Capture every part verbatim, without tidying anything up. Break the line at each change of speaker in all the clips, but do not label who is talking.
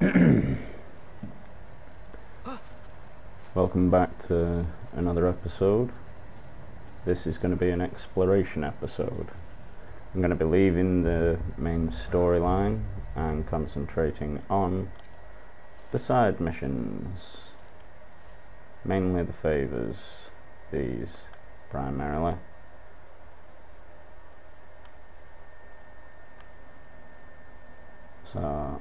Welcome back to another episode. This is going to be an exploration episode. I'm going to be leaving the main storyline and concentrating on the side missions. Mainly the favours, these primarily. So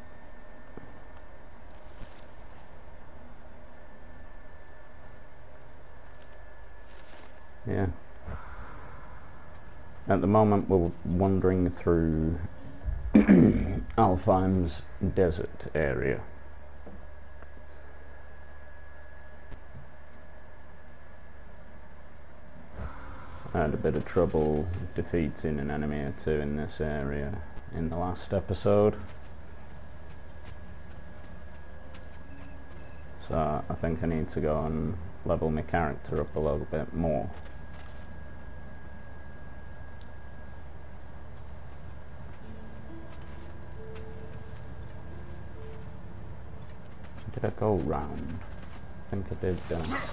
yeah, at the moment we're wandering through Alfheim's desert area. I had a bit of trouble defeating an enemy or two in this area in the last episode, so I think I need to go and level my character up a little bit more. Did I go round? I think I did, didn't I?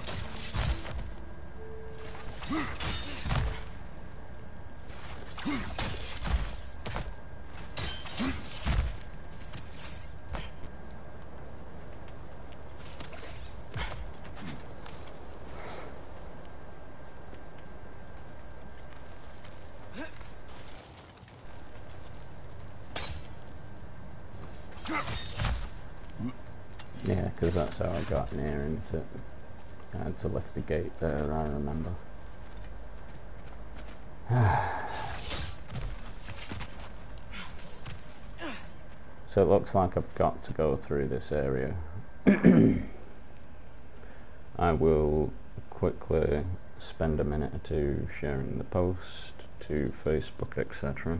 Yeah, because that's how I got near into it. I had to lift the gate there, I remember. So it looks like I've got to go through this area. I will quickly spend a minute or two sharing the post to Facebook, et cetera.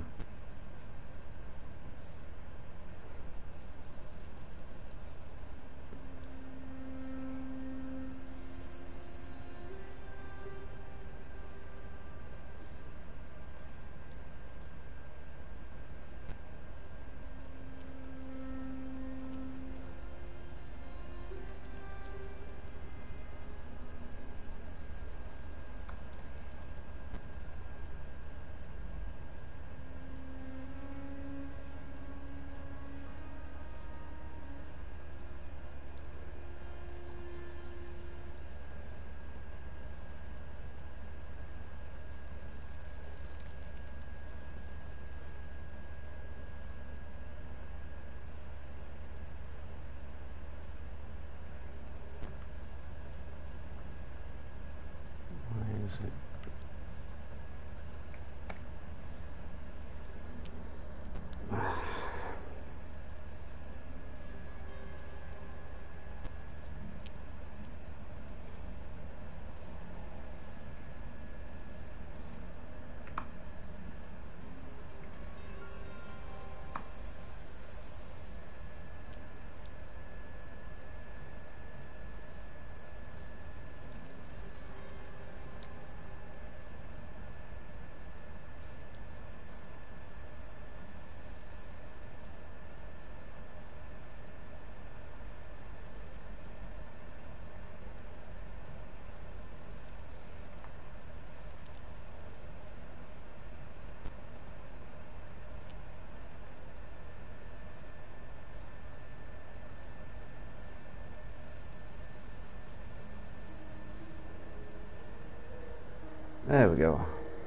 There we go.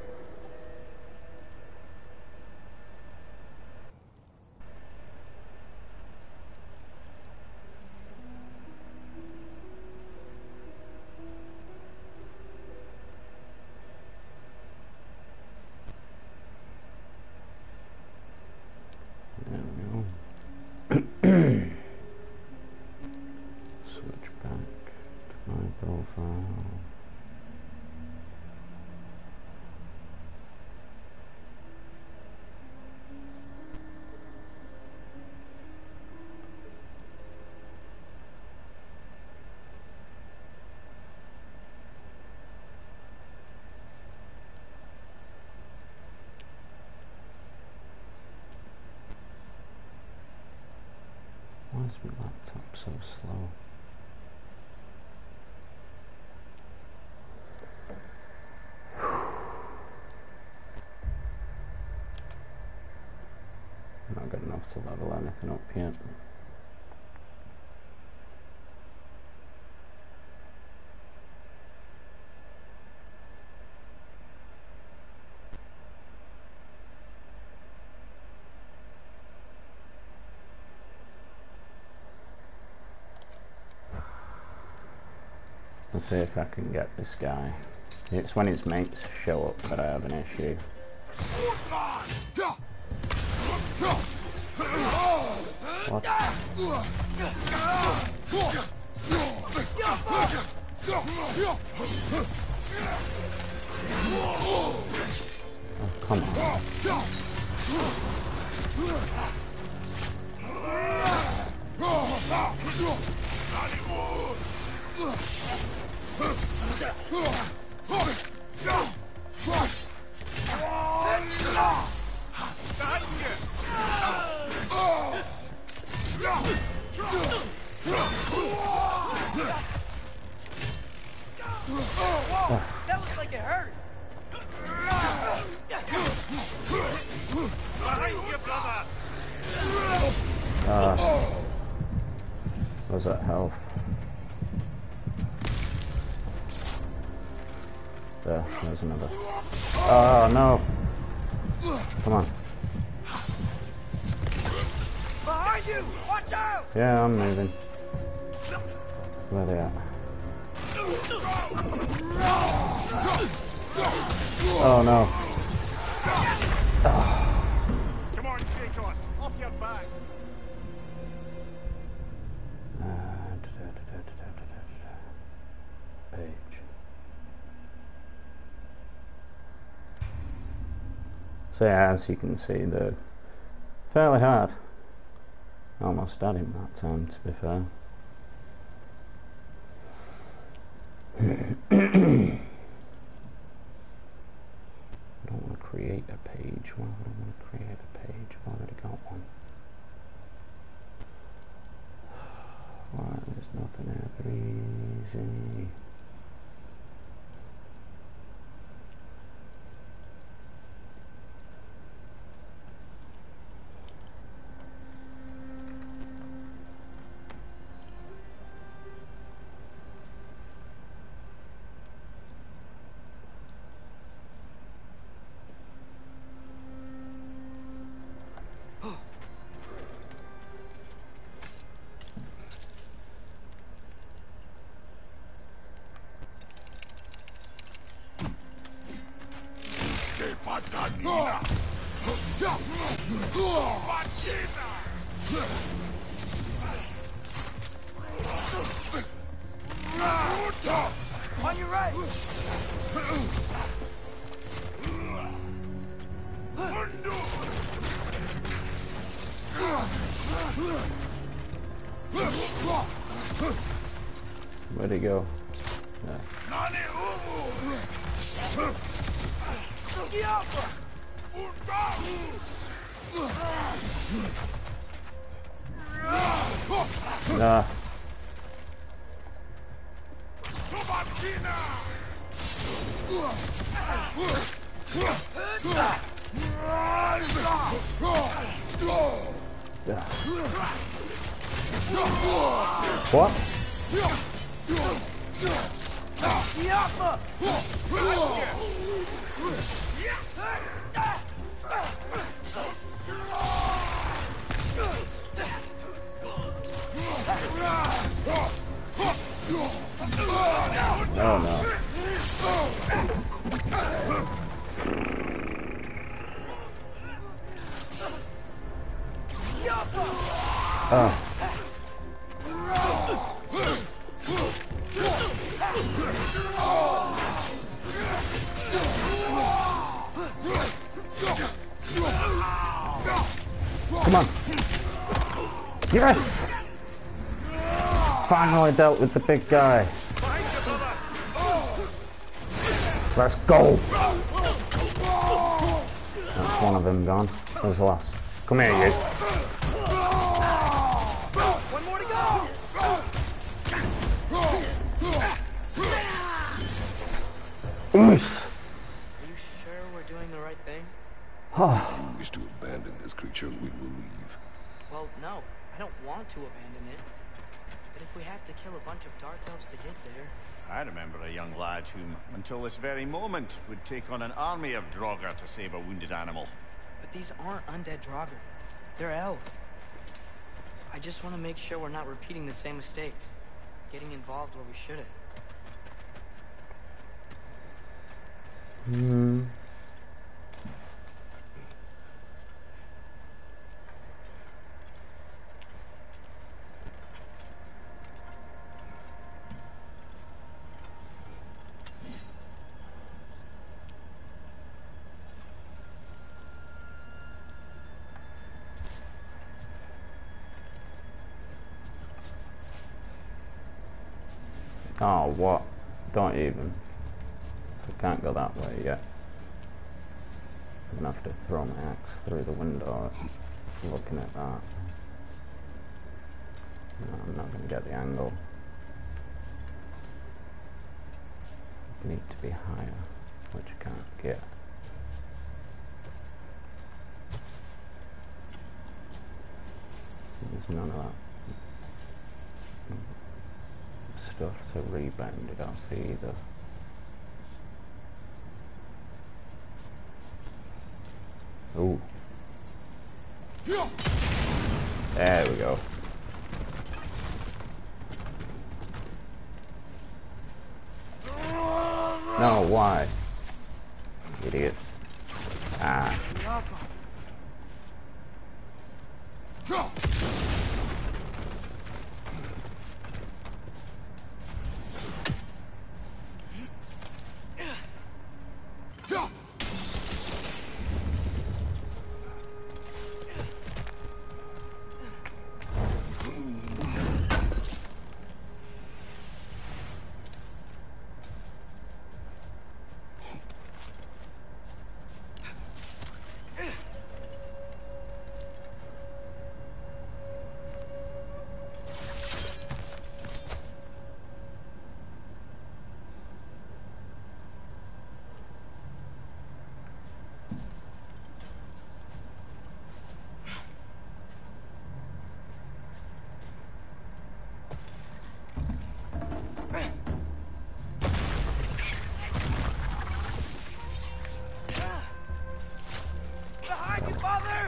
There we go. Switch back to my profile. Why is my laptop so slow? I'm not good enough to level anything up yet. Let's see if I can get this guy. It's when his mates show up that I have an issue. What? Oh, come on.
Whoa, that looks like it hurt.
Uh, where's that health? There, there's another. Oh no! Come on.
Behind you! Watch out!
Yeah, I'm moving. Where are they at? Oh no. Oh.
Come on, Kratos, off your back.
Uh, da, da, da, da, da, da, da, da. Page. So yeah, as you can see, they're fairly hard. Almost had him that time, to be fair. I don't want to create a page. Why would I want to create a page? I've already got one. Why, there's nothing ever easy.
On your right!
Where'd he go? Yeah. Nah. What? Oh no. Oh. Come on. Yes! Finally dealt with the big guy. Let's go! That's one of them gone. Where's the last? Come here, you. Oof.
Are you sure we're doing the right thing?
If you wish to abandon this creature, we will leave.
Well, no. I don't want to abandon it. But if we have to kill a bunch of Dark Elves to get there...
I remember a young lad who, until this very moment, would take on an army of Draugr to save a wounded animal.
But these aren't undead Draugr. They're elves. I just want to make sure we're not repeating the same mistakes. Getting involved where we shouldn't.
Hmm. Oh, what? Don't even. I can't go that way yet. I'm gonna have to throw my axe through the window looking at that. No, I'm not gonna get the angle. I need to be higher, which I can't get. There's none of that stuff to rebound it off either. Ooh. There we go. No, why? Idiot. Ah.
Behind you, father!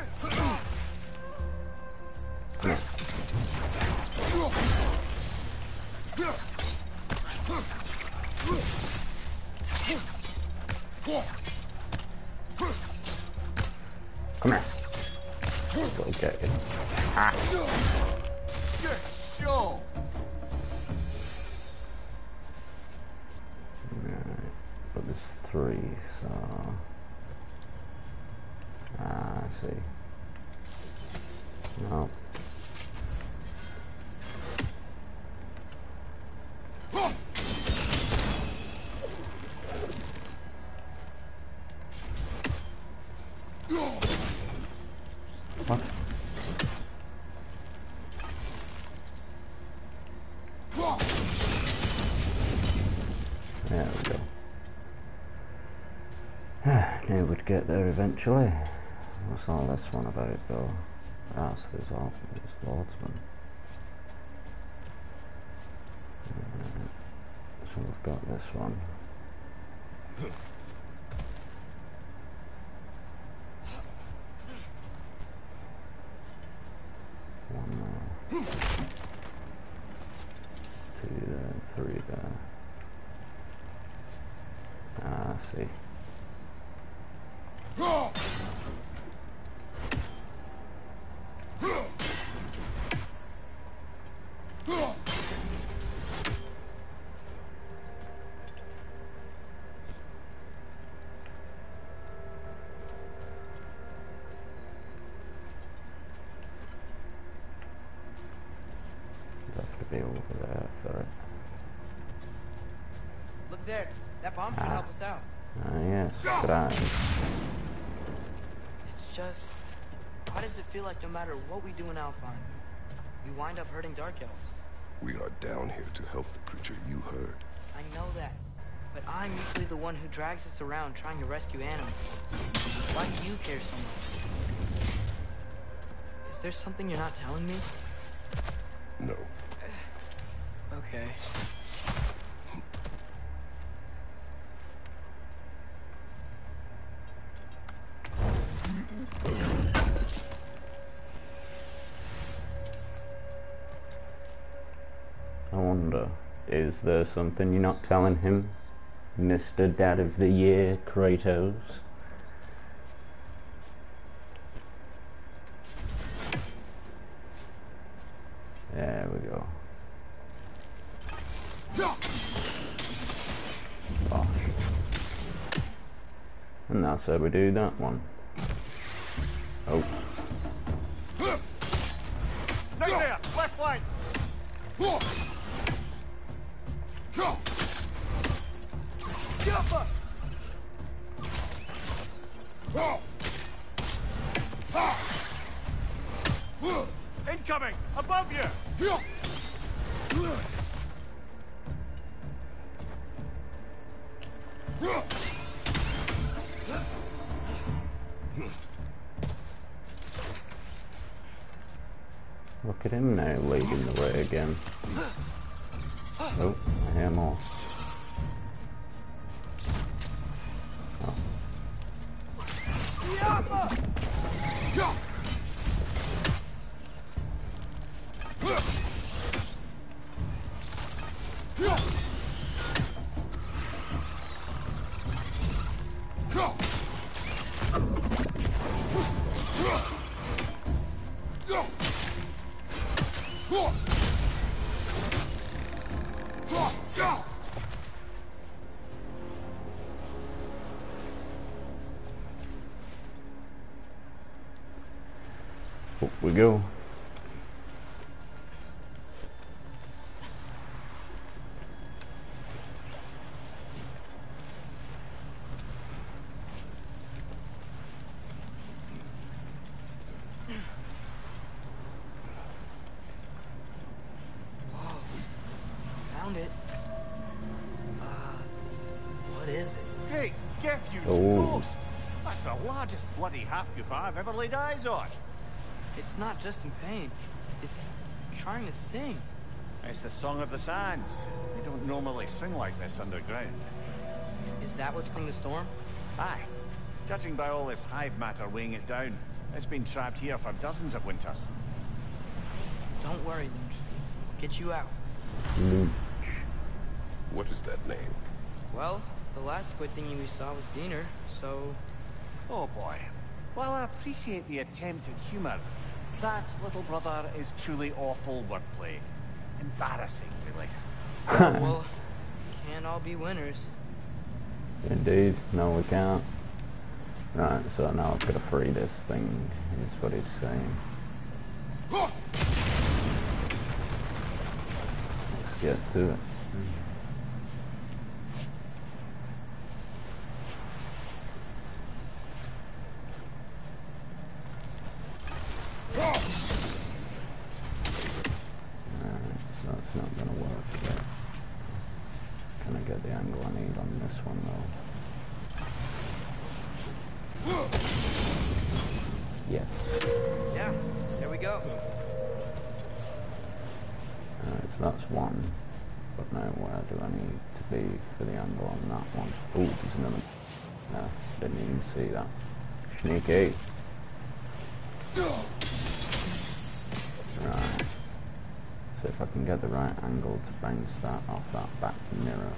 Come here. Go get it. Ah.
Good show!
Alright, but there's three, so... Ah, I see. No. What? There we go. Knew we'd get there eventually. What's all this one about though? Ah, so there's all there's Lordsman. Right. So we've got this one. One more. Two there, three there. Ah, I see. Have to be over there for it.
Look there. That bomb should
Ah.
help us out.
Ah, yes, grand.
It's just... Why does it feel like no matter what we do in Alfheim, we wind up hurting Dark Elves?
We are down here to help the creature you heard.
I know that. but I'm usually the one who drags us around trying to rescue animals. Why do you care so much? Is there something you're not telling me?
No.
Okay.
I wonder, is there something you're not telling him, Mister Dad of the Year, Kratos? There we go. Bosh. And that's how we do that one. Oh.
Right there, left flank. Incoming! Above you!
Look at him now, leading the way again. Oh, I hear more. Oh. Up we go.
Whoa. Found it. Uh, what is it?
Great gift, you
Oh.
ghost! That's the largest bloody half-goof I've ever laid eyes on.
It's not just in pain. It's trying to sing.
It's the Song of the Sands. They don't normally sing like this underground.
Is that what's causing the storm?
Aye. Judging by all this hive matter weighing it down, it's been trapped here for dozens of winters.
Don't worry, Lynch. I'll get you out.
Mm.
What is that name?
Well, the last squid thingy we saw was Diener, so...
Oh boy. While I appreciate the attempt at humour, that little brother is truly awful wordplay. Embarrassing, really.
Oh, well, can't all be winners.
Indeed, no we can't. Right, so now I've got to free this thing, is what he's saying. Let's get to it. That's not going to work yet. Can I get the angle I need on this one though? Yes.
Yeah, there we go.
Alright, so that's one. But now where do I need to be for the angle on that one? Oh, there's another. No, didn't even see that. Sneaky. Right. So if I can get the right angle to bounce that off that back mirror.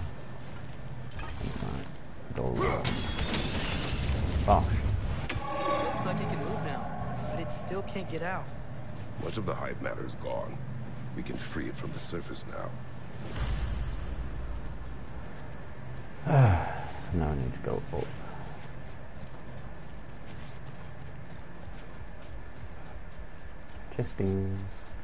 Right. Go roll. Bosh.
Looks like it can move now, but it still can't get out.
Much of the hive matter is gone. We can free it from the surface now.
Now I need to go up. Chestings.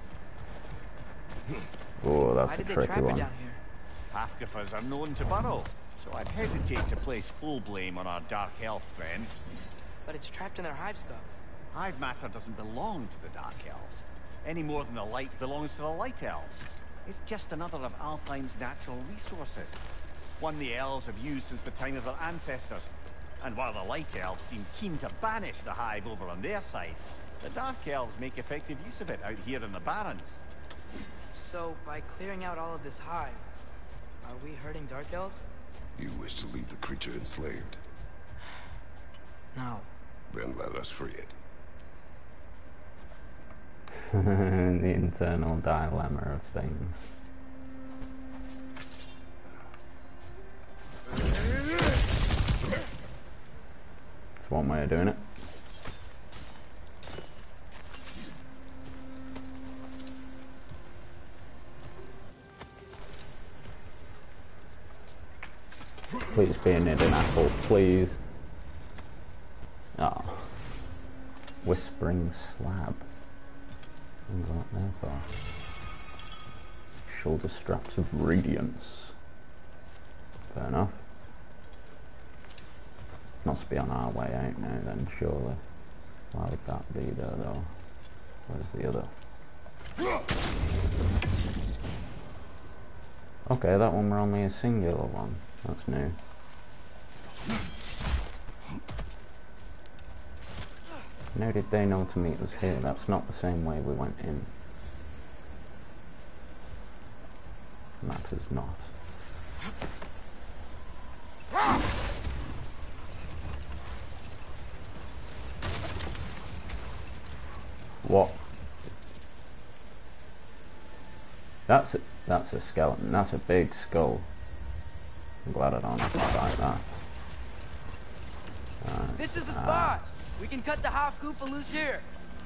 Oh, that's
Why
a
did they
tricky
trap it
one.
down here?
Half-goofers are known to burrow, so I'd hesitate to place full blame on our dark elf friends.
But it's trapped in their hive stuff.
Hive matter doesn't belong to the dark elves, any more than the light belongs to the light elves. It's just another of Alfheim's natural resources. one the elves have used since the time of their ancestors. And while the light elves seem keen to banish the hive over on their side, the dark elves make effective use of it out here in the barrens.
So, by clearing out all of this hive, are we hurting dark elves?
You wish to leave the creature enslaved?
No.
Then let us free it.
The internal dilemma of things. That's one way of doing it. Please be an hidden apple, please. Ah. Oh. Whispering slab. What's that there for? Shoulder straps of radiance. Fair enough. Must be on our way out now then, surely. Why would that be there though? Where's the other? Okay, that one were only a singular one. That's new. How did they know to meet us here? That's not the same way we went in. Matters not. What? That's a, that's a skeleton. That's a big skull. I'm glad I don't have to fight that. Uh,
This is the
uh,
spot! We can cut the half goofa loose here!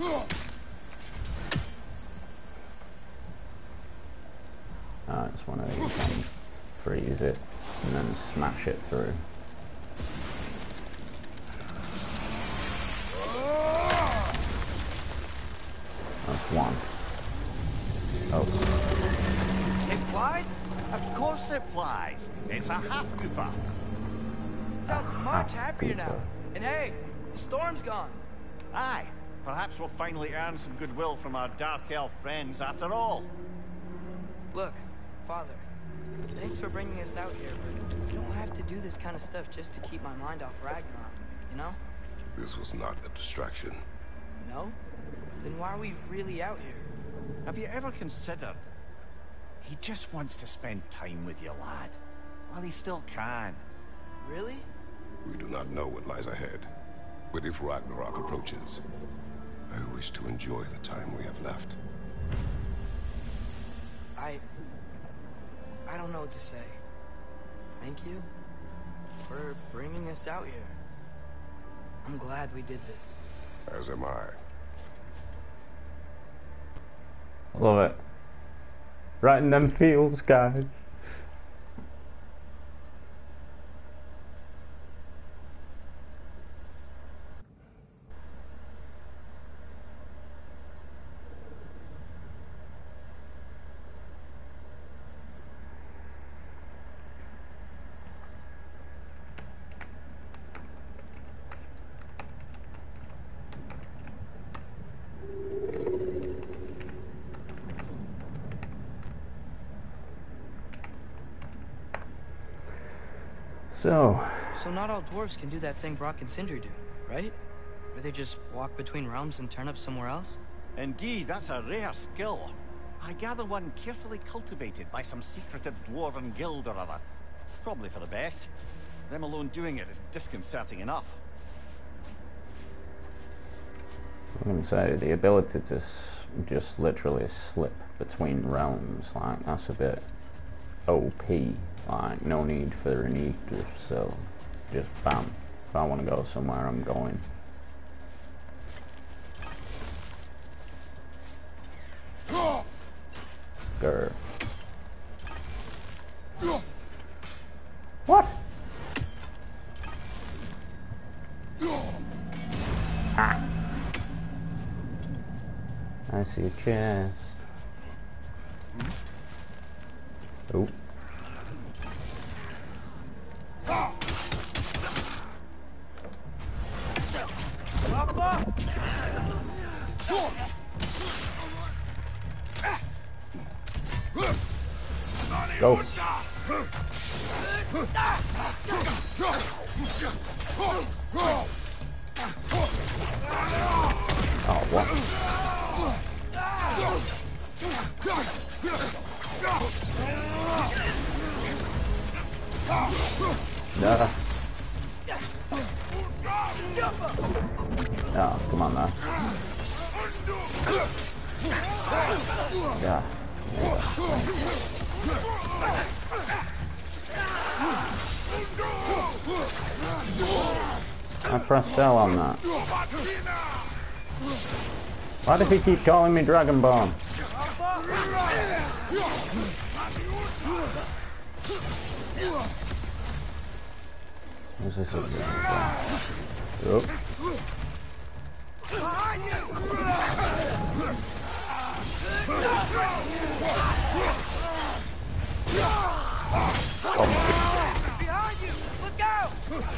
Uh, it's one of these ones. Freeze it and then smash it through. That's one. Oh.
It flies?
Of course it flies. It's a half goofa.
Sounds much
half
happier now.
goofa.
And hey, the storm's gone.
Aye, perhaps we'll finally earn some goodwill from our dark elf friends after all.
Look, Father, thanks for bringing us out here, but you don't have to do this kind of stuff just to keep my mind off Ragnarok, you know?
This was not a distraction.
No? Then why are we really out here?
Have you ever considered? He just wants to spend time with you, lad. While he still can.
Really?
We do not know what lies ahead. But if Ragnarok approaches, I wish to enjoy the time we have left.
I... I don't know what to say. Thank you for bringing us out here. I'm glad we did this.
As am I.
Love it. Right in them fields, guys. So,
So not all dwarves can do that thing Brock and Sindri do, right? Where they just walk between realms and turn up somewhere else?
Indeed, that's a rare skill. I gather one carefully cultivated by some secretive dwarven guild or other. Probably for the best. Them alone doing it is disconcerting enough.
I'm going to say the ability to s just literally slip between realms, like, that's a bit O P. Like, no need for any, just so, just bam. If I want to go somewhere, I'm going. Grr. What? Ah. I see a chest. Oh. Go. Oh, what? Yeah. Oh, come on now. Yeah. I pressed L on that. Why does he keep calling me Dragon Bomb? What's this up there? Oh.
Behind you! Look out!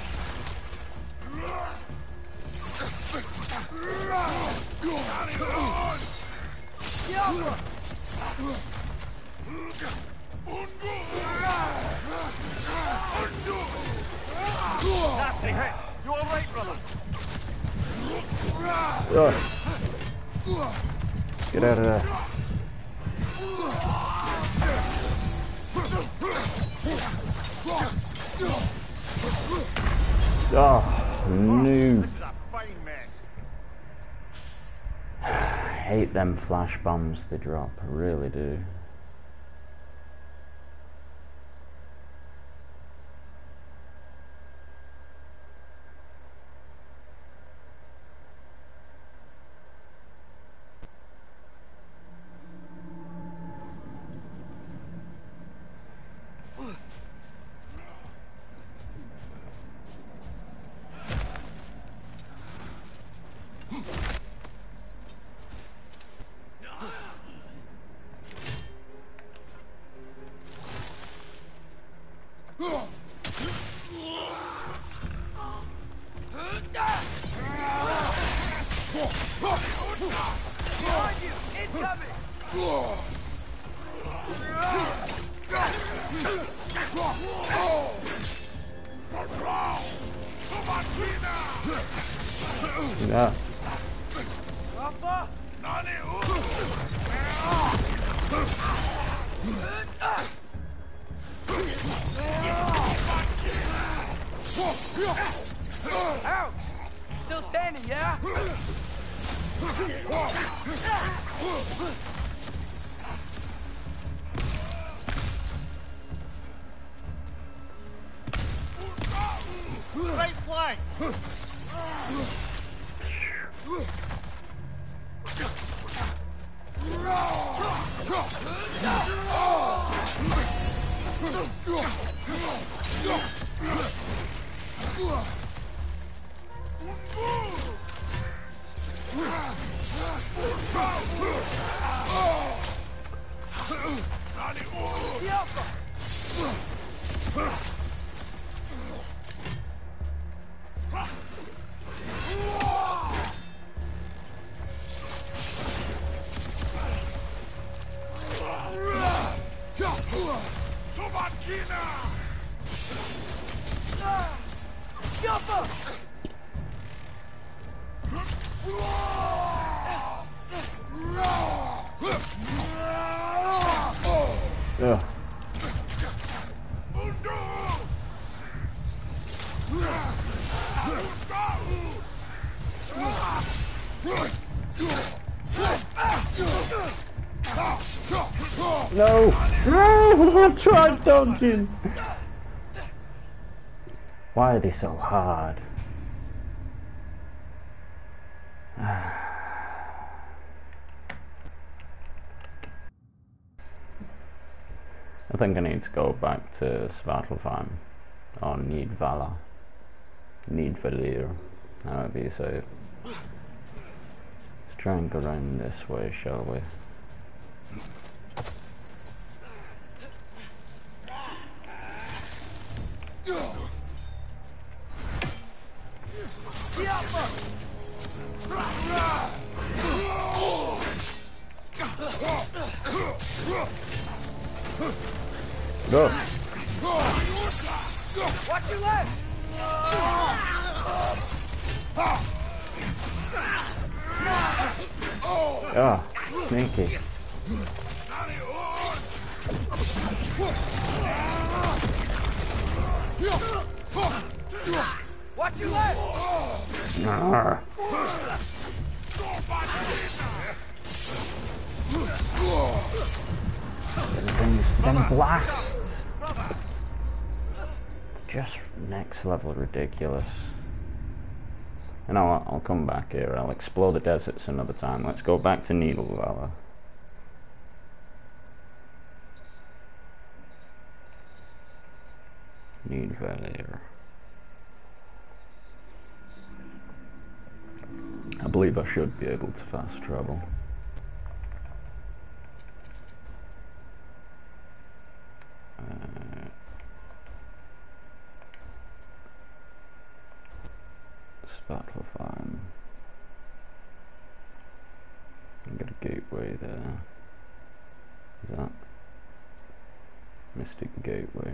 Nasty hit! You alright, brother?
Ugh. Get out of there. Oh, no.
This is a fine mess.
I hate them flash bombs they drop, I really do.
Behind you! Incoming!
Yeah.
Papa! Ouch! Still standing, yeah?
Right flank!
Ugh. No! No! I tried dodging! Why are they so hard? I think I need to go back to Svartalfheim, or Nidvala. Nidvalir, however you say it. Let's try and go around this way, shall we? Go!
Watch your legs!
Oh, sneaky.
Watch your legs!
Arr. Them, them blasts. Just next level ridiculous. And I'll, I'll come back here. I'll explore the deserts another time. Let's go back to Needle Valor. Needle Valor. I believe I should be able to fast travel. Uh, Battle Farm. I've got a gateway there. Is that Mystic Gateway?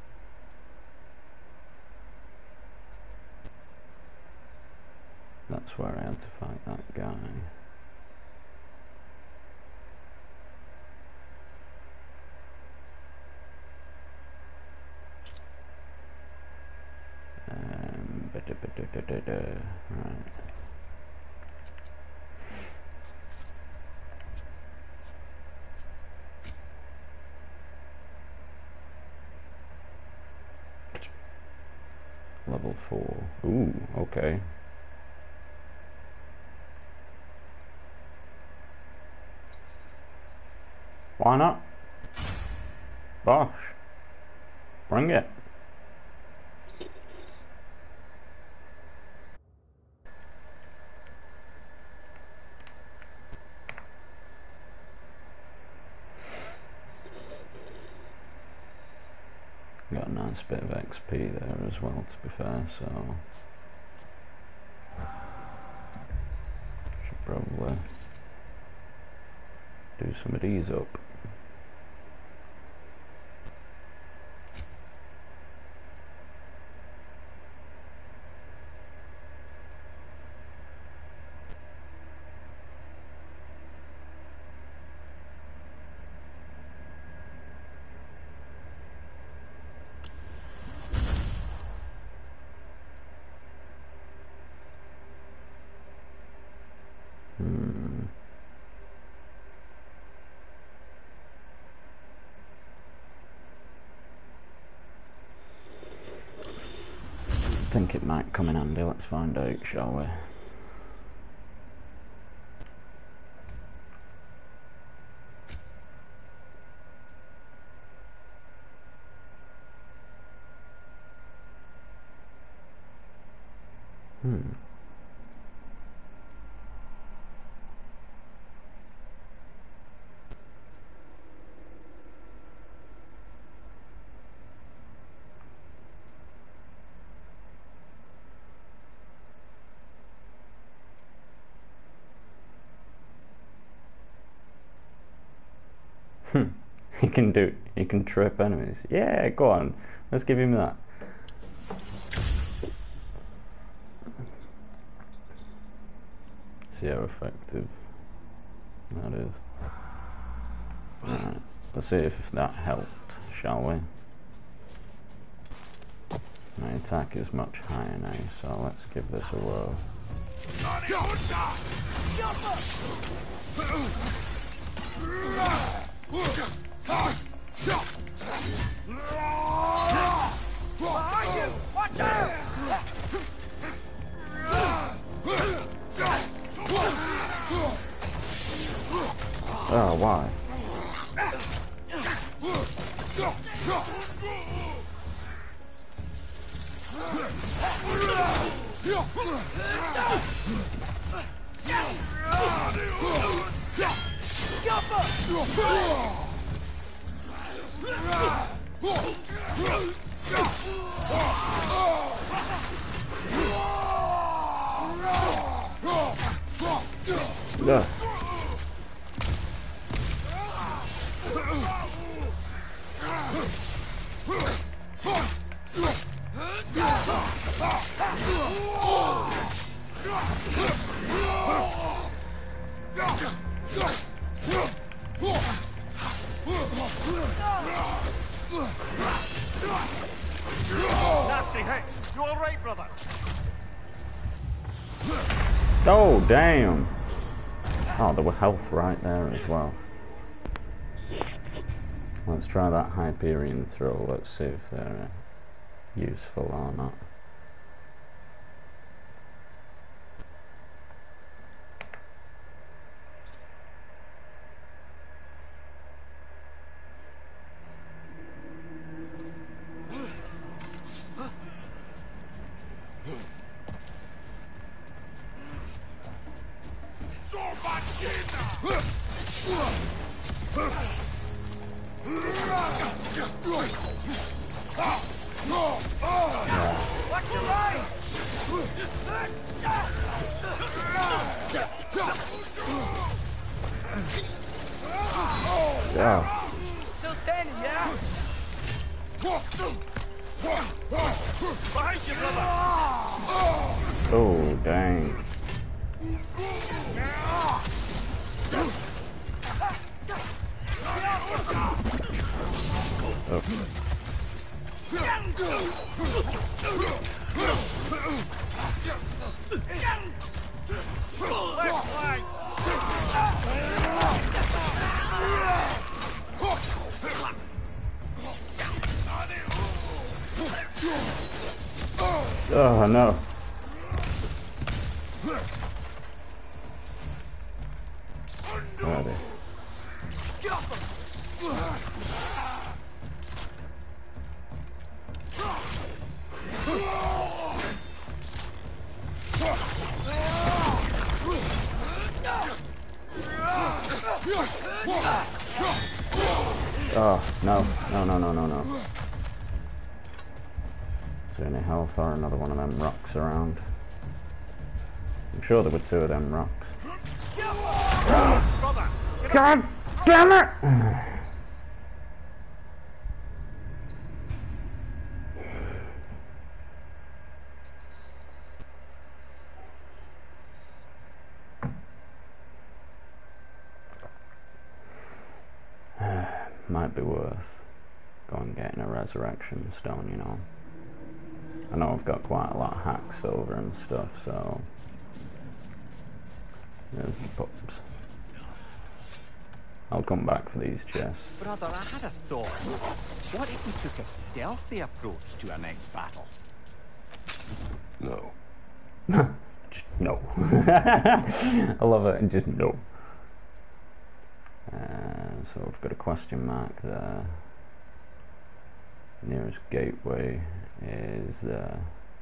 That's where I had to fight that guy. Um, ba -da -ba -da -da -da -da. Right. Level four. Ooh, okay. Why not? Bosh. Bring it. Got a nice bit of X P there as well, to be fair, so should probably do some of these up. Hmm. I think it might come in handy. Let's find out, shall we? Hmm. Hmm. He can do. He can trip enemies. Yeah, go on. Let's give him that. See how effective that is. Alright, let's see if that helped, shall we? My attack is much higher now, so let's give this a whirl.
Behind you! Watch out!
Oh, why? Yeah. Oh, damn. Oh, there were health right there as well. Let's try that Hyperion throw. Let's see if they're uh, useful or not. Yeah.
Still standing, yeah? Behind you, brother!
Oh, dang. Oh. Oh no. Where are they? Oh, no, no, no, no, no, no. Is there any health or another one of them rocks around? I'm sure there were two of them rocks. God damn it! Might be worth going getting a resurrection stone, you know. I know I've got quite a lot of hack silver and stuff, so there's the pups. I'll come back for these chests.
Brother, I had a thought. What if we took a stealthy approach to our next battle?
No.
Just no. I love it, and just no. Uh, so I've got a question mark there. Nearest gateway is there.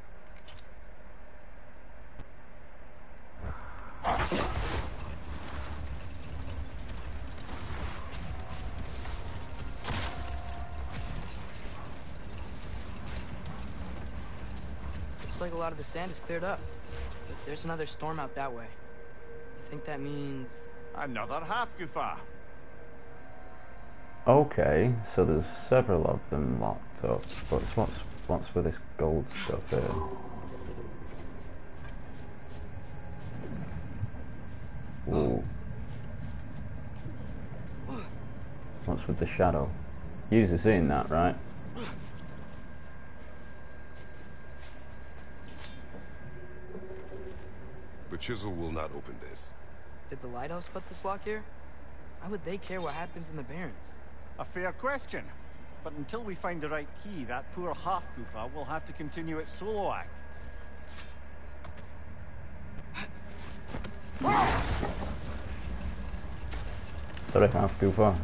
Looks like a lot of the sand is cleared up. But there's another storm out that way. You think that means...
Another half Gufa.
Okay, so there's several of them locked up, but what's what's with this gold stuff here? Ooh. What's with the shadow? You've seen that, right?
The chisel will not open this.
Did the lighthouse put this lock here? Why would they care what happens in the Barrens?
A fair question. But until we find the right key, that poor half Gufa will have to continue its solo act.
Sorry, half too far.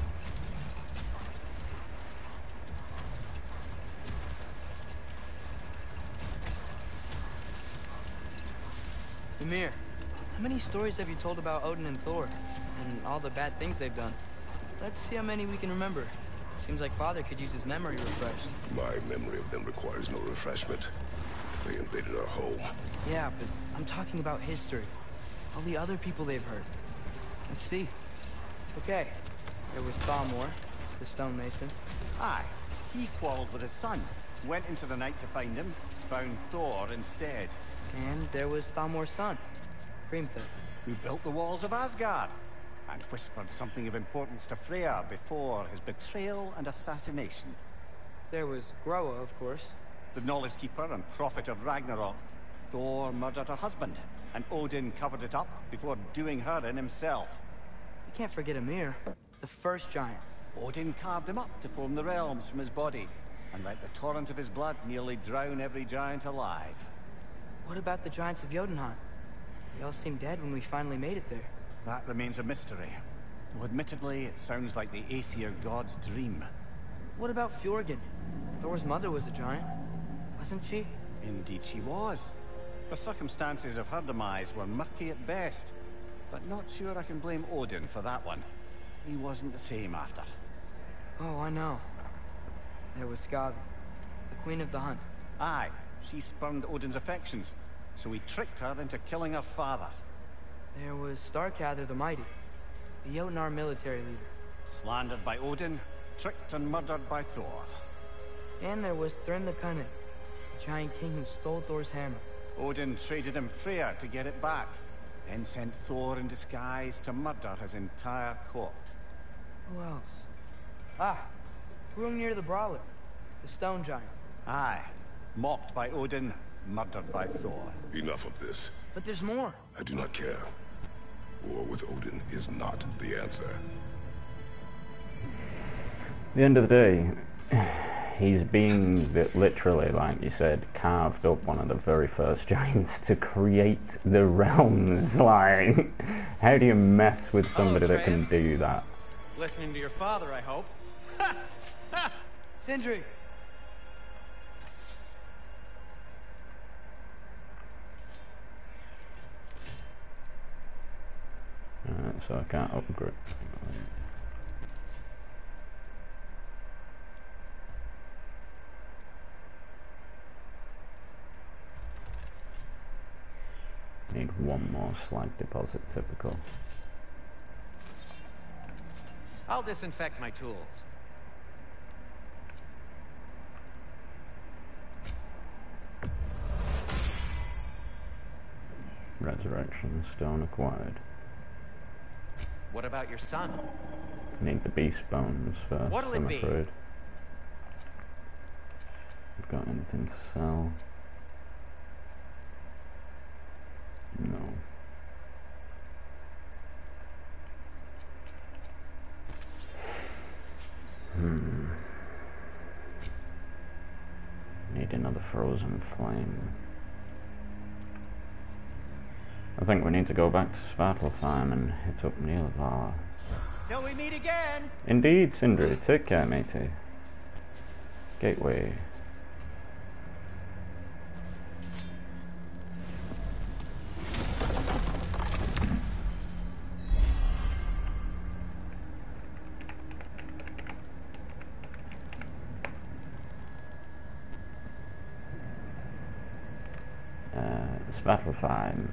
Ymir, how many stories have you told about Odin and Thor? And all the bad things they've done? Let's see how many we can remember. Seems like Father could use his memory refreshed.
My memory of them requires no refreshment. They invaded our home.
Yeah, but I'm talking about history. All the other people they've hurt. Let's see. Okay. There was Thalmor, the stonemason.
Aye, he quarreled with his son. Went into the night to find him, found Thor instead.
And there was Thalmor's son, Hrimthur.
Who built the walls of Asgard, and whispered something of importance to Freya before his betrayal and assassination.
There was Groa, of course.
The knowledge keeper and prophet of Ragnarok. Thor murdered her husband. and Odin covered it up before doing her in himself.
You can't forget Ymir, the first giant.
Odin carved him up to form the realms from his body, and let the torrent of his blood nearly drown every giant alive.
What about the giants of Jotunheim? They all seemed dead when we finally made it there.
That remains a mystery. Though admittedly, it sounds like the Aesir god's dream.
What about Fjorgyn? Thor's mother was a giant, wasn't she?
Indeed she was. The circumstances of her demise were murky at best, but not sure I can blame Odin for that one. He wasn't the same after.
Oh, I know. There was Skavi, the queen of the hunt.
Aye, she spurned Odin's affections, so he tricked her into killing her father.
There was Starkather the Mighty, the Jotnar military leader.
Slandered by Odin, tricked and murdered by Thor.
And there was Thrym the Cunning, the giant king who stole Thor's hammer.
Odin traded him Freyr to get it back, then sent Thor in disguise to murder his entire court.
Who else? Ah, Hrungnir the Brawler, the stone giant.
Aye, mocked by Odin, murdered by Thor.
Enough of this.
But there's more.
I do not care. War with Odin is not the answer.
At the end of the day, he's being literally, like you said, carved up one of the very first giants to create the realms. Like, how do you mess with somebody
Hello,
that can
Trans.
do that?
Listening to your father, I hope.
Sindri!
Alright, so I can't upgrade. Need one more slag deposit, typical.
I'll disinfect my tools.
Resurrection stone acquired.
What about your son?
Need the beast bones first,
What'll it
I'm
be?
afraid. I've got anything to sell? No. Hmm. Need another frozen flame. I think we need to go back to Svartalfheim and hit up Nilvar.
Till we meet again!
Indeed, Sindri. Take care, matey. Gateway. Uh, Svartalfheim.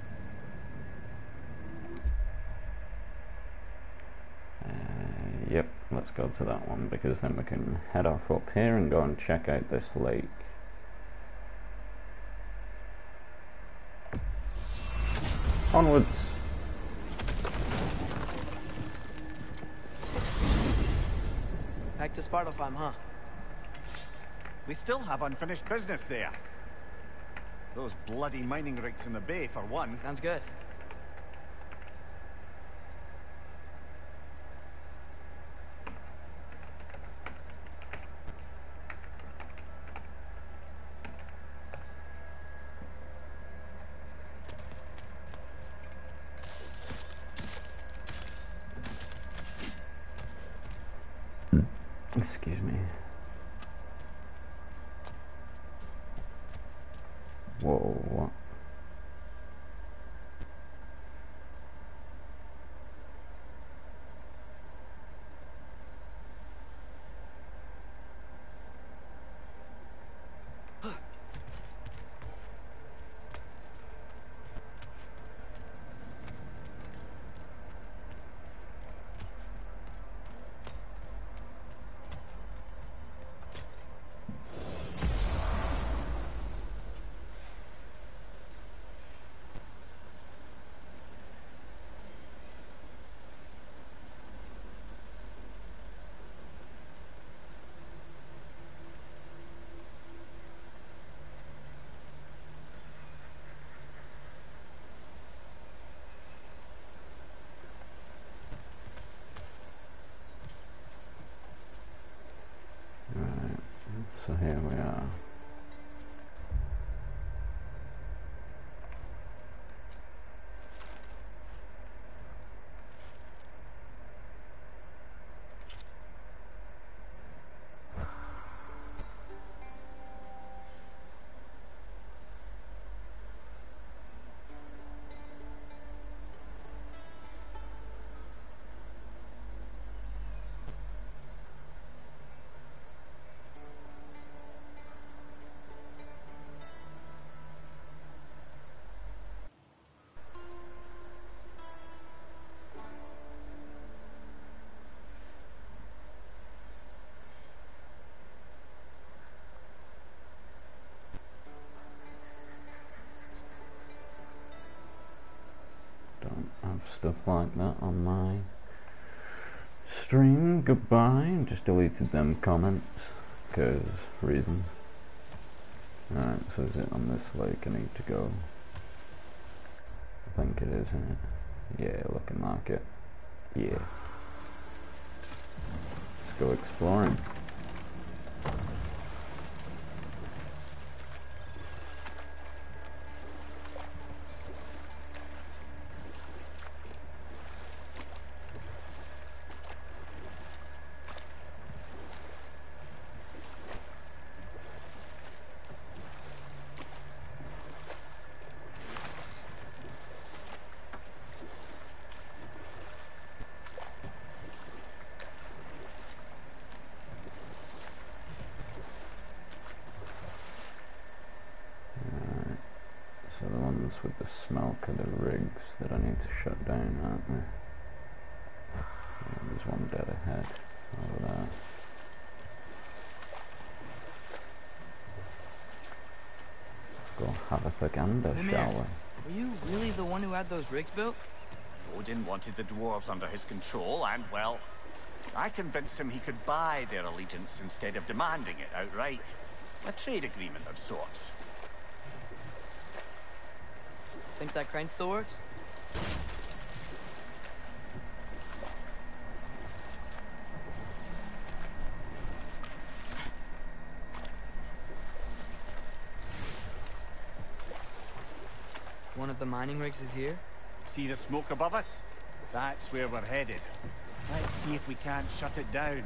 Yep, let's go to that one, because then we can head off up here and go and check out this lake. Onwards!
Back to Svartalfheim, huh?
We still have unfinished business there. Those bloody mining rigs in the bay, for one.
Sounds good.
Excuse me. Whoa, what? like that on my stream. Goodbye. Just deleted them comments because reasons. Alright, so is it on this lake I need to go? I think it is, isn't it? Yeah, looking like it. Yeah. Let's go exploring. With the smoke of the rigs that I need to shut down, aren't there? Yeah, there's one dead ahead over there. Let's go have a propaganda, shall we?
Were you really the one who had those rigs built?
Odin wanted the dwarves under his control, and, well, I convinced him he could buy their allegiance instead of demanding it outright. A trade agreement of sorts.
Think that crane still works? One of the mining rigs is here?
See the smoke above us? That's where we're headed. Let's see if we can't shut it down.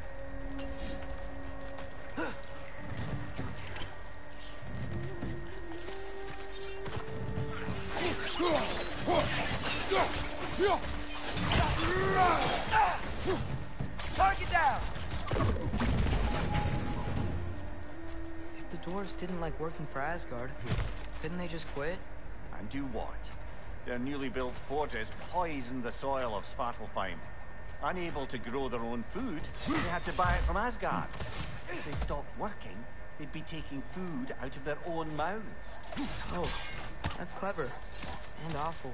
Target down! If the dwarves didn't like working for Asgard, couldn't they just quit?
And do what? Their newly built forges poisoned the soil of Svartalfheim. Unable to grow their own food, they had to buy it from Asgard. If they stopped working, they'd be taking food out of their own mouths.
Oh, that's clever. And awful.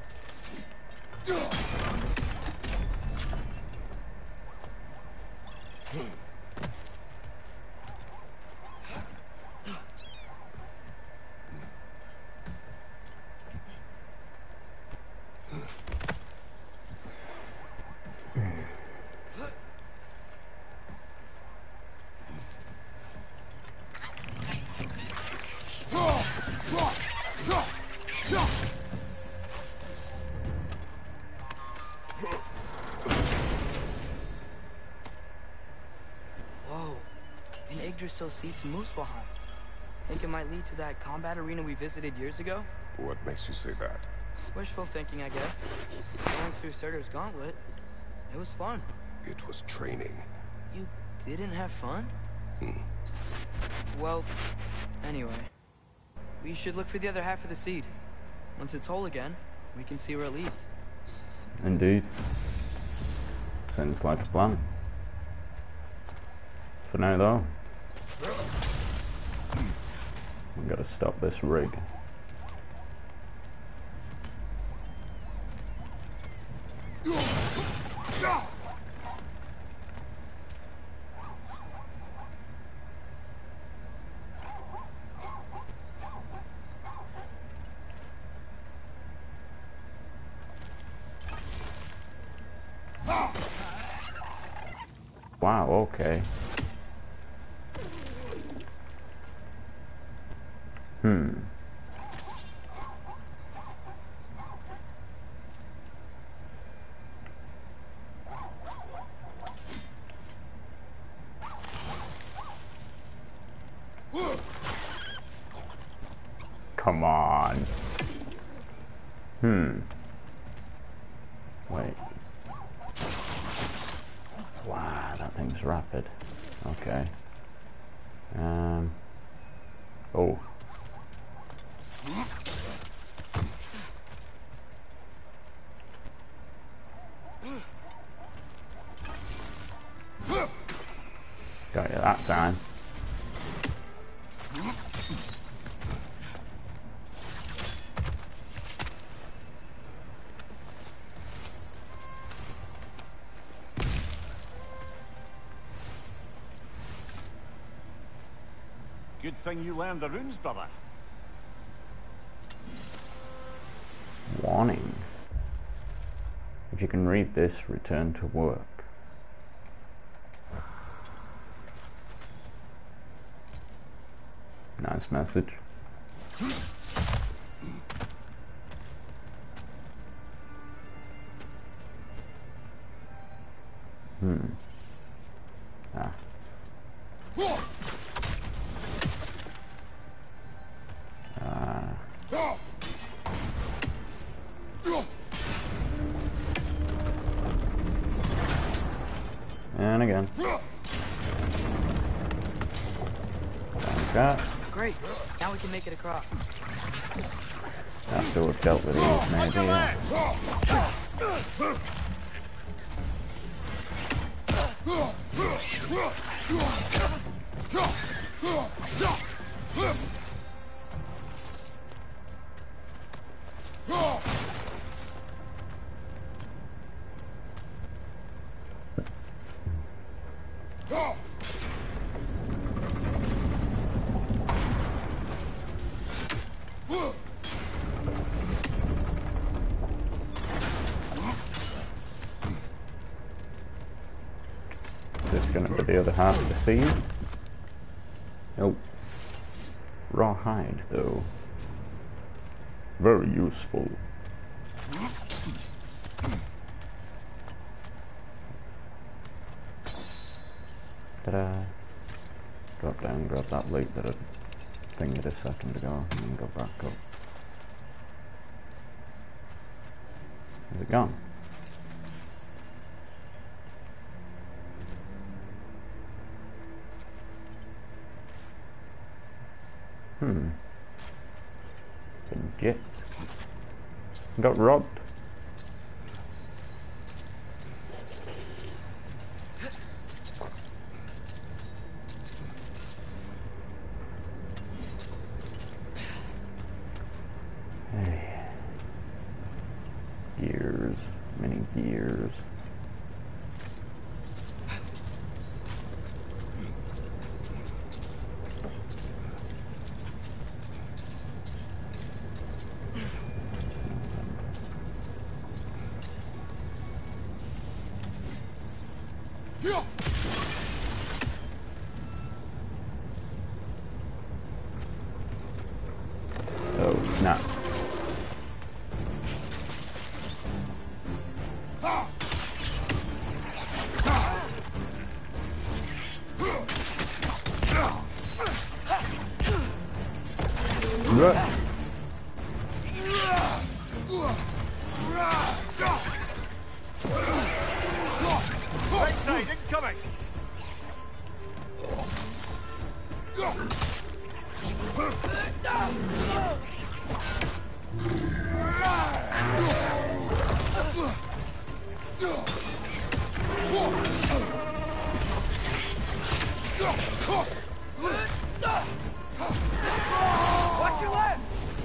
So see to Muspelheim. Think it might lead to that combat arena we visited years ago?
What makes you say that?
Wishful thinking, I guess. Going through Surtur's gauntlet. It was fun.
It was training.
You didn't have fun?
Hmm.
Well, anyway. We should look for the other half of the seed. Once it's whole again, we can see where it leads.
Indeed. Sounds like a plan. For now, though, I've got to stop this rig. Wow, okay. Hmm. Come on. Hmm. Wait. Wow, that thing's rapid. Okay. Um. Oh. Got you that time.
Good thing you learned the runes, brother.
Warning. If you can read this, return to work. Nice message. Hmm. Ah. Ah. And again. Got.
Great. Now we can make it across.
After we've dealt with these, maybe. Yeah. This is going to be the other half of the seed. Nope. Raw hide, though. Very useful. Ta-da! Drop down, grab that loot that I fingered a second ago, and then go back up. Is it gone? Hmm. Legit. Got robbed. Hey. Gears. Many gears. Oh, snap. Right.
Right side, incoming!
Watch your left!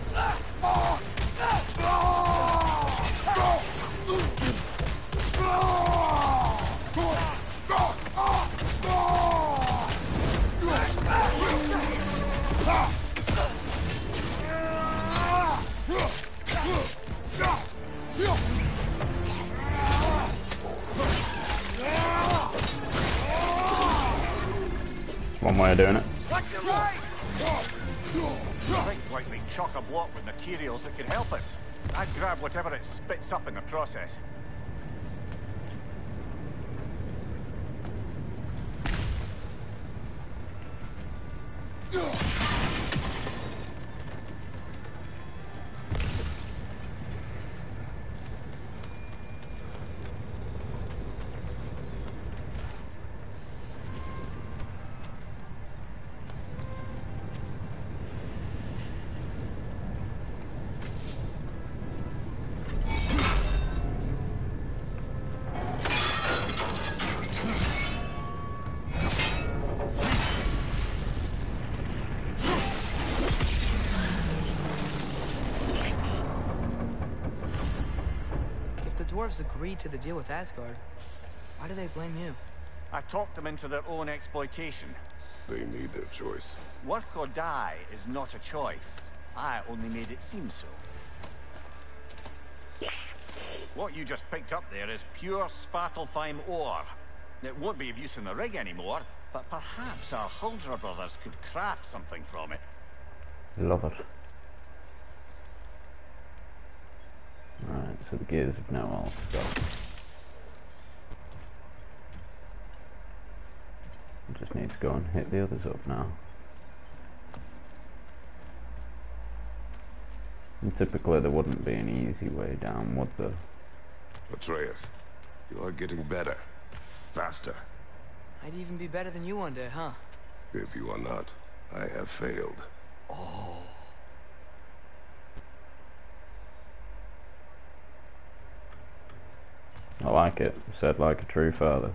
One way of doing it.
Watch your right! Things like we chock a block with materials that could help us. I'd grab whatever it spits up in the process.
Dwarves agreed to the deal with Asgard. Why do they blame you?
I talked them into their own exploitation.
They made their choice.
Work or die is not a choice. I only made it seem so. What you just picked up there is pure Svartalfheim ore. It won't be of use in the rig anymore, but perhaps our Huldra brothers could craft something from it.
Love it. Right, so the gears have now all stopped. I just need to go and hit the others up now. And typically there wouldn't be an easy way down, would there?
Atreus, you are getting better. Faster.
I'd even be better than you one day, huh?
If you are not, I have failed. Oh.
I like it. Said like a true father.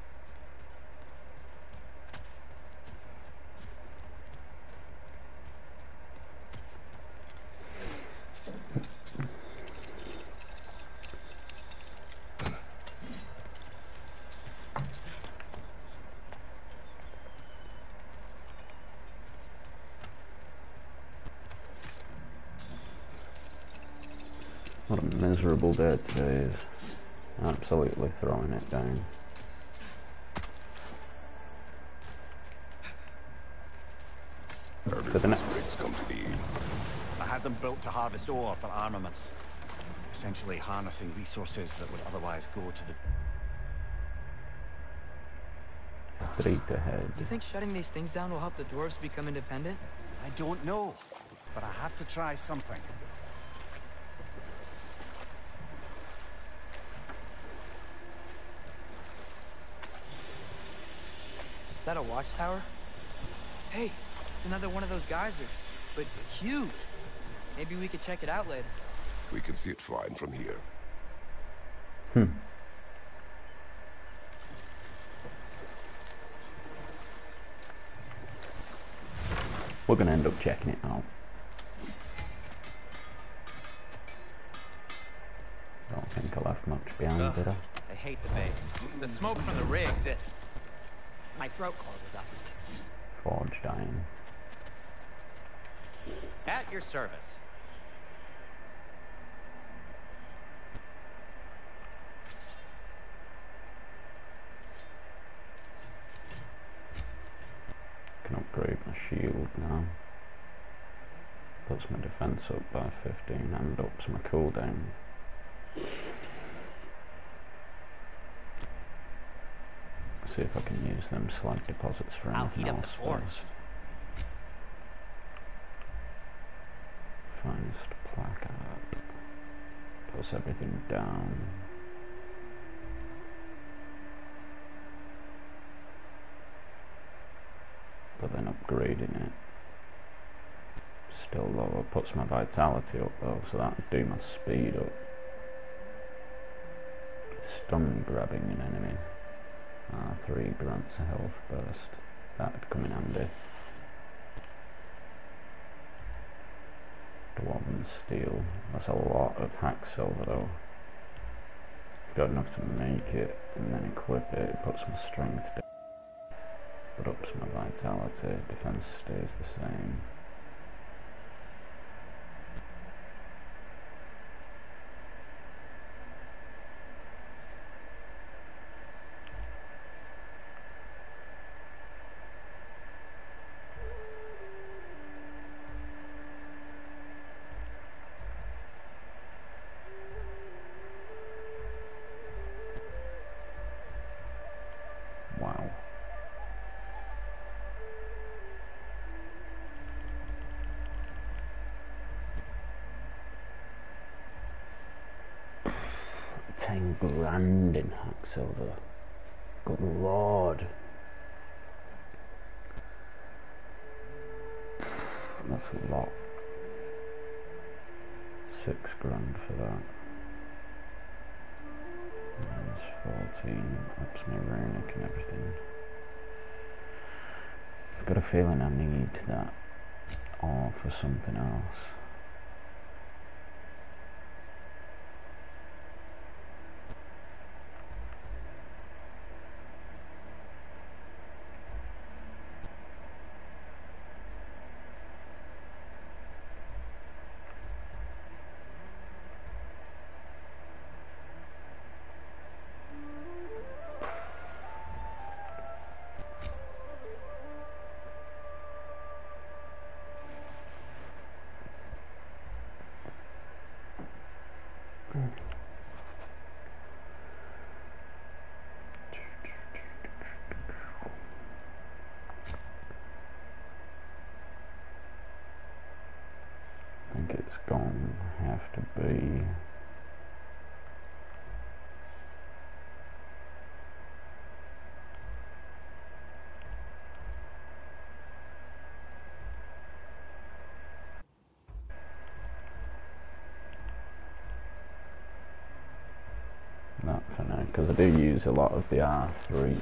What a miserable day today is. Absolutely throwing it down.
Everyone's
next-
rigs come to the end.
I had them built to harvest ore for armaments. Essentially harnessing resources that would otherwise go to the...
Straight ahead.
You think shutting these things down will help the dwarves become independent?
I don't know, but I have to try something.
Is that a watchtower? Hey, it's another one of those geysers, but huge. Maybe we could check it out later.
We can see it fine from here.
Hmm. We're gonna end up checking it out. Don't think I left much behind,
Ugh,
did I?
I hate the bay. The smoke from the rigs, it... My throat closes up.
Forged iron.
At your service.
Can upgrade my shield now. Puts my defense up by fifteen and ups my cooldown. See if I can use them slag deposits for
I'll
anything
heat up the
else
forge.
first. Finest placard. Puts everything down. But then upgrading it still lower. Puts my vitality up though, so that'd do my speed up. Stun grabbing an enemy. R three grants a health burst. That'd come in handy. Dwarven steel. That's a lot of hack silver though. Got enough to make it and then equip it. It puts my strength down. But ups my vitality. Defense stays the same. Wow. Ten grand in hack silver. Good lord. That's a lot. Six grand for that. Minus fourteen. Ups my runic and everything. I've got a feeling I need that ore for something else. think it's gone. Have to be. Not for now, because I do use a lot of the R three.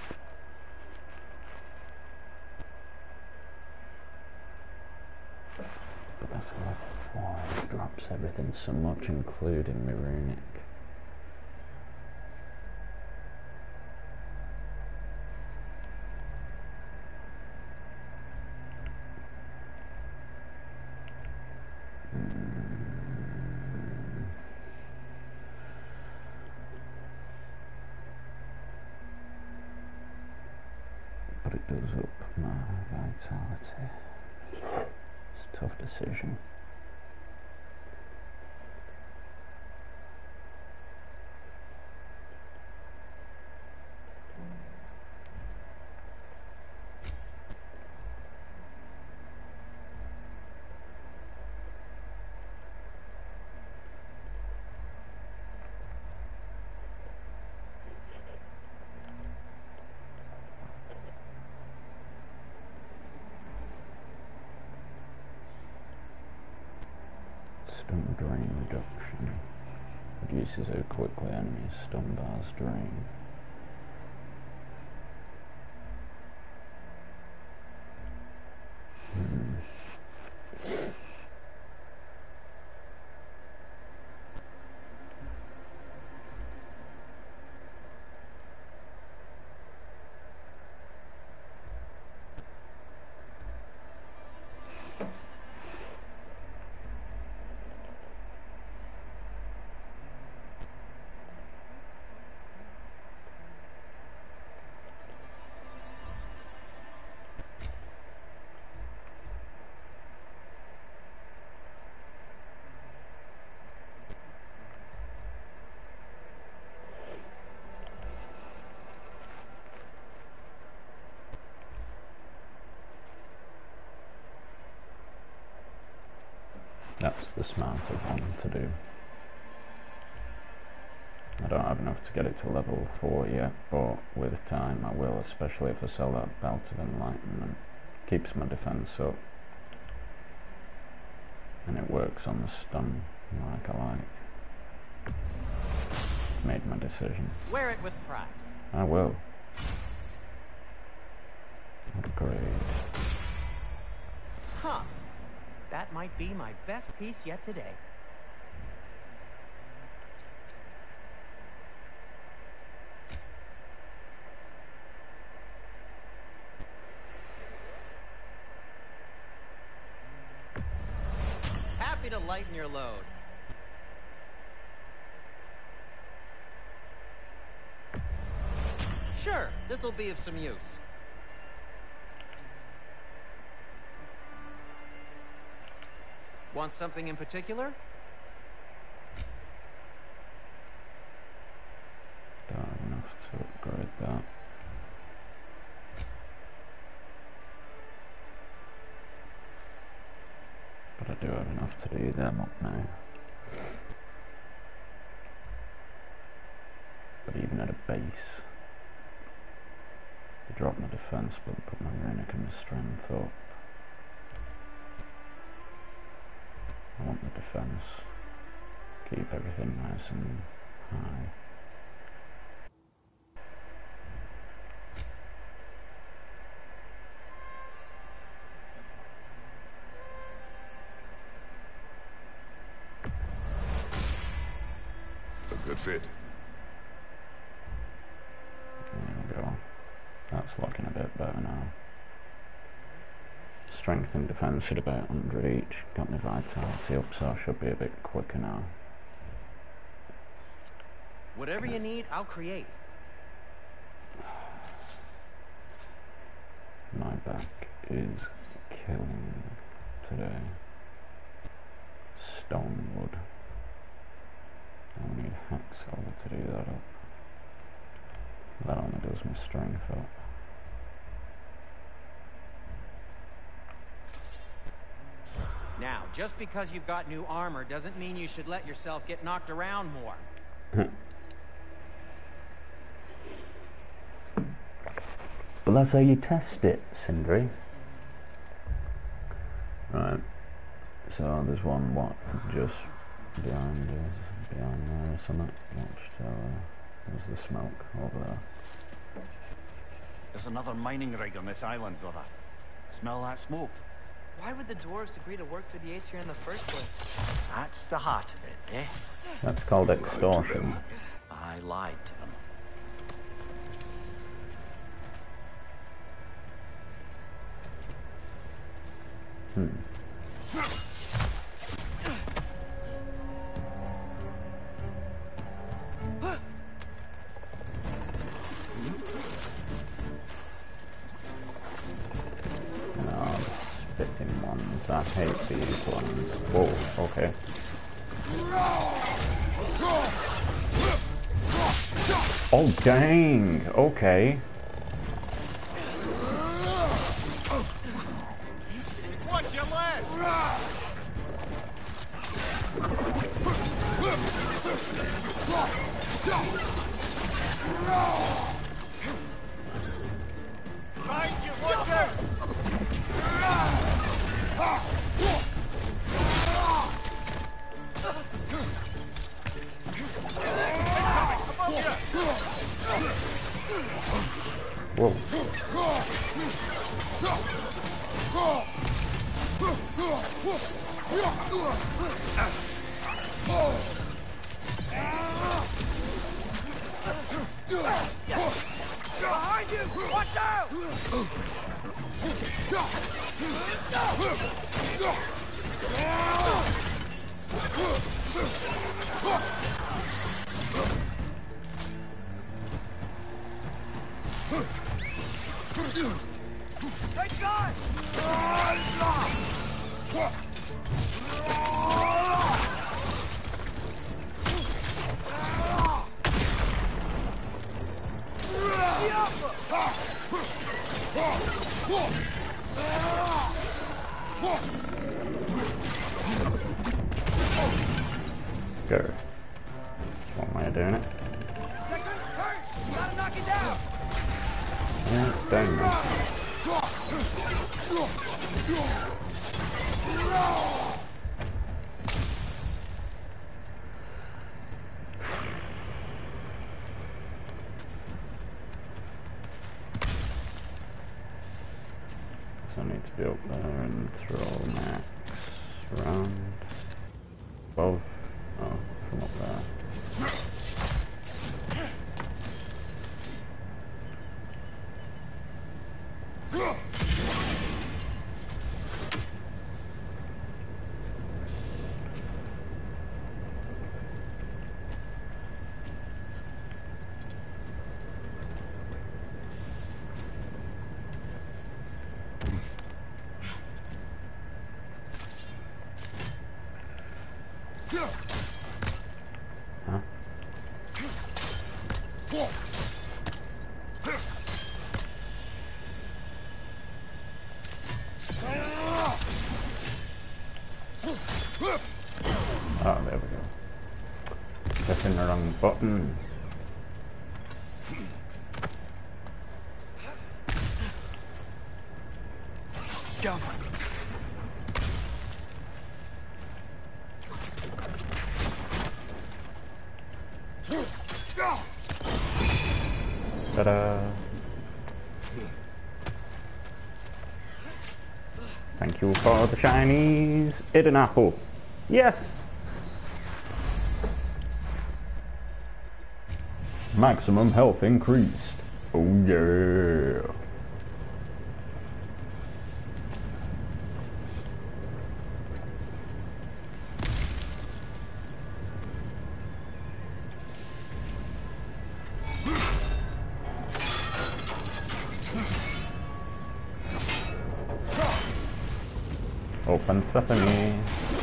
But that's a level four. It drops everything so much, including my runic. But it does up my vitality. It's a tough decision. Stun drain reduction. Reduces how quickly enemies stun bars drain. Hmm. That's the smarter one to do. I don't have enough to get it to level four yet, but with time I will, especially if I sell that Belt of Enlightenment. Keeps my defense up. And it works on the stun like I like. Made my decision.
Wear it with pride.
I will. Upgrade.
Huh. That might be my best piece yet today. Happy to lighten your load. Sure, this'll be of some use. Want something in particular?
Don't have enough to upgrade that. But I do have enough to do them up now. But even at a base, they drop my defense but put my runic and my strength up. I want the defense. Keep everything nice and high.
A good fit.
There we go. That's looking a bit better now. Strength and defense at about one hundred each. Got my vitality up, so I should be a bit quicker now.
Whatever you need, I'll create.
My back is killing today. Stonewood. I need hacksaw to do that up. That only does my strength up.
Now, Now, just because you've got new armor doesn't mean you should let yourself get knocked around more.
Well, that's how you test it, Sindri. Right. So there's one, what, just behind us, behind there or something. Watchtower. There's the smoke over there.
There's another mining rig on this island, brother. Smell that smoke?
Why would the dwarves agree to work for the Aesir in the first place?
That's the heart of it, eh?
That's called extortion.
I lied to them.
Hmm. No, spitting ones. I hate these ones. Whoa, okay. Oh, dang! Okay.
Watch your left! Mind you, watch out!
Whoa.
Behind you! Watch out! Hey, guys!
Go. One way of doing it.
You gotta knock it down!
Yeah, dang man. So I need to be up there and throw Max around. Above. Oh, from up there. Huh? Oh, there we go. Pressing the wrong button.
Go.
Ta-da! Thank you for the shinies. Hidden apple. Yes! Maximum health increased. Oh yeah! Open sesame.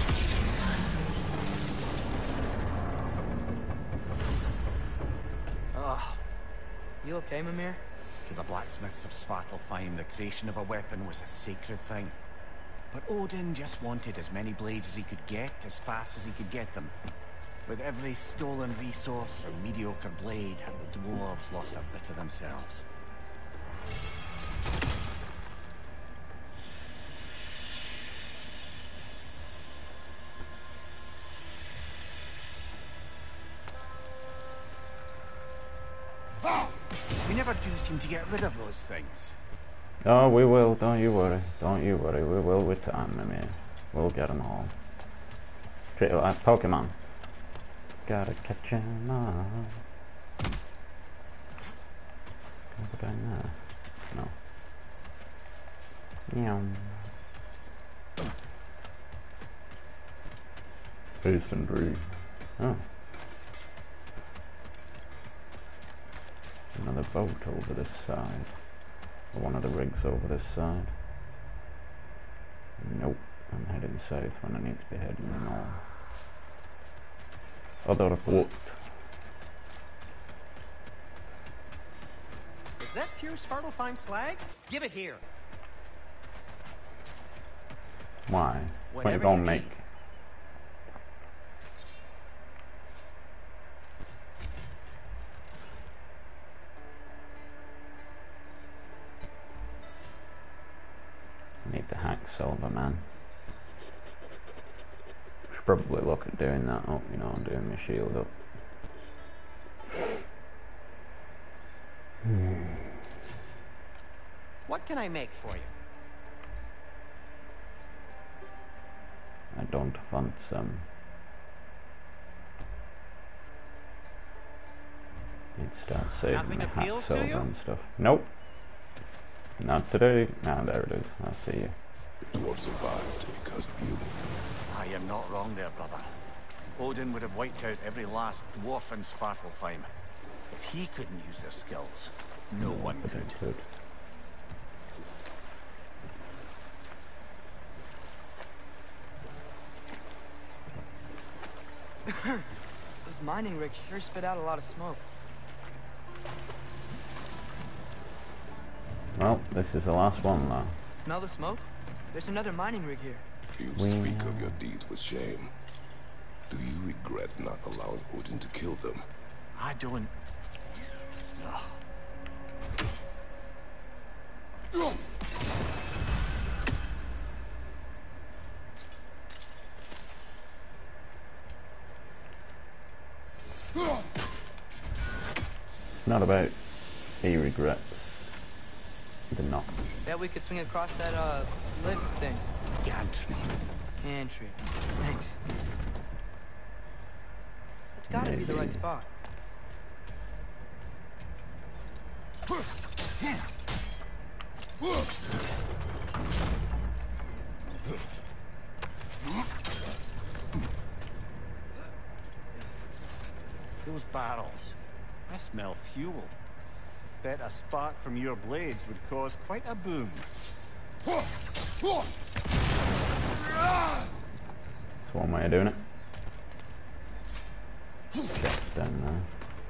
Ah,
You okay, Mimir?
to the blacksmiths of Svartalfheim, the creation of a weapon was a sacred thing. But Odin just wanted as many blades as he could get, as fast as he could get them. With every stolen resource or mediocre blade, the dwarves lost a bit of themselves. We never do seem to get rid of those things.
Oh, we will. Don't you worry. Don't you worry. We will with time, Mimir. We'll get them all. Treat it like Pokemon. Gotta catch 'em all. Can I go down there? No. Meow. Masonry. Oh. Another boat over this side. Or one of the rigs over this side. Nope. I'm heading south when I need to be heading north. Other boat.
Is that pure Svartalfheim slag? Give it here.
Why? What you
Whatever
gonna
you
make?
need.
I need to hack silver, man. Should probably look at doing that up, you know, doing my shield up. Hmm.
What can I make for you?
I don't want some. Need to start saving
Nothing
my hack
appeals to
silver
you?
and stuff. Nope. Not today. Nah, there it is. I see you.
The dwarf survived because of you.
I am not wrong there, brother. Odin would have wiped out every last dwarf in Svartalfheim. If he couldn't use their skills, no one could.
Good.
Those mining rigs sure spit out a lot of smoke.
Well, this is the last one, though.
Smell the smoke? There's another mining rig here.
You
We-
speak of your deeds with shame. Do you regret not allowing Odin to kill them?
I don't... No.
It's not about he regrets the not.
Bet we could swing across that, uh, lift thing.
Gantry.
Pantry. Thanks. It's gotta be the right
Maybe.
spot.
Those barrels. I smell fuel. Bet a spark from your blades would cause quite a boom.
That's one way of doing it. Chest down there.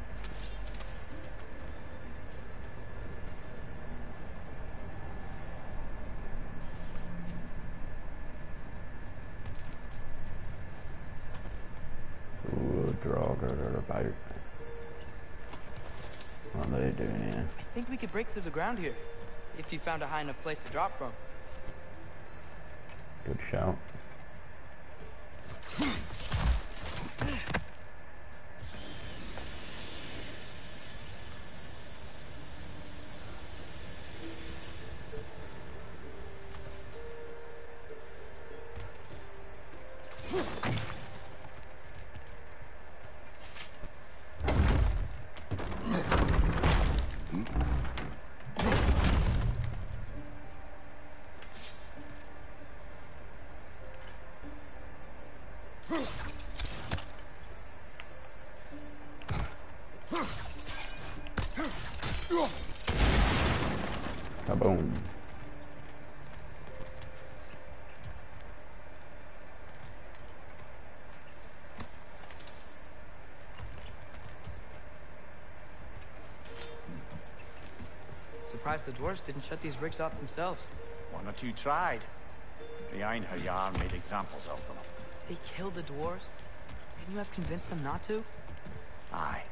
Ooh, Draugr are about. What are they doing here?
I think we could break through the ground here. If you found a high enough place to drop from.
Good shout. Kaboom.
Surprised the dwarves didn't shut these rigs off themselves.
One or two tried. The Einherjar made examples of them.
They killed the dwarves? Couldn't you have convinced them not to?
Aye.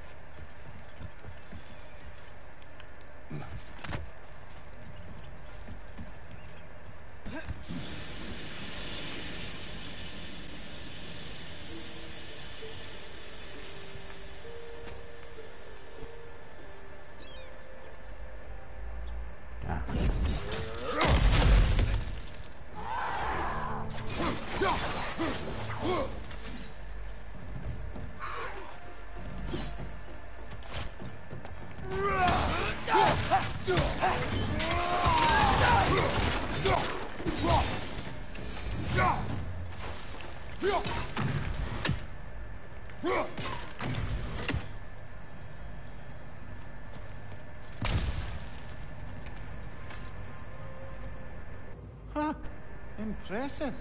Huh. Impressive.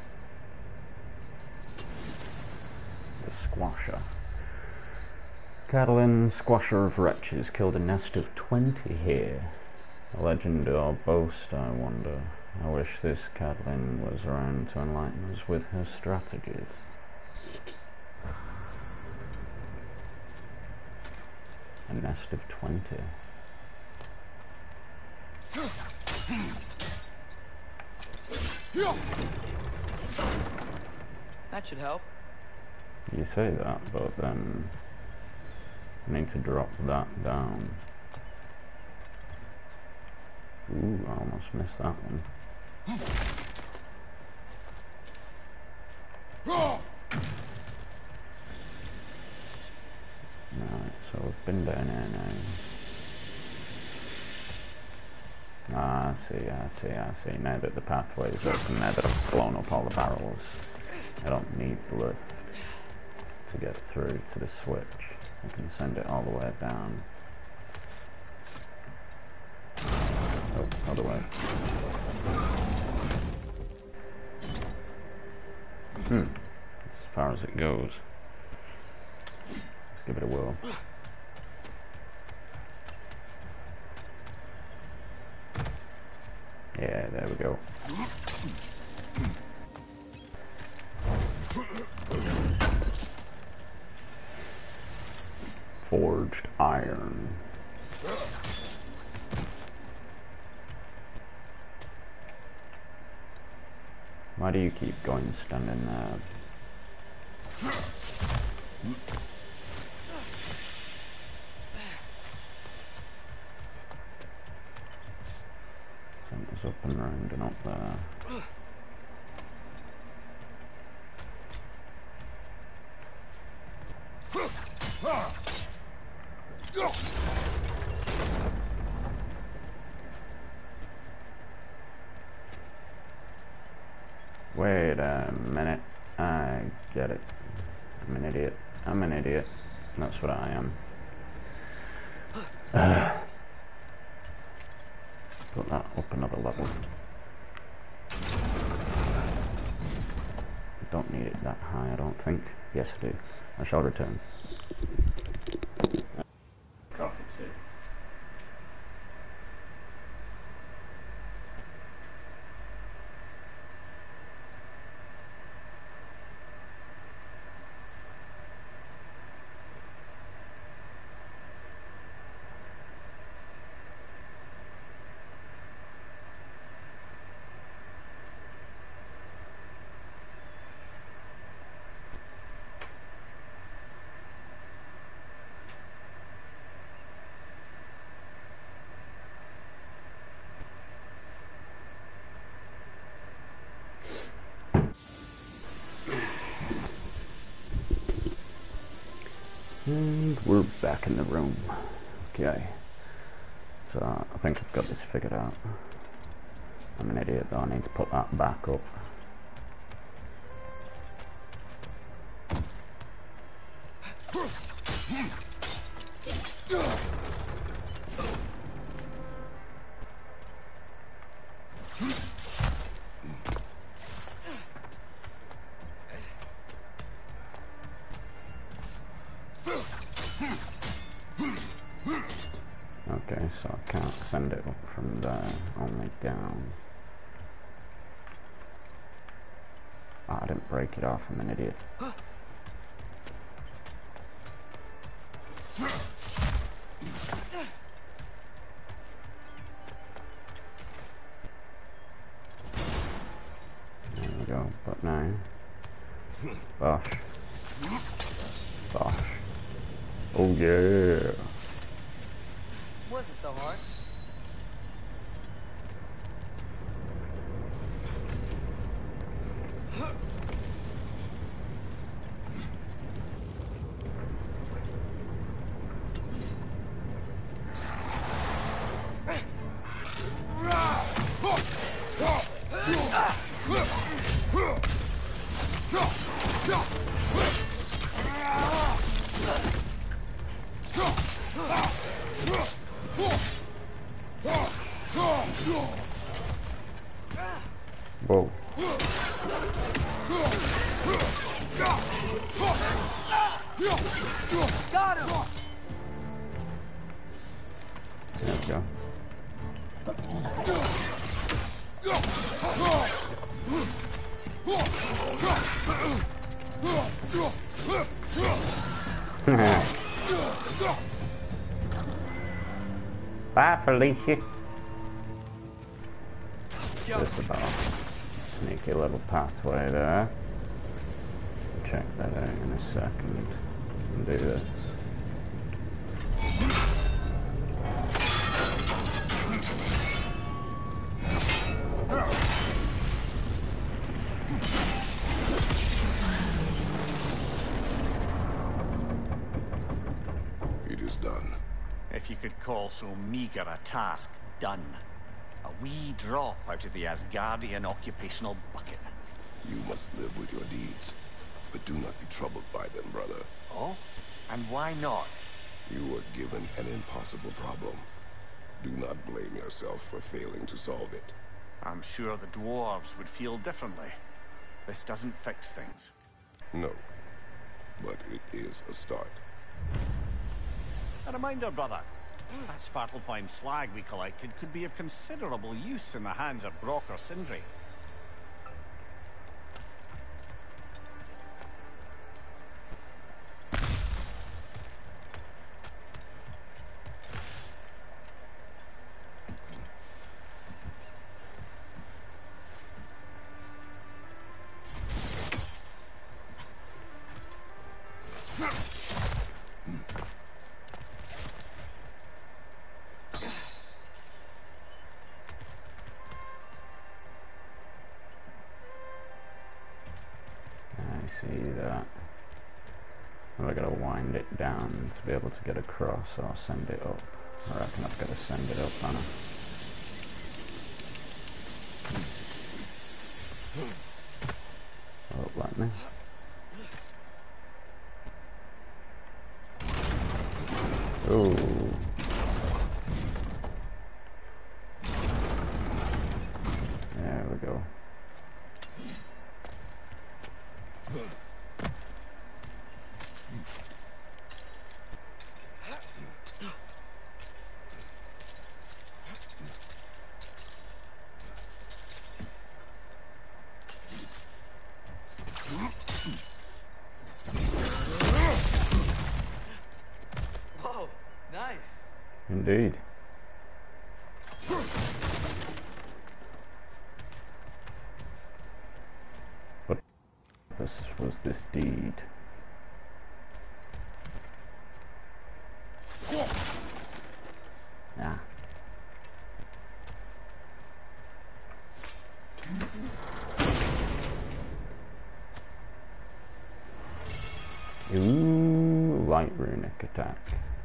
The Squasher. Catalan Squasher of Wretches killed a nest of twenty here. A legend or boast, I wonder. I wish this Catalan was around to enlighten us with her strategies. A nest of twenty.
That should help.
You say that, but then I need to drop that down. Ooh, I almost missed that one. Right, so we've been down here now. Ah, I see, I see, I see. Now that the pathway is open, now that I've blown up all the barrels, I don't need the lift to get through to the switch. I can send it all the way down. Oh, other way. Hmm, as far as it goes. Let's give it a whirl. Yeah, there we go. Forged iron. Why do you keep going standing there? Something's up and round and up there. Wait a minute, I get it. I'm an idiot. I'm an idiot. That's what I am. Uh, put that up another level. Don't need it that high, I don't think. Yes, I do. I shall return. And we're back in the room. Okay. So I think I've got this figured out. I'm an idiot though, I need to put that back up. Okay, so I can't send it up from there, only down. break it off, I'm an idiot. There we go, but now... Bosh. Bosh. Oh yeah!
Wasn't so hard.
Whoa.
Got him!
There we go. Bye, Felicia. Just about sneaky little pathway there. Check that out in a second and do this.
It is done.
If you could call so meager a task done. A wee drop out of the Asgardian occupational bucket.
You must live with your deeds, but do not be troubled by them, brother.
Oh? And why not?
You were given an impossible problem. Do not blame yourself for failing to solve it.
I'm sure the dwarves would feel differently. This doesn't fix things.
No, but it is a start.
A reminder, brother. That Svartalfheim slag we collected could be of considerable use in the hands of Brock or Sindri.
See that? Have I got to wind it down to be able to get across, or send it up? I reckon I've got to send it up, Anna. Oh, let me. Ooh. There we go.
Whoa, nice.
Indeed. What purpose was this deed? Ah. Ooh, light runic attack.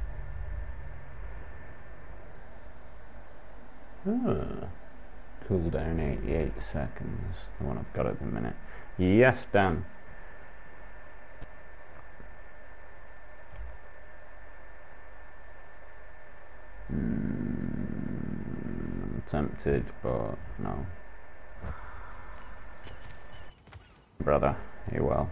Ah. Cooldown eighty-eight seconds. The one I've got at the minute. Yes, Dan. Mm, I'm tempted, but no. Brother, you well.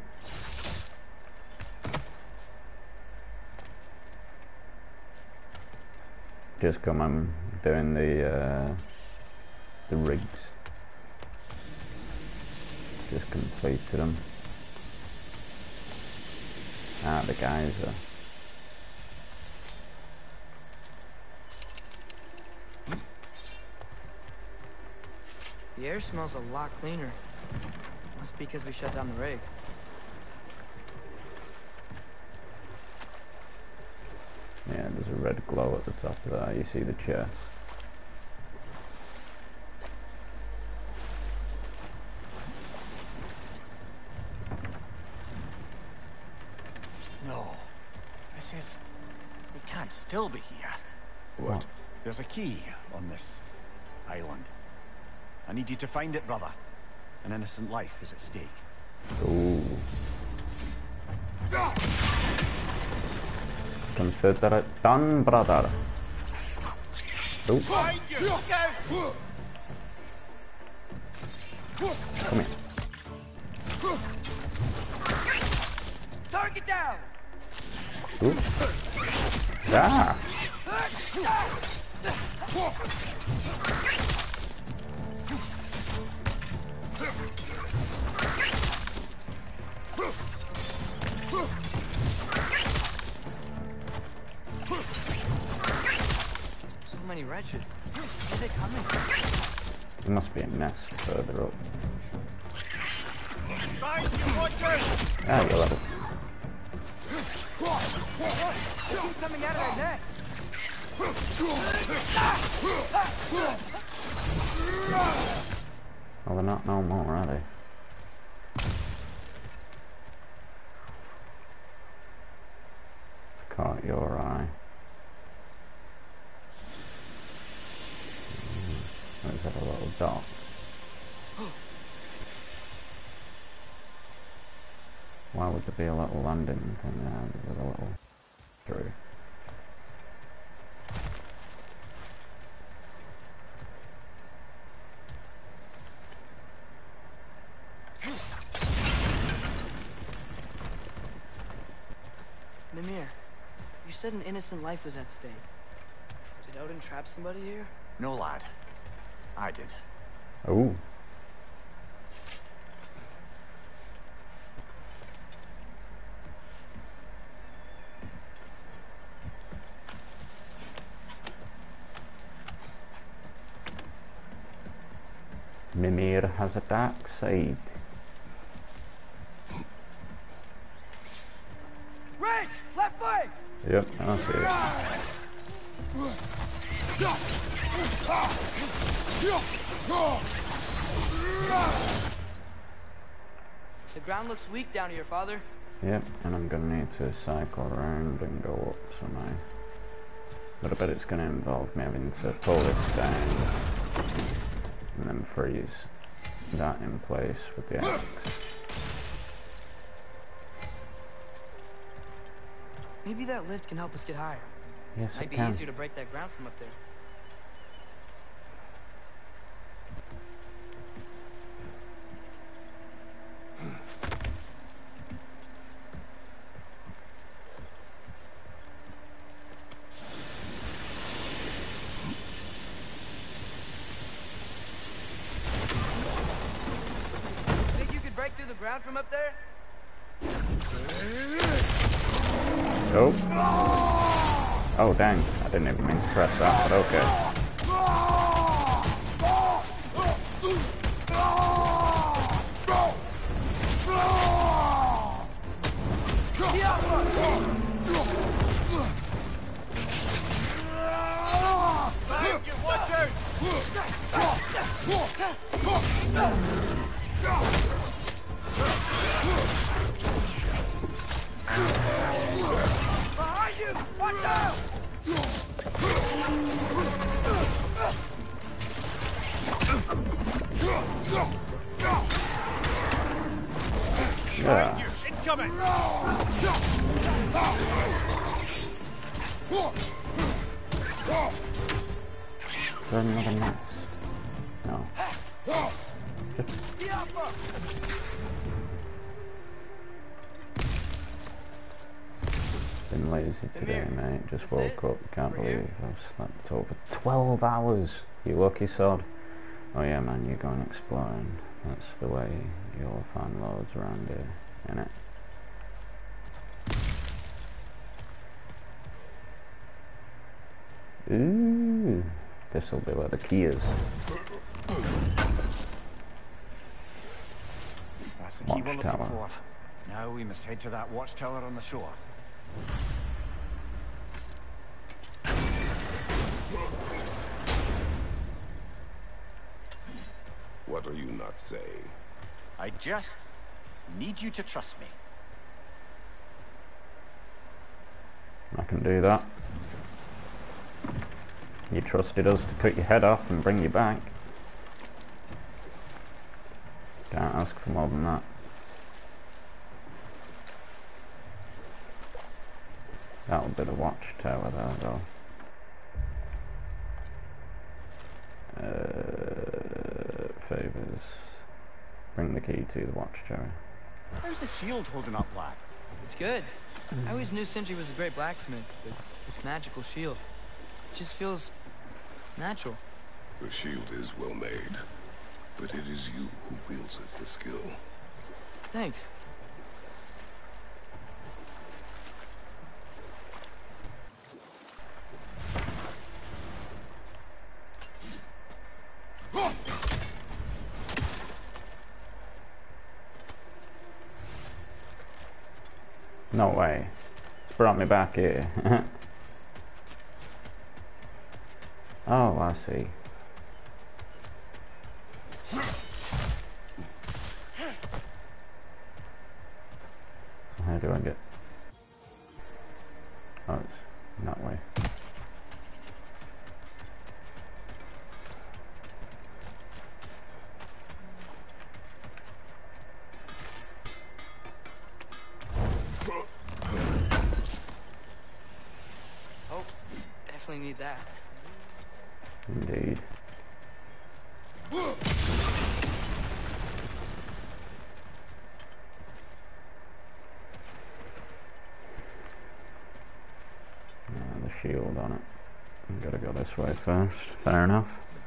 Just come, I'm doing the uh, the rigs. Just completed them. Ah, the geyser.
The air smells a lot cleaner. Must be because we shut down the rigs.
Yeah, there's a red glow at the top of that. You see the chest.
No. This is... We can't still be here.
What?
There's a key on this island. I need you to find it, brother. An innocent life is at stake.
Ooh. Consider it done, brother. Ooh.
Find you! Look out!
Come here.
Target down!
Ooh. Ah!
So many wretches. Where are they coming from?
There must be a nest further up.
Find you, watchers!
Ah, you level.
Keep coming out of their neck.
Well, they're not no more, are they? Caught your eye. Mm. Let's have a little dot. Why would there be a little landing thing there with a little through?
Mimir, you said an innocent life was at stake. Did Odin trap somebody here?
No, lad. I did.
Oh. Mimir has a dark side.
Rich! Left foot!
Yep, I see it.
The ground looks weak down here, Father.
Yep, and I'm gonna need to cycle around and go up somehow. But I bet it's gonna involve me having to pull this down and then freeze that in place with the axe.
Maybe that lift can help us get higher.
Yes,
Might
it
be
can.
easier to break that ground from up there. Think you could break through the ground from up there?
Oh. Oh, dang. I didn't even mean to press that, but okay.
Find you, watchers!
Behind you! Watch out!
Yeah.
Find you! Incoming!
Is there another nest? No. Been lazy today, mate. Just woke up. Can't believe I've slept over twelve hours. You lucky sod. Oh yeah, man, you're going exploring. That's the way you'll find loads around here, innit? Ooh, this'll be where the key is.
That's the key we're looking
Watchtower.
for. Now we must head to that watchtower on the shore.
What are you not saying?
I just need you to trust me.
I can do that. You trusted us to cut your head off and bring you back. Can't ask for more than that. That'll be the watchtower there, though. Uh, favors. Bring the key to the watchtower.
How's the shield holding up, lad?
It's good. I always knew Sindri was a great blacksmith, but this magical shield it just feels natural.
The shield is well made, but it is you who wields it with skill.
Thanks.
No way. It's brought me back here. Oh, I see. How do I get... Oh, it's that way.
Oh, definitely need that.
Indeed. Uh, the shield on it. I've got to go this way first. Fair enough.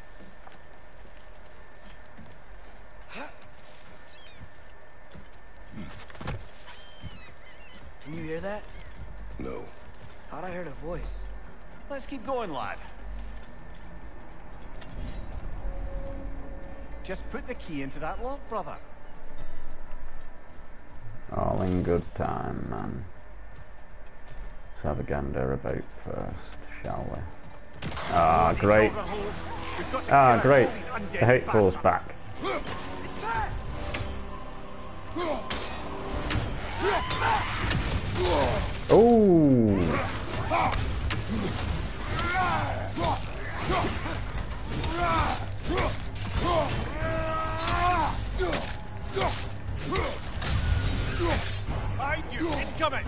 Can you hear that?
No.
Thought I heard a voice.
Let's keep going, lad. Just put the key into that lock, brother.
All in good time, man. Let's have a gander about first, shall we? Ah, great. Ah, great. The hateful's back. Oh!
Behind you, incoming!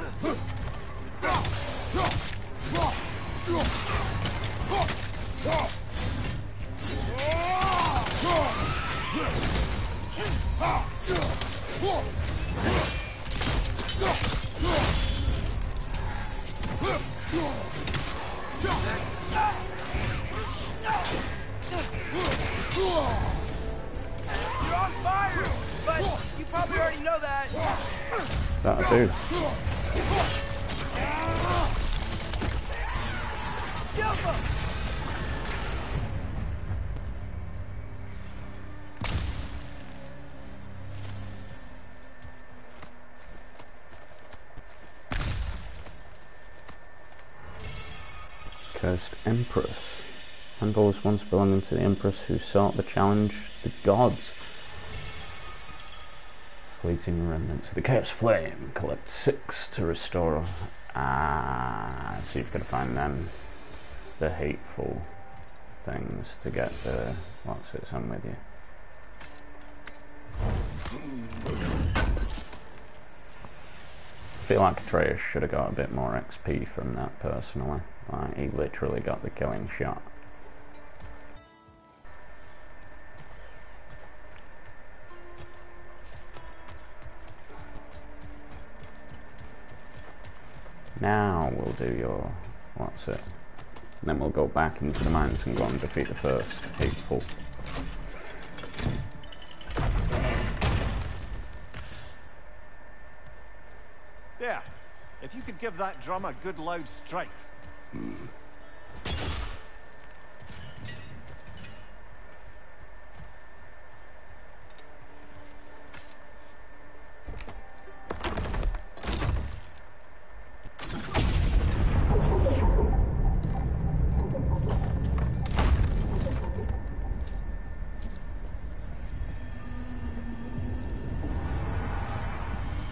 You're on fire! But you probably already know that.
That'll do. Cursed Empress. Handles once belonging to the Empress who sought the challenge the gods. Fleeting remnants of the Chaos Flame. Collect six to restore. Ah, so you've got to find them. The hateful things to get the what's it's on with you. I feel like Atreus should have got a bit more X P from that personally. Like he literally got the killing shot. Now we'll do your what's it? And then we'll go back into the mines and go and defeat the first hateful.
There. If you could give that drum a good loud strike.
Hmm.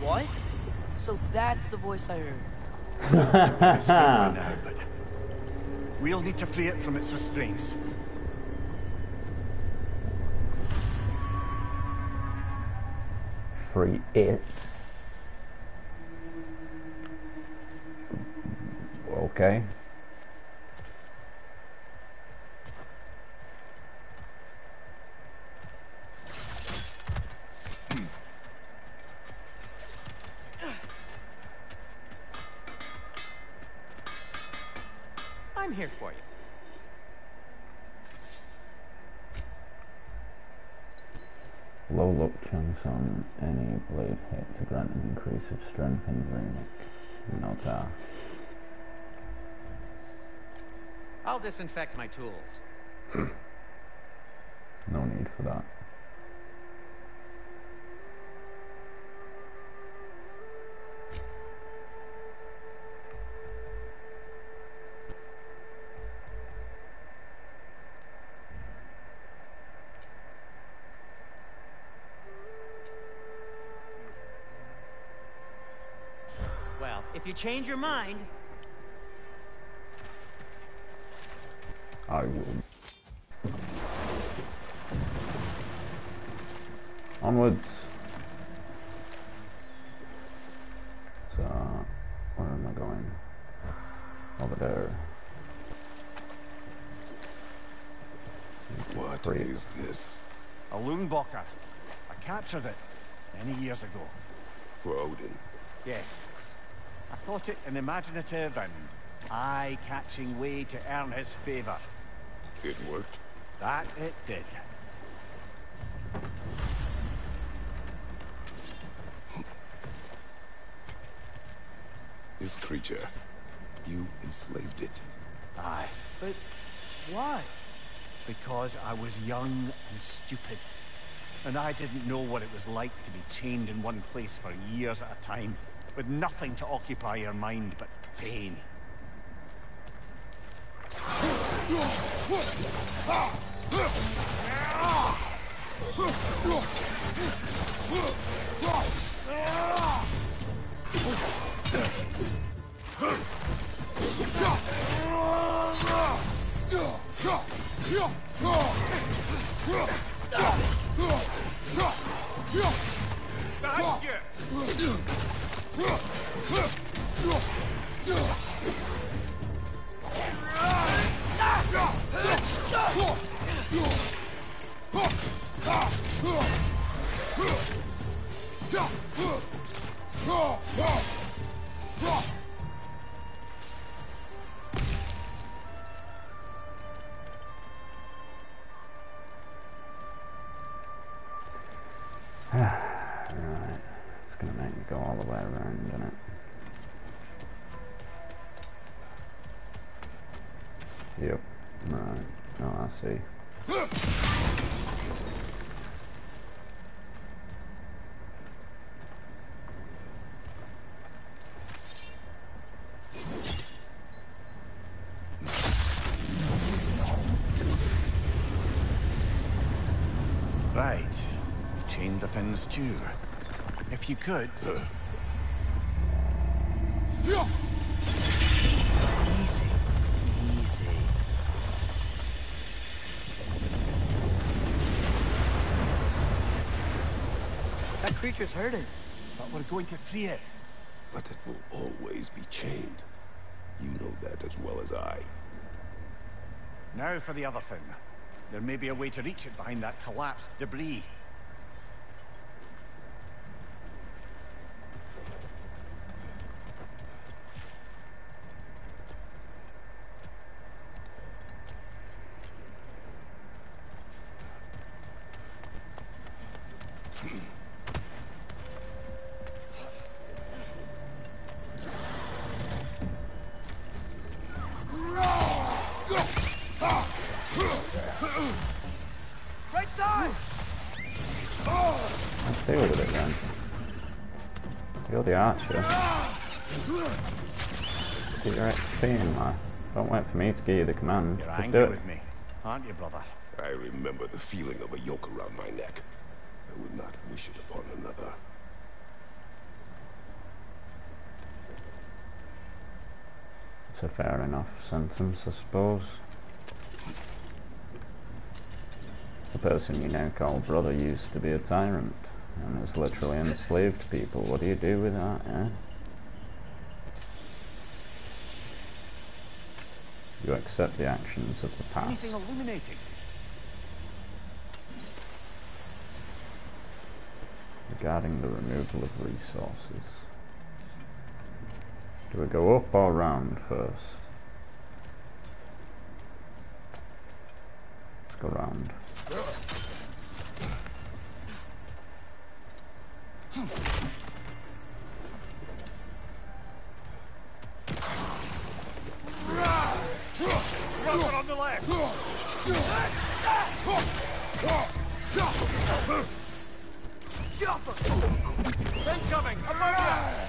What? So that's the voice I heard.
It's good by now, but we'll need to free it from its restraints.
Free it. Okay.
I'm here for you.
Low luck chance on any blade hit to grant an increase of strength in runic. Notar.
I'll disinfect my tools.
No need for that.
Well, if you change your mind,
I will. Onwards. So, where am I going? Over there.
What
Free.
is this?
A Loonbocker. I captured it many years ago.
For Odin.
Yes. I thought it an imaginative and eye-catching way to earn his favor.
It worked?
That it did.
This creature, you enslaved it.
Aye.
But why?
Because I was young and stupid. And I didn't know what it was like to be chained in one place for years at a time, with nothing to occupy your mind but pain.
Right, it's gonna make me go all the way around, isn't it? Yep, right, oh I see.
Right. Chain the fins too. If you could. Easy. Easy.
That creature's hurting.
But we're going to free it.
But it will always be chained. You know that as well as I.
Now for the other fin. There may be a way to reach it behind that collapsed debris.
Right side!
Let's deal with it then. You're the archer. Get your X P in there. Don't wait for me to give you the command.
You're
Just
angry
do it.
with me, aren't you, brother?
I remember the feeling of a yoke around my neck. I would not wish it upon another.
It's a fair enough sentence, I suppose. The person you now call brother used to be a tyrant and has literally enslaved people. What do you do with that, eh? You accept the actions of the past.
Anything illuminating?
Regarding the removal of resources. Do we go up or round first? Let's go round.
Rubber on the left! Incoming! Above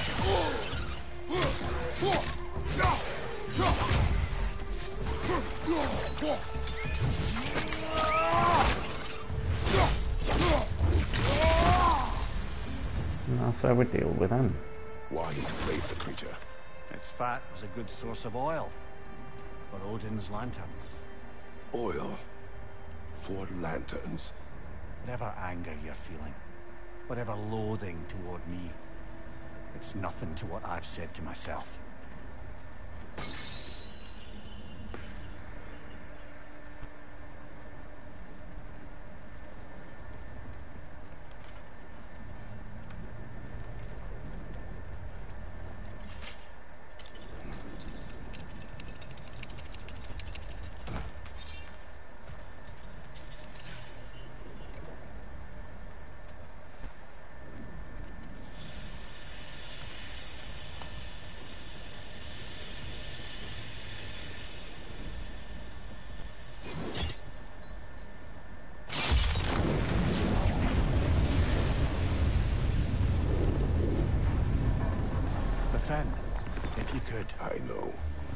And that's how we deal with them.
Why enslave the creature?
Its fat was a good source of oil for Odin's lanterns.
Oil for lanterns.
Whatever anger you're feeling, whatever loathing toward me, it's nothing to what I've said to myself. Defend, if you could.
I know.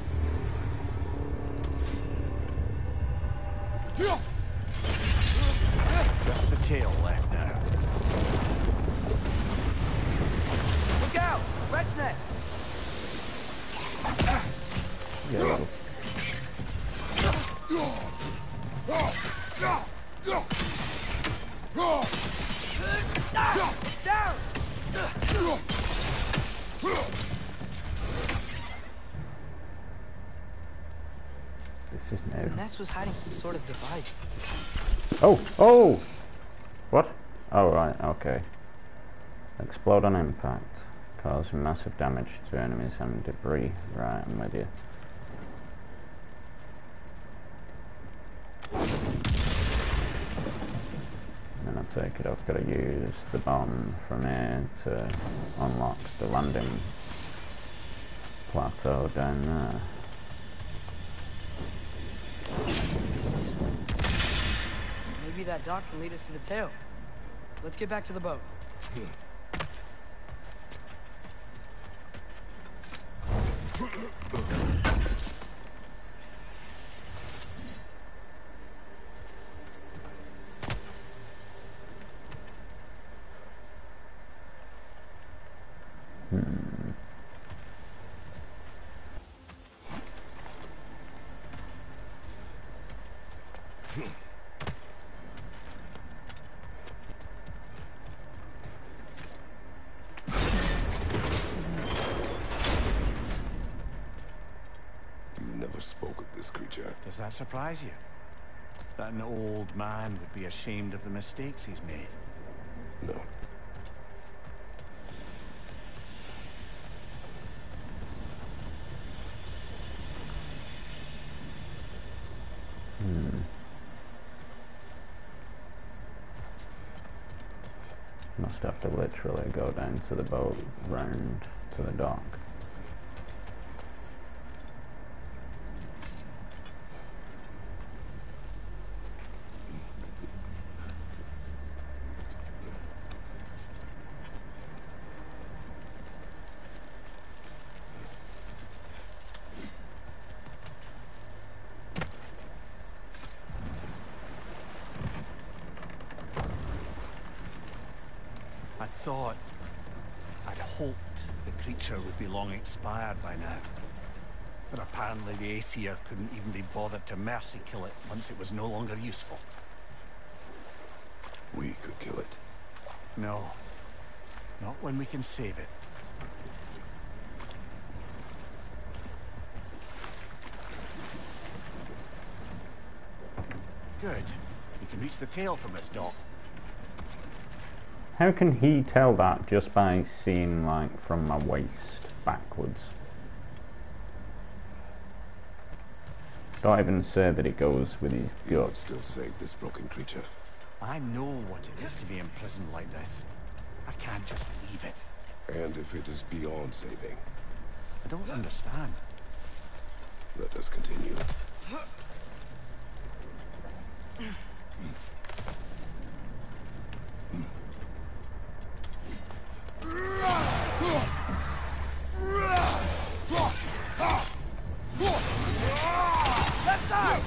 Just the tail left now.
Look out! Wretch neck!
Yeah.
Down!
This is
The
new.
nest was hiding some sort of device.
Oh! Oh! What? Oh, right, okay. Explode on impact. Causing massive damage to enemies and debris. Right, I'm with you. And I take it I've got to use the bomb from here to unlock the landing plateau down there.
Maybe that dock can lead us to the tail. Let's get back to the boat.
Hmm.
You never spoke of this creature.
Does that surprise you? That an old man would be ashamed of the mistakes he's made?
No.
Hmm. Must have to literally go down to the boat, round to the dock.
I thought, I'd hoped the creature would be long expired by now. But apparently the Aesir couldn't even be bothered to mercy kill it once it was no longer useful.
We could kill it.
No. Not when we can save it. Good. We can reach the tail from this dock.
How can he tell that just by seeing, like, from my waist backwards? Don't even say that it goes with his
You would
gut.
still save this broken creature.
I know what it is to be imprisoned like this. I can't just leave it.
And if it is beyond saving,
I don't understand.
let us continue.
Left side!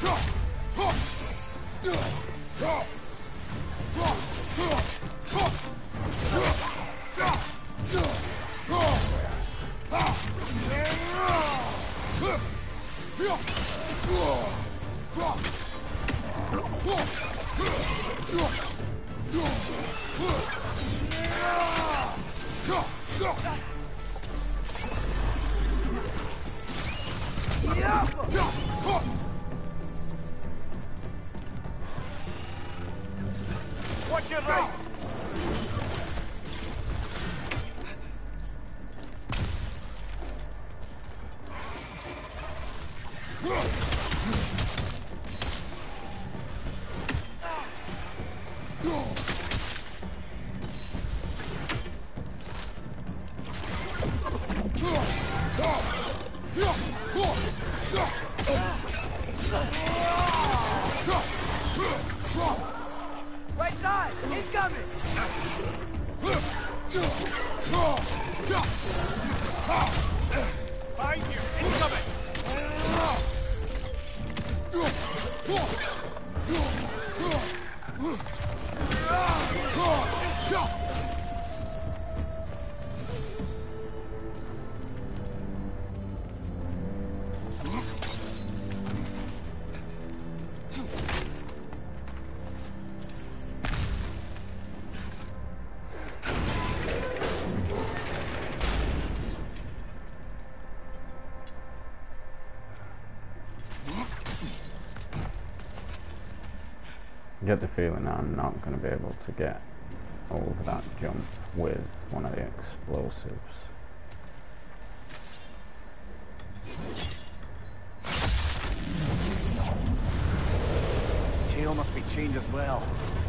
Watch your right!
Right side! Incoming!
Behind you! Incoming!
I get the feeling that I'm not going to be able to get over that jump with one of the explosives.
Tail must be chained as well.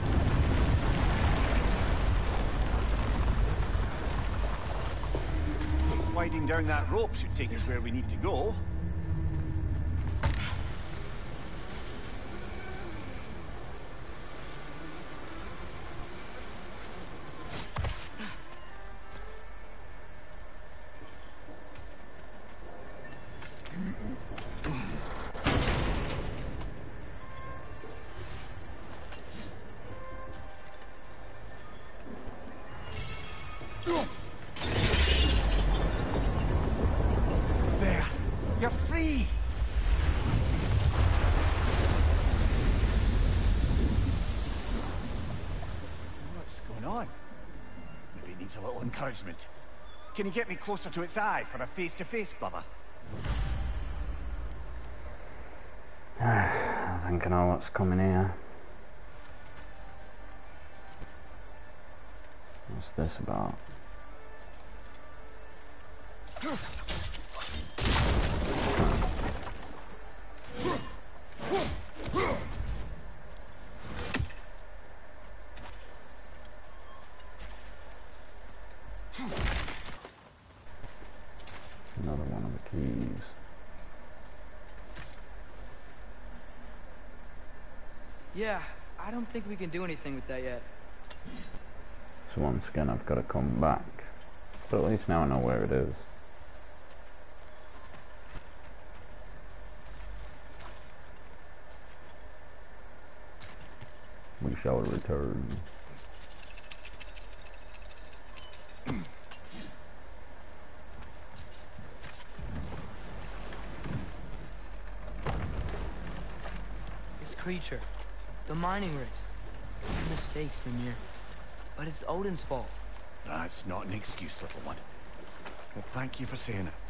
Sliding down that rope should take us where we need to go. There! You're free! What's going on? Maybe it needs a little encouragement. Can you get me closer to its eye for a face-to-face, brother?
I think I know what's coming here. What's this about? Another one of the keys.
Yeah, I don't think we can do anything with that yet.
So once again I've got to come back. But at least now I know where it is. We shall return.
creature. The mining rigs. Your mistakes, Mimir. But it's Odin's fault.
That's not an excuse, little one. Well, thank you for saying it.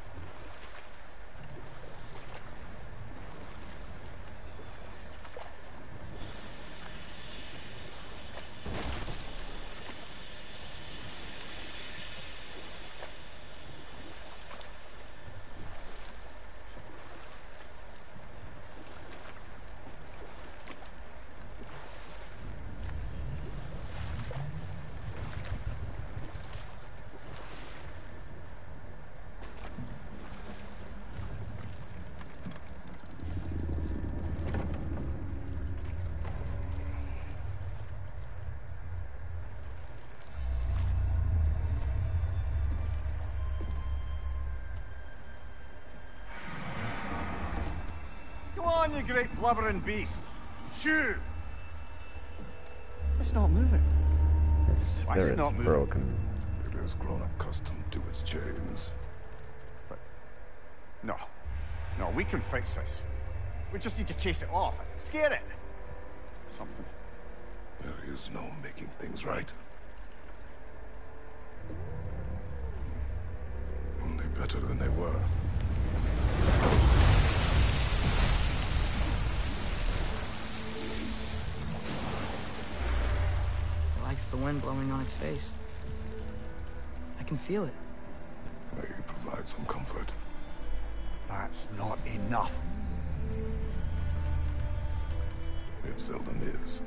On, you great blubbering beast! Shoo! It's not moving.
Its
Why is it
spirit's
not moving?
broken.
It has grown accustomed to its chains.
But no, no, we can fix this. We just need to chase it off, scare it. Something.
There is no making things right. Only better than they were.
Likes the wind blowing on its face. I can feel it.
May provide some comfort.
That's not enough.
It seldom is.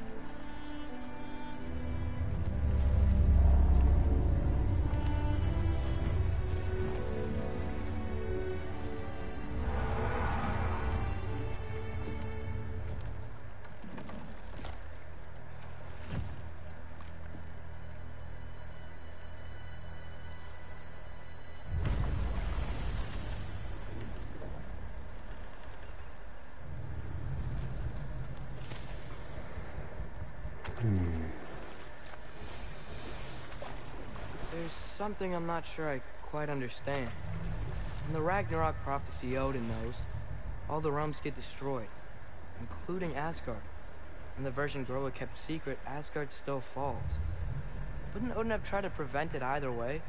There's something I'm not sure I quite understand. In the Ragnarok prophecy Odin knows, all the realms get destroyed, including Asgard. In the version Groa kept secret, Asgard still falls. Wouldn't Odin have tried to prevent it either way?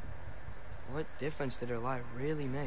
What difference did her lie really make?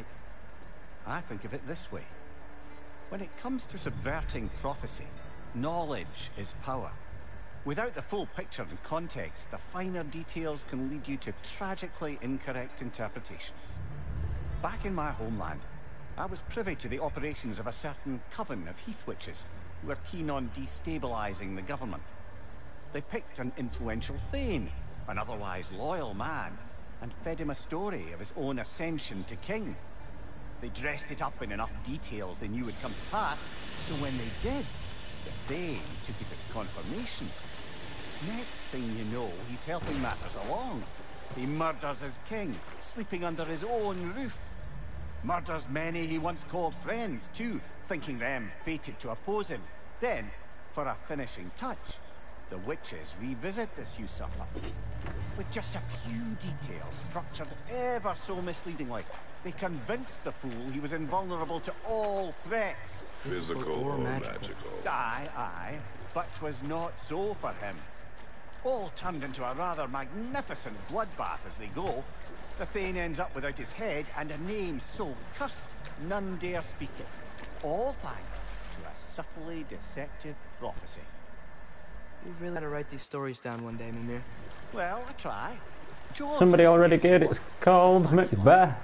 I think of it this way. When it comes to subverting prophecy, knowledge is power. Without the full picture and context, the finer details can lead you to tragically incorrect interpretations. Back in my homeland, I was privy to the operations of a certain coven of heath witches who were keen on destabilizing the government. They picked an influential Thane, an otherwise loyal man, and fed him a story of his own ascension to king. They dressed it up in enough details they knew would come to pass, so when they did, the Thane took it as confirmation. Next thing you know, he's helping matters along. He murders his king, sleeping under his own roof. Murders many he once called friends, too, thinking them fated to oppose him. Then, for a finishing touch, the witches revisit this usurper. With just a few details structured ever so misleadingly, they convinced the fool he was invulnerable to all threats.
Physical or magical? magical.
Aye, aye, but 'twas not so for him. All turned into a rather magnificent bloodbath as they go. The Thane ends up without his head and a name so cursed none dare speak it. All thanks to a subtly deceptive prophecy.
You've really got to write these stories down one day, Mimir.
Well, I try. Joel
Somebody
keeps
already
me
did.
so-
It's called Macbeth.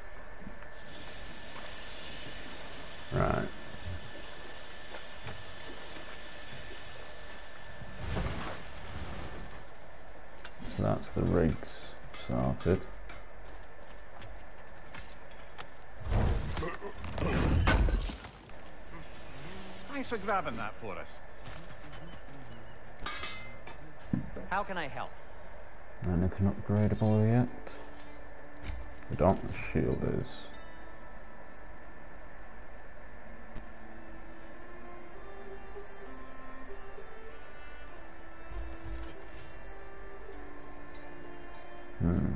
Right. So that's the rigs sorted.
Thanks for grabbing that for us.
How can I help?
Anything upgradable yet? The Dauntless Shield is. Hmm.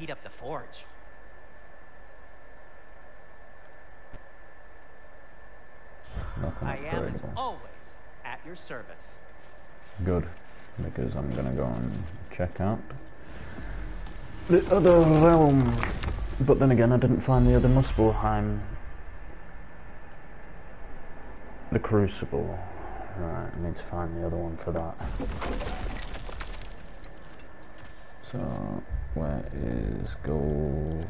heat up the forge.
Nothing
I am, as
upgradable.
always, at your service.
Good, because I'm gonna go and check out the other realm. But then again, I didn't find the other Muspelheim. The Crucible. Right, I need to find the other one for that. So, where is goals?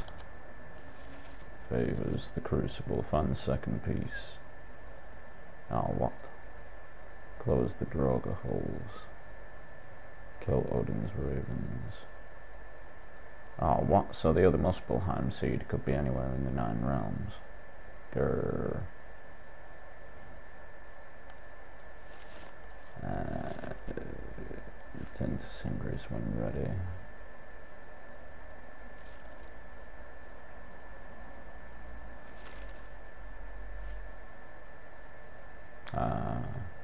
Favors, the Crucible, find the second piece. Oh, what? Close the Droga holes. Kill Odin's ravens. Oh, what? So the other Muspelheim seed could be anywhere in the Nine Realms. Grrr. Uh, return to Singris when ready. Ah.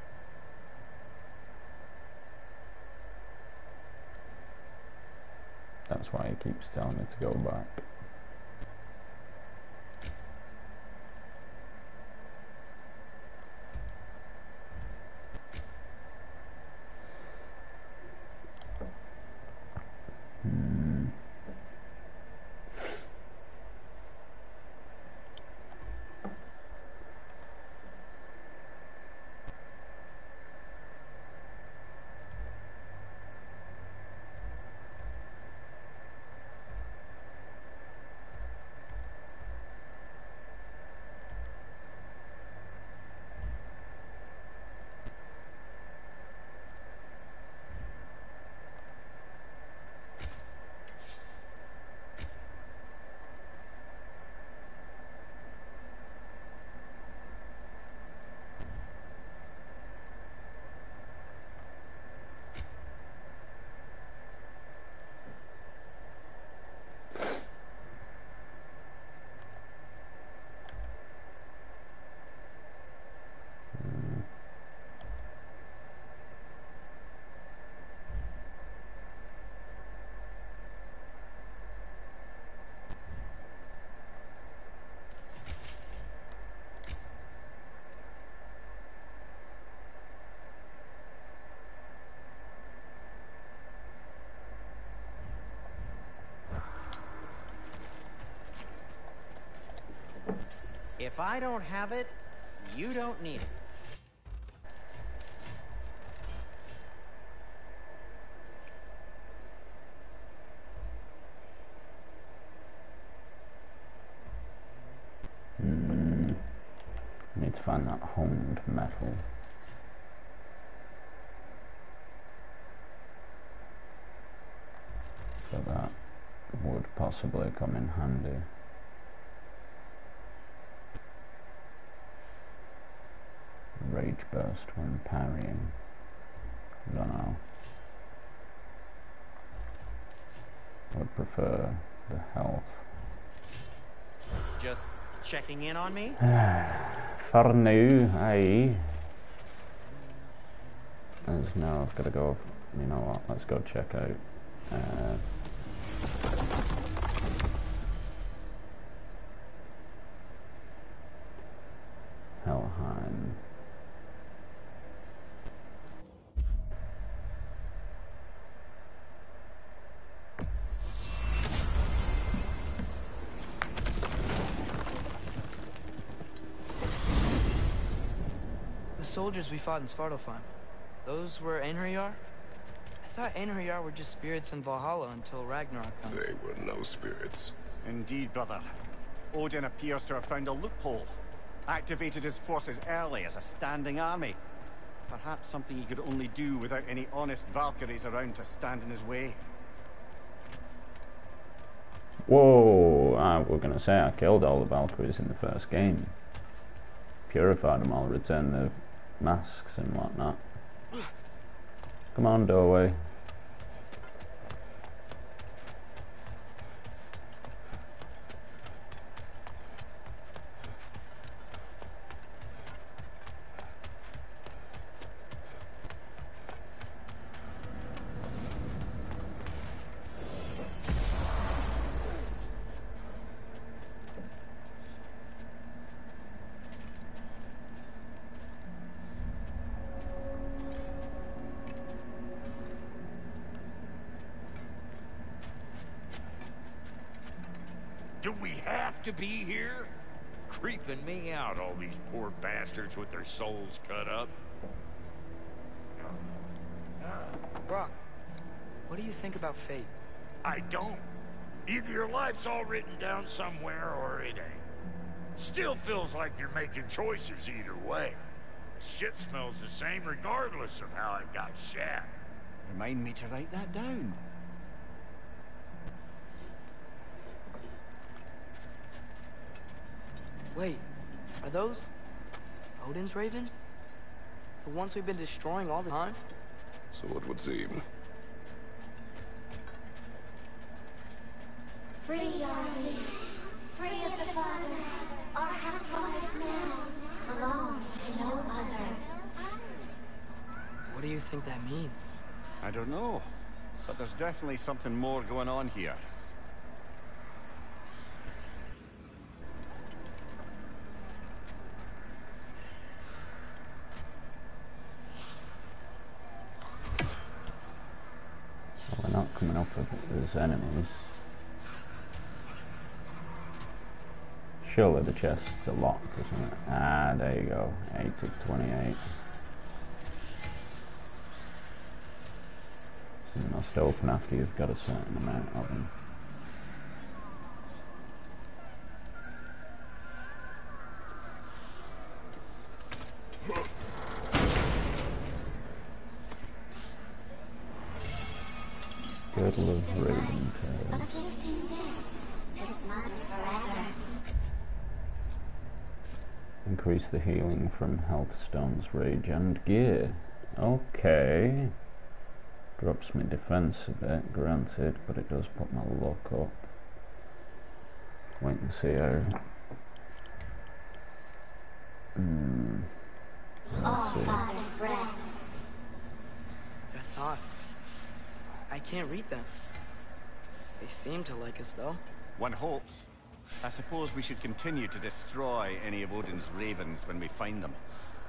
That's why he keeps telling me to go back. Hmm.
If I don't have it, you don't need it.
Hmm. I need to find that honed metal. So that would possibly come in handy. Rage burst when parrying. I don't know. I would prefer the health.
Just checking in on me?
For now, aye. As now I've got to go, you know what, let's go check out uh, Helheim.
The soldiers we fought in Svartalfheim, those were Einherjar? I thought Einherjar were just spirits in Valhalla until Ragnarok comes.
They were no spirits.
Indeed, brother. Odin appears to have found a loophole. Activated his forces early as a standing army. Perhaps something he could only do without any honest Valkyries around to stand in his way.
Whoa, I was going to say I killed all the Valkyries in the first game. Purified them all, returned the masks and whatnot. Come on, doorway.
Do we have to be here? Creeping me out, all these poor bastards with their souls cut up.
Brock, what do you think about fate?
I don't. Either your life's all written down somewhere or it ain't. Still feels like you're making choices either way. Shit smells the same regardless of how it got shat.
Remind me to write that down.
Wait, are those Odin's ravens? The ones we've been destroying all the time?
So it would seem.
Free are we, free of the Father. Our half-lives now belong to no other.
What do you think that means?
I don't know, but there's definitely something more going on here.
We're not coming up with as enemies. Surely the chests are locked, isn't it? Ah, there you go. eight of twenty-eight. So you must open after you've got a certain amount of them. Girdle of Raven
A
Tails.
gift in death to smile forever.
Increase the healing from health stones, rage and gear. Okay. Drops my defense a bit, granted, but it does put my luck up. Wait and see how. Hmm.
All Father's breath.
Their thoughts. I can't read them. They seem to like us, though.
One hopes. I suppose we should continue to destroy any of Odin's ravens when we find them.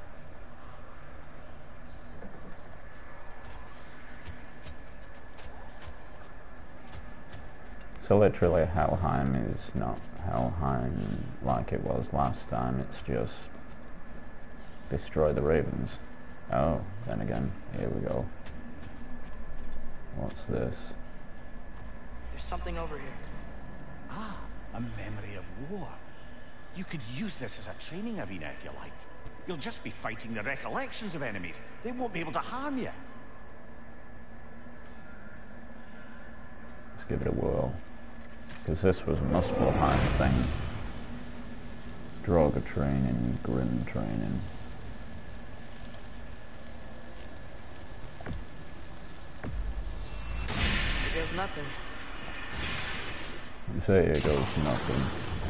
So literally Helheim is not Helheim like it was last time, it's just destroy the ravens. Oh, then again, here we go. What's this?
There's something over here.
Ah, a memory of war. You could use this as a training arena if you like. You'll just be fighting the recollections of enemies. They won't be able to harm you.
Let's give it a whirl. Because this was a Muspelheim thing. Draugr training, Grim training.
Here goes nothing.
You say here goes nothing.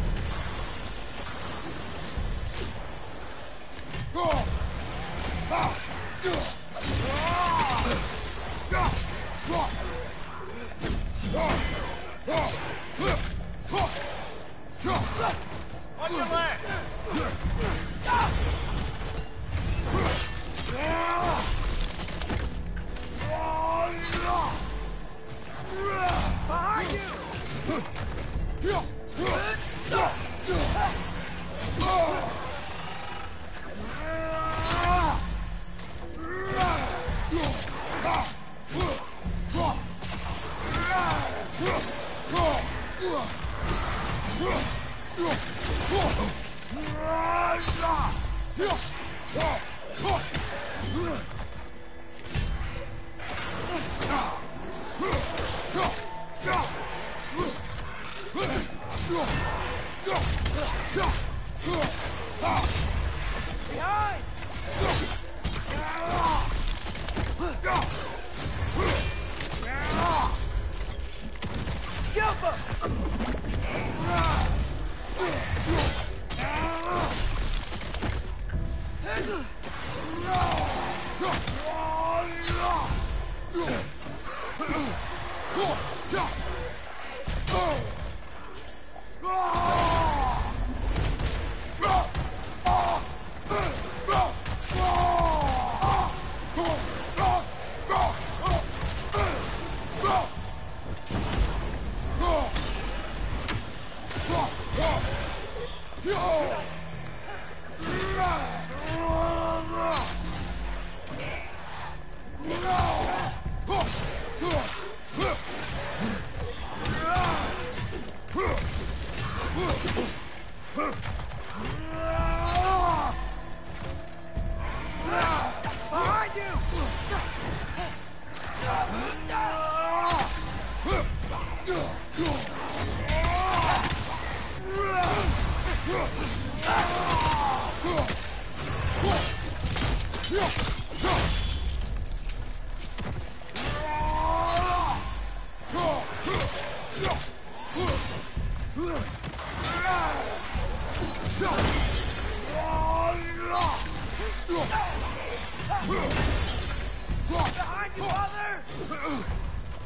On your left!
Behind you! Behind!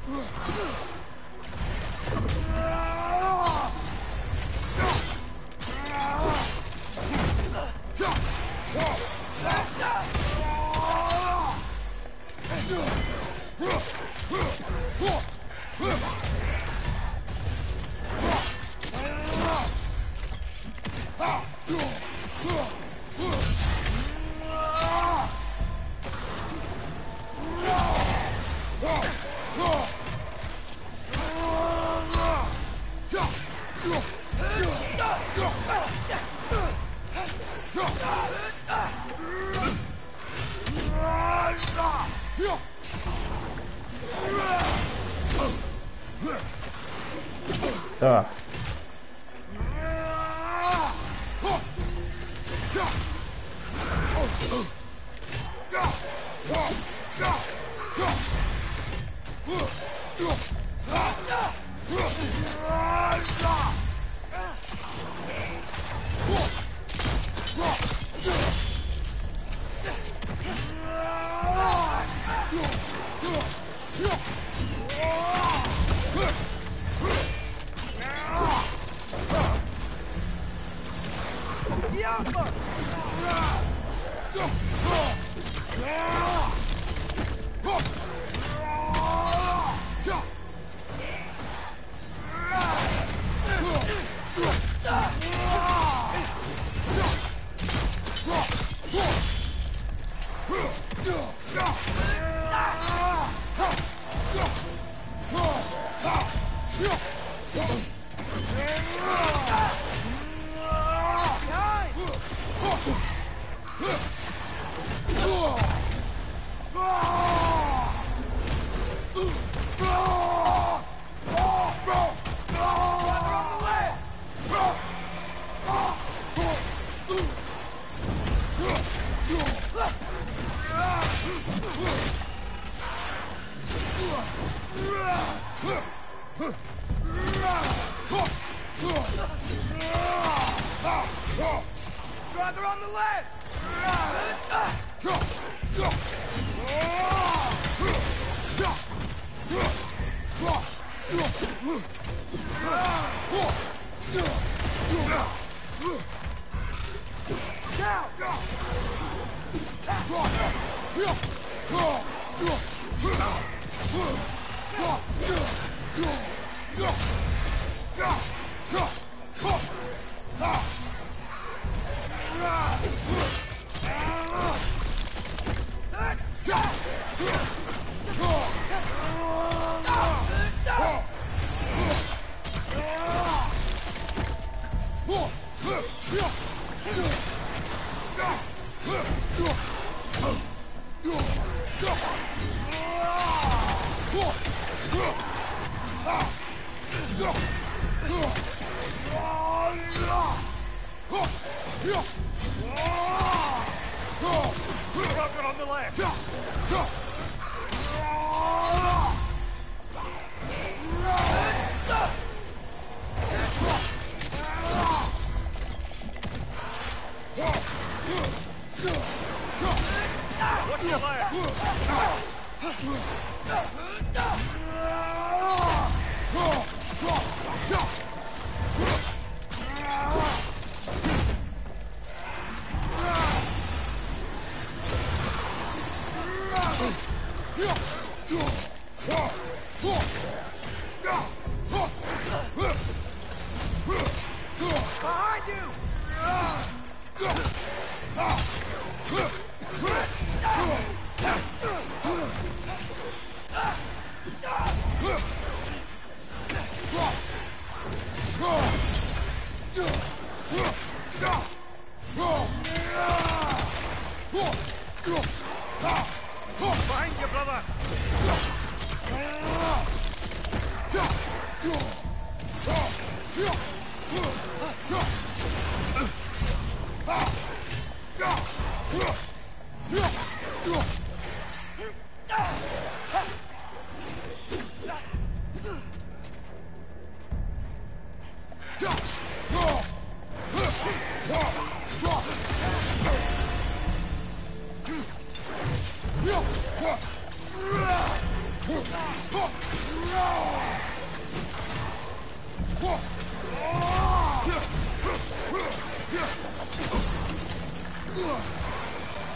Ah.
Driver on the left!
Rocket on the left! What's your left?
Behind you!
Behind you, brother!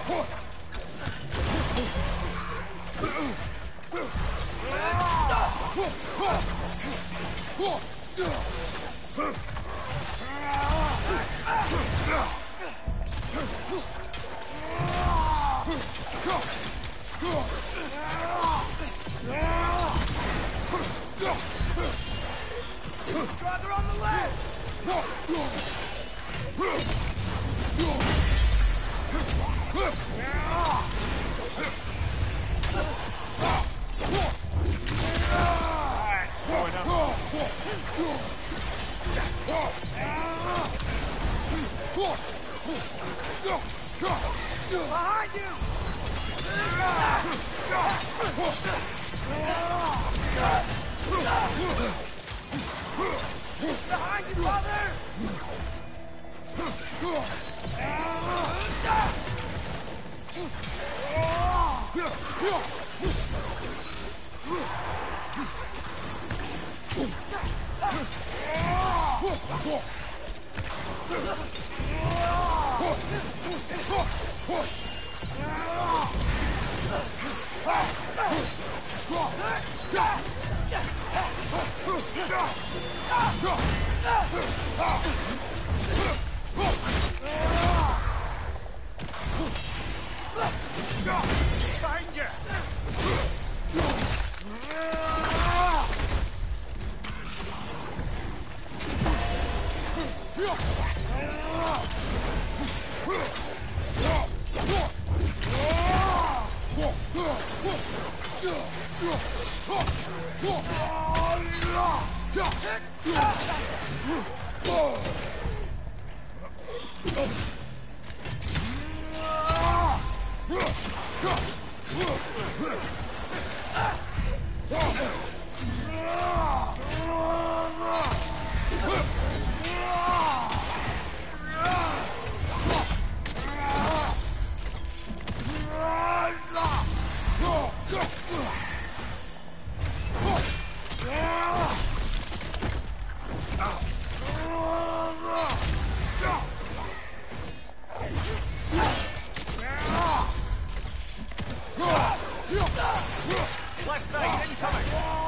Brother on the left! Behind you! Behind you, father! Behind you! Left side incoming!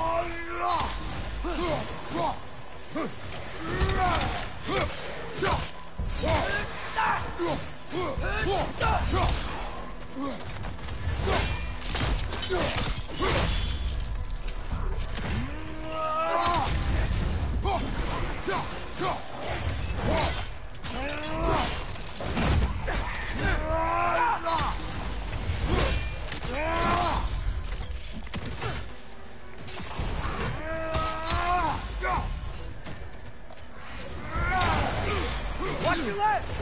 Watch your left!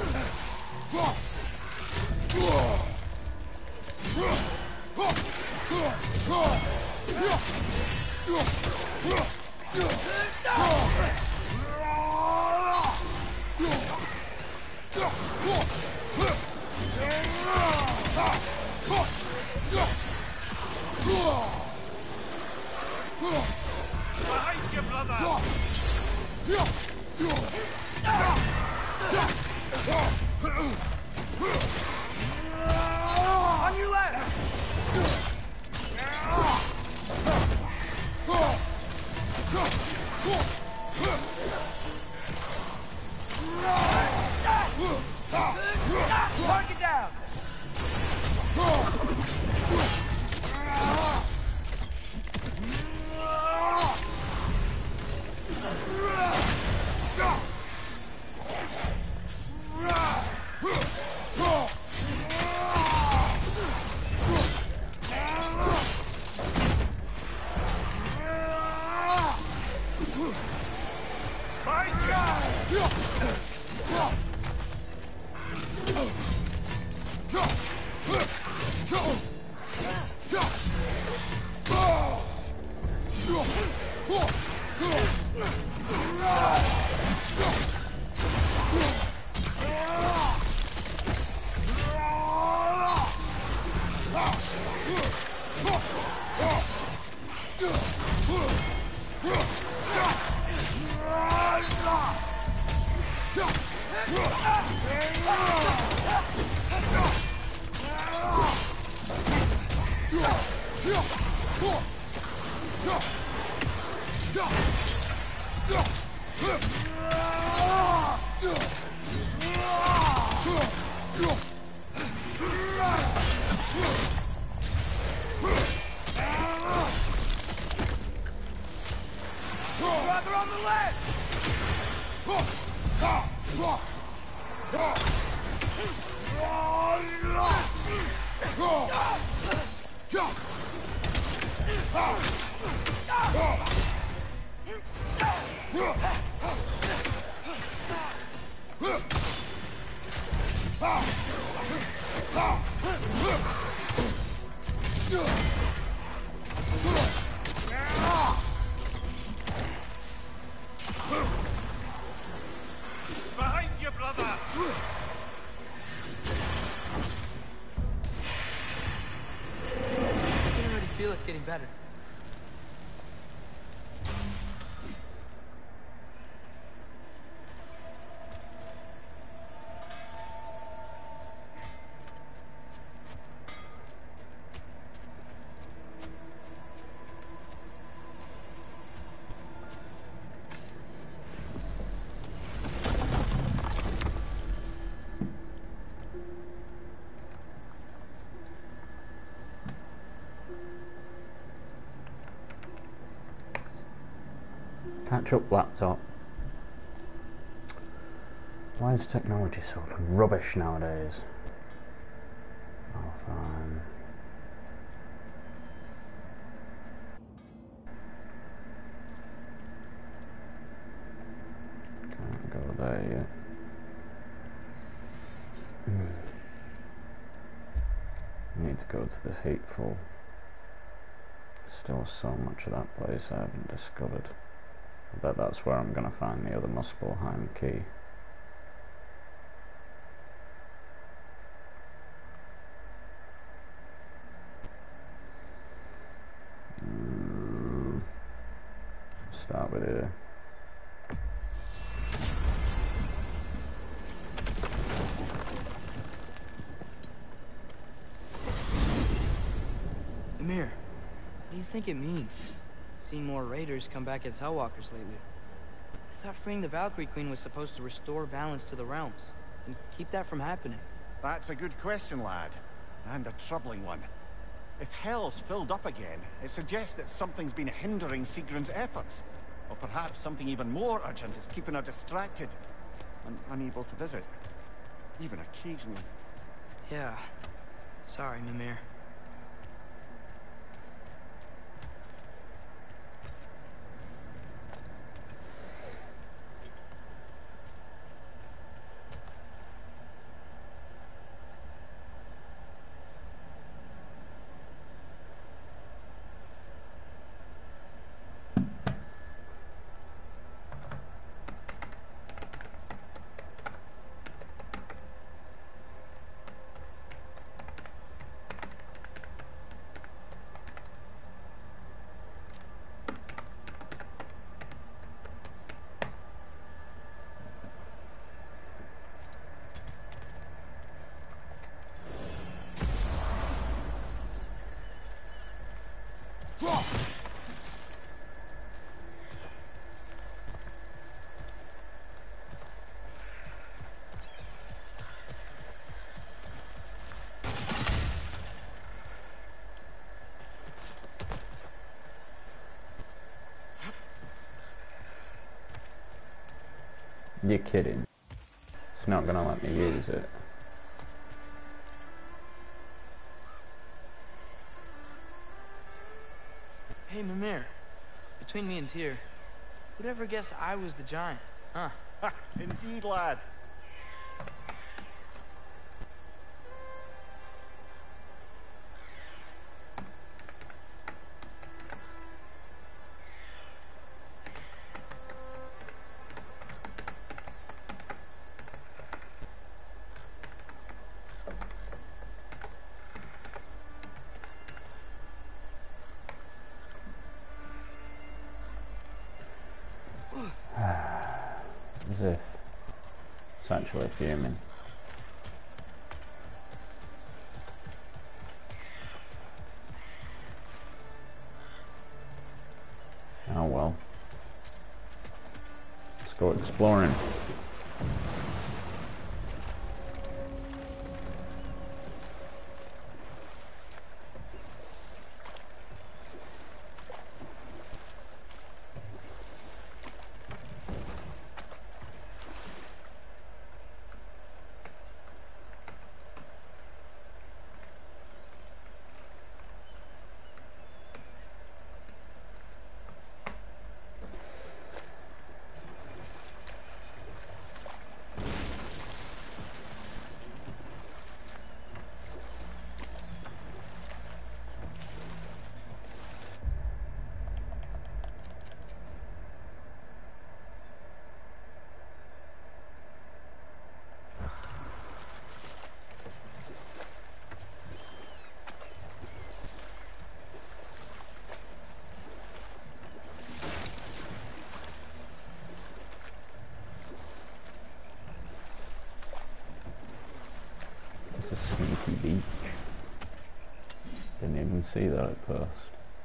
Behind you, brother! On your left! Target down!
Behind you, brother!
I can already feel it's getting better.
Catch up, laptop. Why is technology so rubbish nowadays? Oh, fine. Can't go there yet. Need to go to the hateful. Still so much of that place I haven't discovered. I bet that's where I'm gonna find the other Muspelheim key. Mm. Start with here.
Amir, what do you think it means? Seen more raiders come back as Hellwalkers lately. I thought freeing the Valkyrie Queen was supposed to restore balance to the realms and keep that from happening.
That's a good question, lad. And a troubling one. If Hell's filled up again, it suggests that something's been hindering Sigrun's efforts. Or perhaps something even more urgent is keeping her distracted and unable to visit. Even occasionally.
Yeah. Sorry, Mimir.
You're kidding. It's not gonna let me use it.
Hey, Mimir. Between me and Tyr, who'd ever guess I was the giant, huh?
Ha! Indeed, lad.
As if it's actually fuming. Oh well. Let's go exploring. Eek. Didn't even see that at first.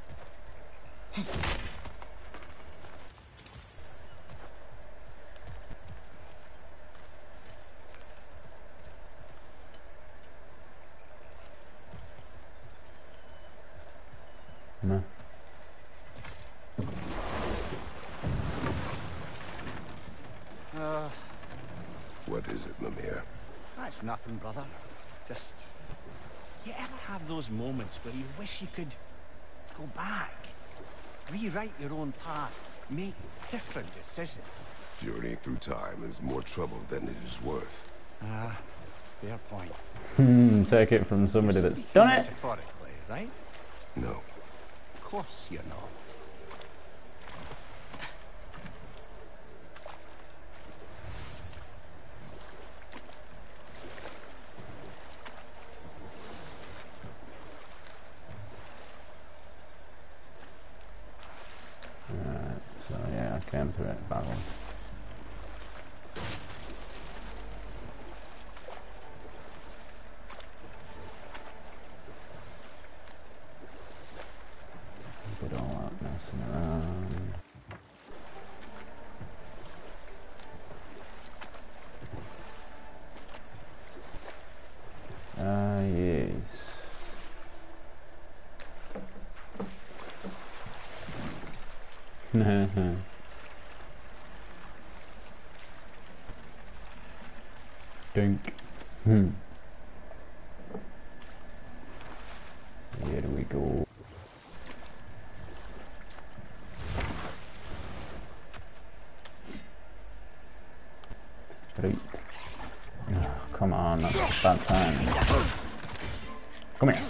No.
Uh,
What is it, Mimir?
that's nothing, brother. Just... You ever have those moments where you wish you could go back? Rewrite your own past, make different decisions?
Journeying through time is more trouble than it is worth.
Ah, fair point.
Hmm, take it from somebody
You're
that's
speaking
done it.
metaphorically, right?
No.
Of course you're not.
Alright, so yeah, I came through it badly. Look at all that messing around. Ah, yes. Dink. Hmm. Here we go. Right. Oh, come on, that's bad time. Come here.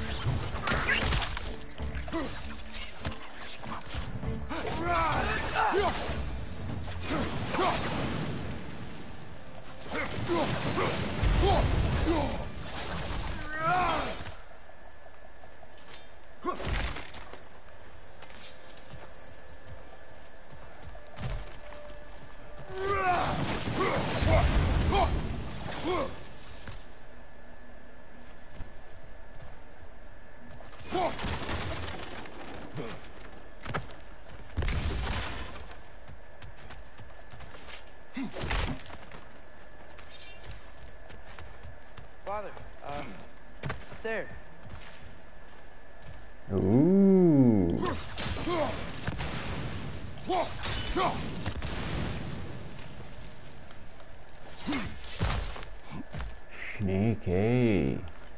Father, uh, up there.
Ooh. Sneaky.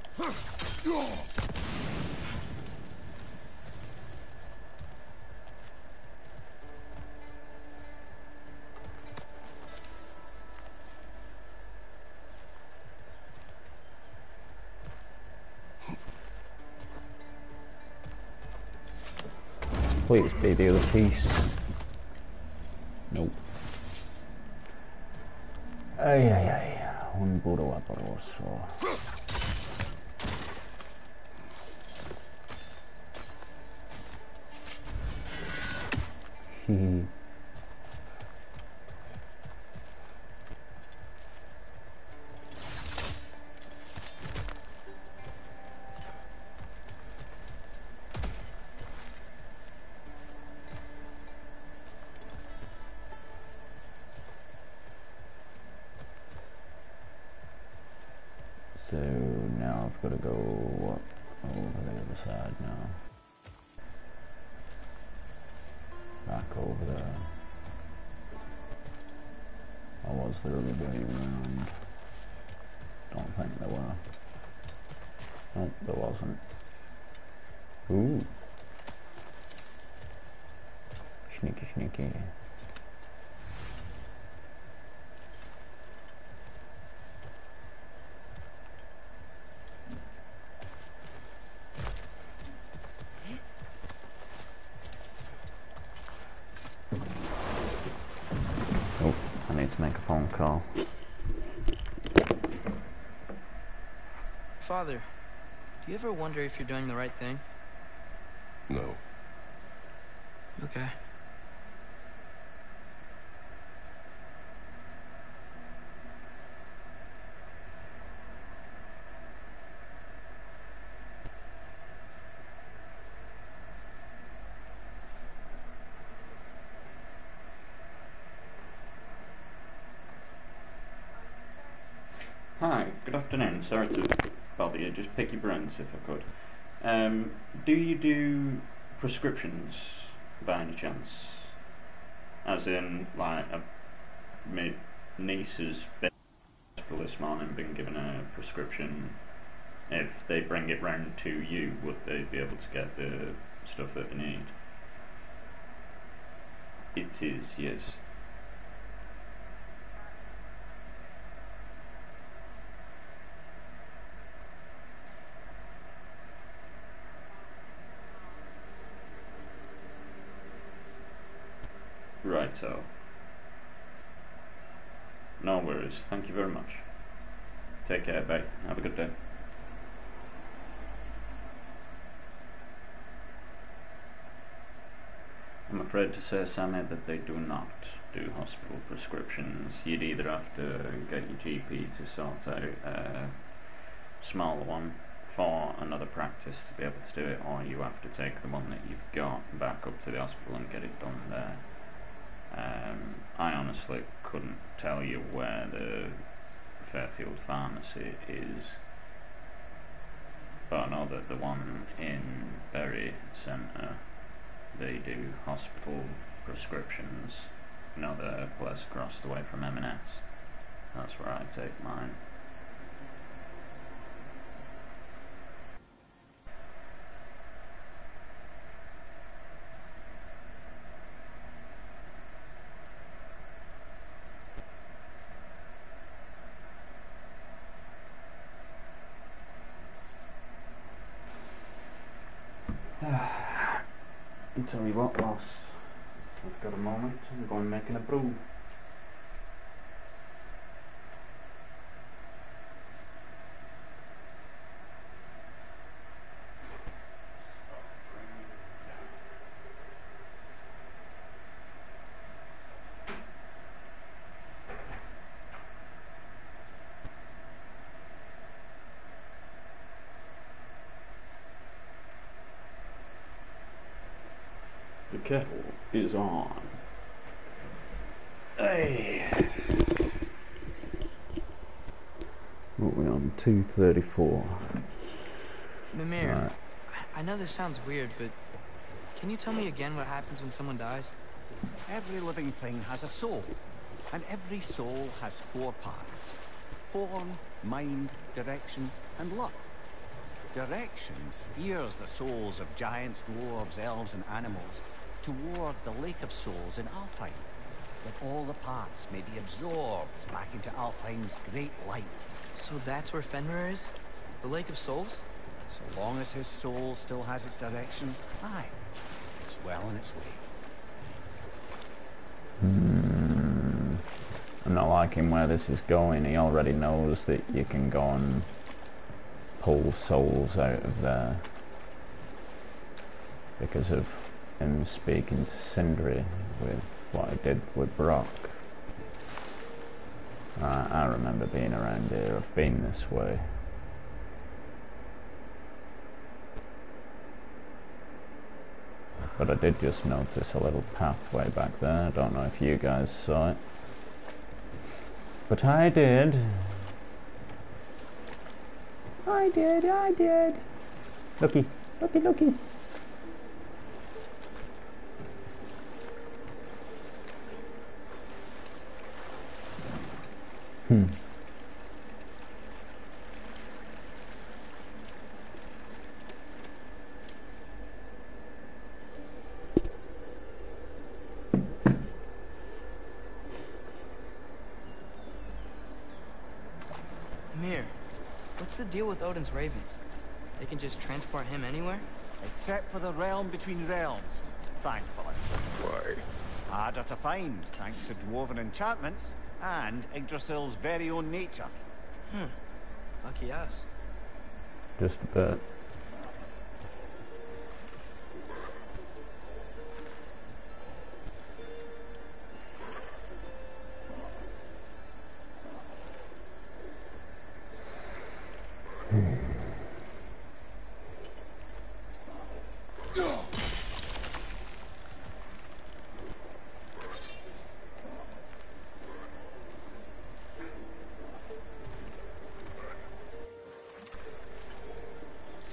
Please be the other piece. Nope. Ay, ay, ay. Un puro vaporoso. Hehe. So now I've got to go what, over the other side now. Back over there. Or was there a way around? Don't think there were. Nope, there wasn't. Ooh. Sneaky, sneaky. Oh, I need to make a phone call.
Father, do you ever wonder if you're doing the right thing?
No.
Okay.
good afternoon. Sorry to bother you. Just pick your brains if I could. Um, do you do prescriptions by any chance? As in, like, a, my niece's been in hospital this morning, been given a prescription. If they bring it round to you, would they be able to get the stuff that they need? It is, yes. Right, so. No worries. Thank you very much. Take care, bye. Have a good day. I'm afraid to say, Sammy, that they do not do hospital prescriptions. You'd either have to get your G P to sort out a smaller one for another practice to be able to do it, or you have to take the one that you've got back up to the hospital and get it done there. Um, I honestly couldn't tell you where the Fairfield pharmacy is, but I know that the one in Bury Centre, they do hospital prescriptions. You know, the place across the way from M and S. That's where I take mine. I'll tell you what, whilst I've got a moment, I'm going making a brew. The kettle is on. Hey. What are we on? two thirty-four.
Mimir,
Right.
I know this sounds weird, but can you tell me again what happens when someone dies?
Every living thing has a soul, and every soul has four parts: form, mind, direction, and luck. Direction steers the souls of giants, dwarves, elves, and animals toward the Lake of Souls in Alfheim, that all the parts may be absorbed back into Alfheim's great light.
So that's where Fenrir is? The Lake of Souls?
So long as his soul still has its direction, aye, it's well on its way.
Hmm. I'm not liking where this is going. He already knows that you can go and pull souls out of there because of him speaking to Sindri with what I did with Brock. I, I remember being around here. I've been this way. But I did just notice a little pathway back there. I don't know if you guys saw it, but I did. I did, I did. Looky, looky, looky. Hmm.
Mimir, what's the deal with Odin's ravens? They can just transport him anywhere?
Except for the realm between realms, thankfully.
Why?
Harder to find, thanks to dwarven enchantments and Yggdrasil's very own nature.
Hmm. Lucky us.
Just a bit.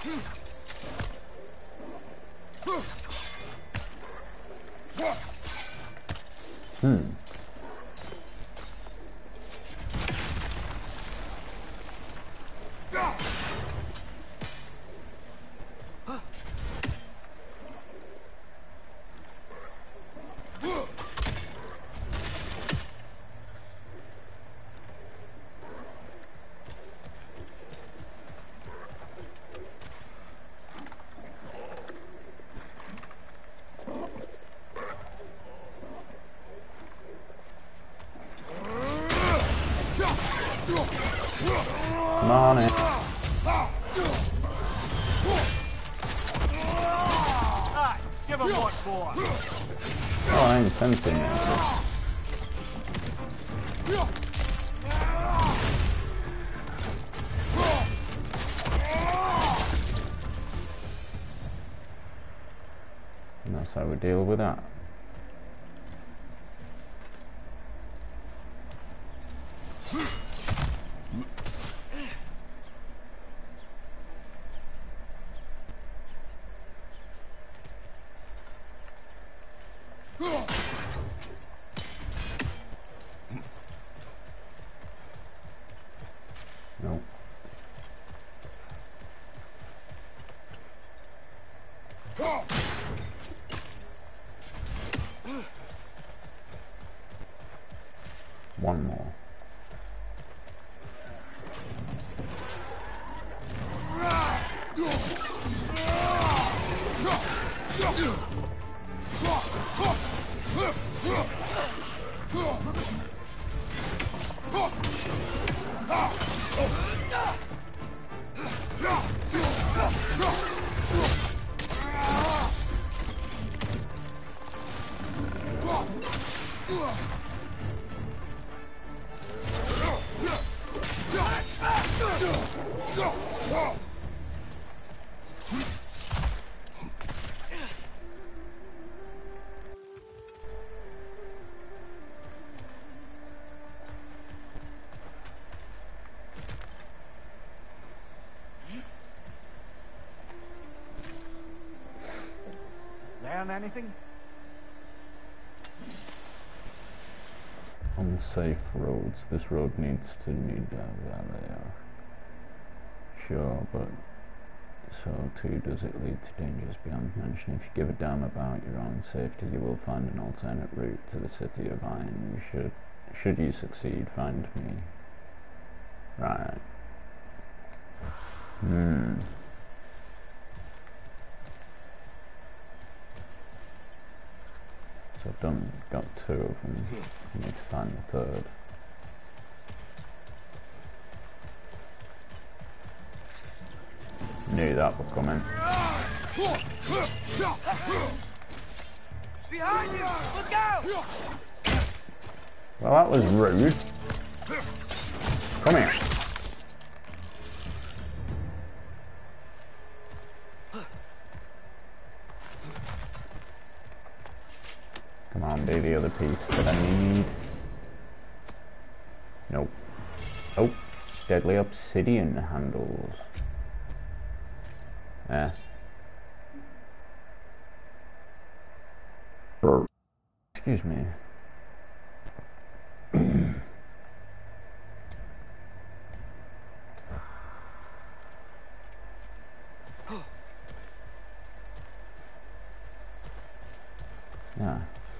Hmm. Come on in.
Aye, give him what for.
Oh, I ain't fencing it. And that's how we deal with that. No. One more.
Learn anything?
Unsafe roads. This road needs to need a valley. Sure, but so too does it lead to dangers beyond mention. If you give a damn about your own safety, you will find an alternate route to the City of Iron. You should, should you succeed, find me. Right. Hmm. So I've done, got two of them. I need to find the third. Knew that was coming.
Behind you! Look out!
Well, that was rude. Come here. Come on, do the other piece that I need. Nope. Oh, deadly obsidian handles. Eh. Excuse me. Yeah.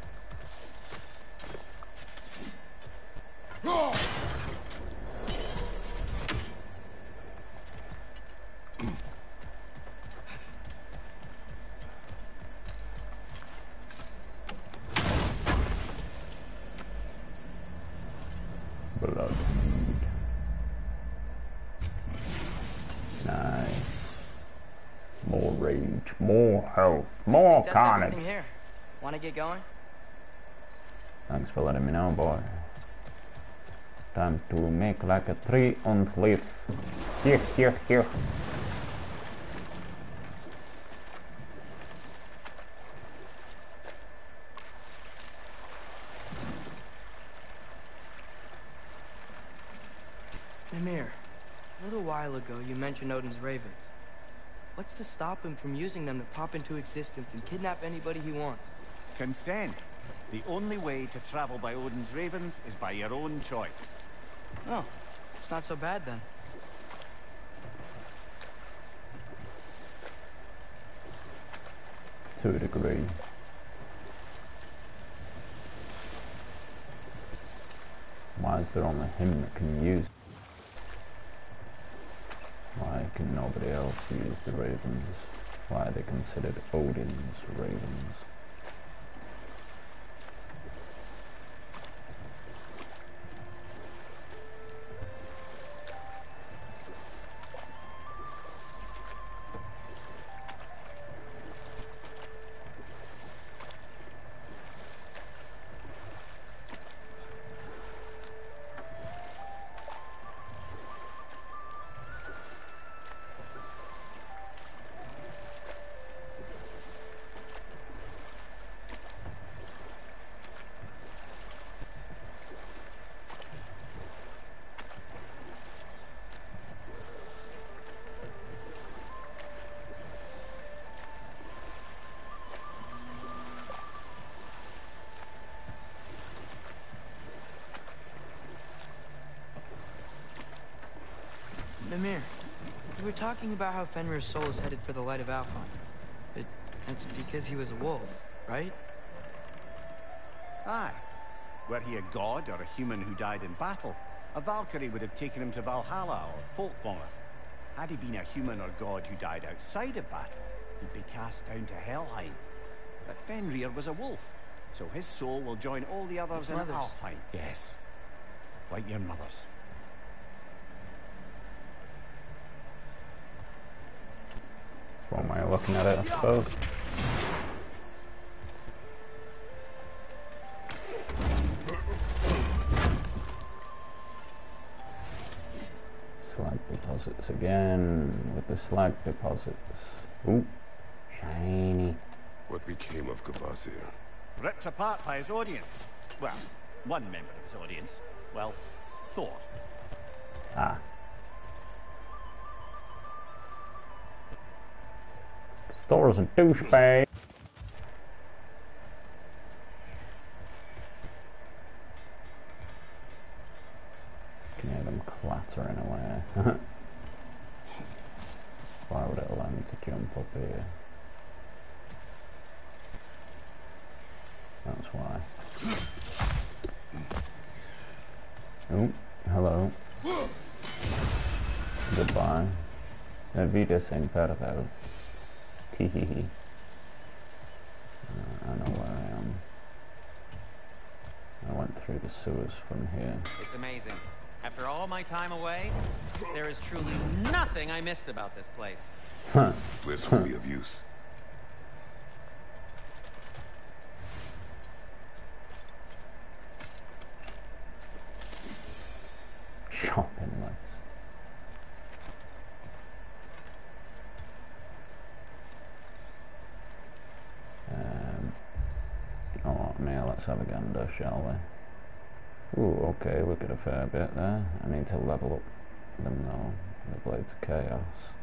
Blood. Nice. More rage, more health, more
That's
carnage.
everything here. Want to get going?
Thanks for letting me know, boy. Time to make like a tree and live. Here, here, here.
Mimir, a little while ago you mentioned Odin's ravens. What's to stop him from using them to pop into existence and kidnap anybody he wants?
Consent. The only way to travel by Odin's ravens is by your own choice.
Oh, it's not so bad then.
To a degree. Why is there only him that can use? Why can nobody else use the ravens? Why are they considered Odin's ravens?
Mimir, you were talking about how Fenrir's soul is headed for the light of Alpha. But that's because he was a wolf, right?
Aye. Were he a god or a human who died in battle, a Valkyrie would have taken him to Valhalla or Folkvangr. Had he been a human or god who died outside of battle, he'd be cast down to Helheim. But Fenrir was a wolf, so his soul will join all the others in
Mothers.
Alfheim. Yes. Like your mother's.
One way of looking at it, I suppose. Slag deposits again, with the slag deposits. Ooh, shiny.
What became of Kvasir?
Ripped apart by his audience. Well, one member of his audience. Well, Thor.
Ah. Thor's a douchebag. Can hear them clattering away. Why would it allow me to jump up here? That's why. Oh, hello. Goodbye. Vida sin farewell. Hehehe. uh, I know where I am. I went through the sewers from here.
It's amazing. After all my time away, there is truly nothing I missed about this place.
This will be of use.
Shopping list. Um, oh, now let's have a gander, shall we? Ooh, okay, we got a fair bit there. I need to level up them though. The Blades of Chaos.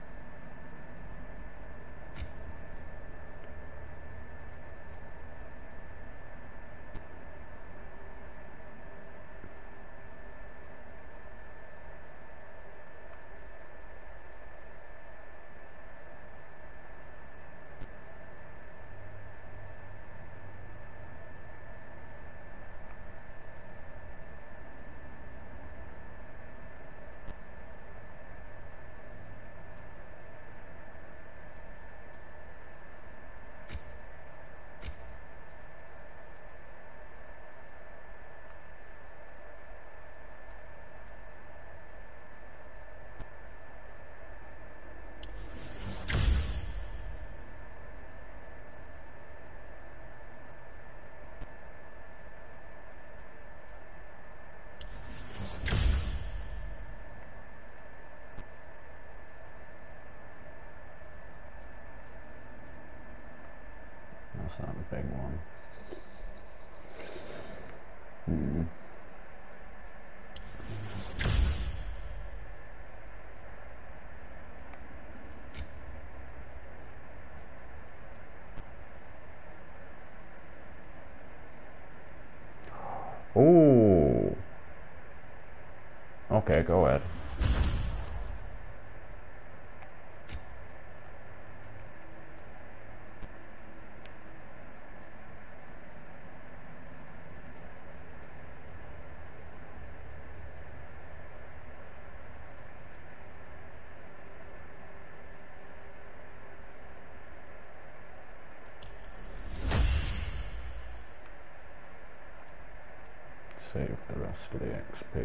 That's not a big one. Hmm. Ooh. Okay, go ahead. Save the rest of the X P.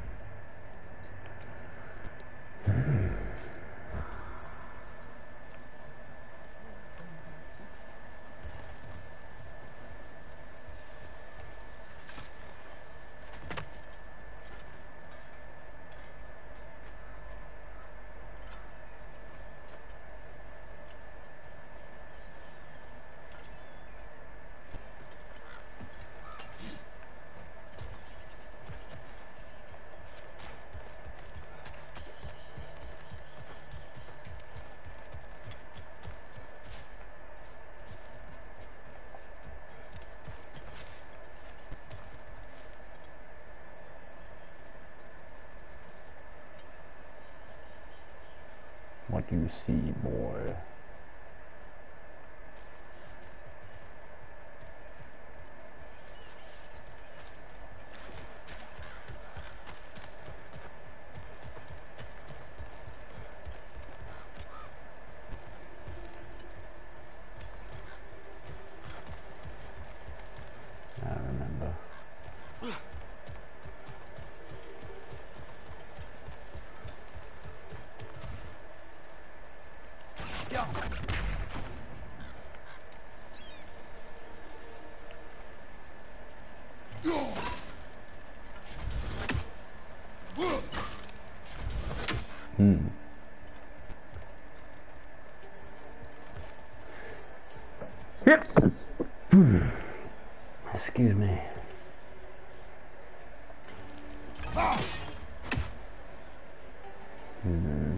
What do you see, boy? I remember. Hmm. Yep. Excuse me. Hmm.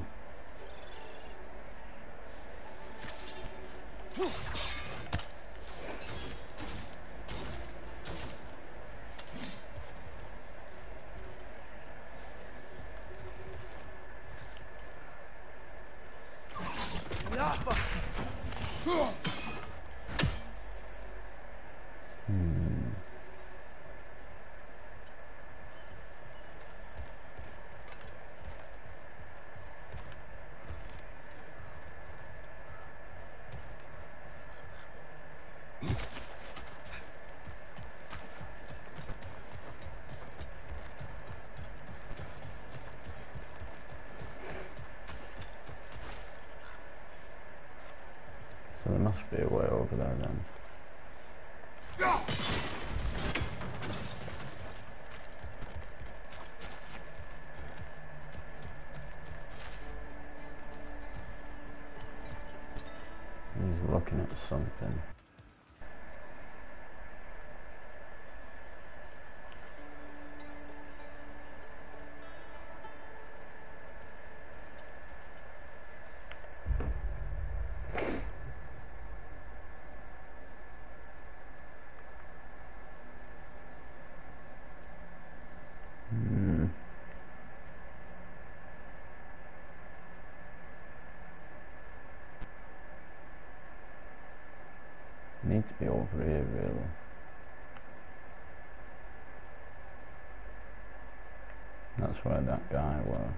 So there must be a way over there then. He's looking at something. Hmm. Needs to be over here, really. That's where that guy was.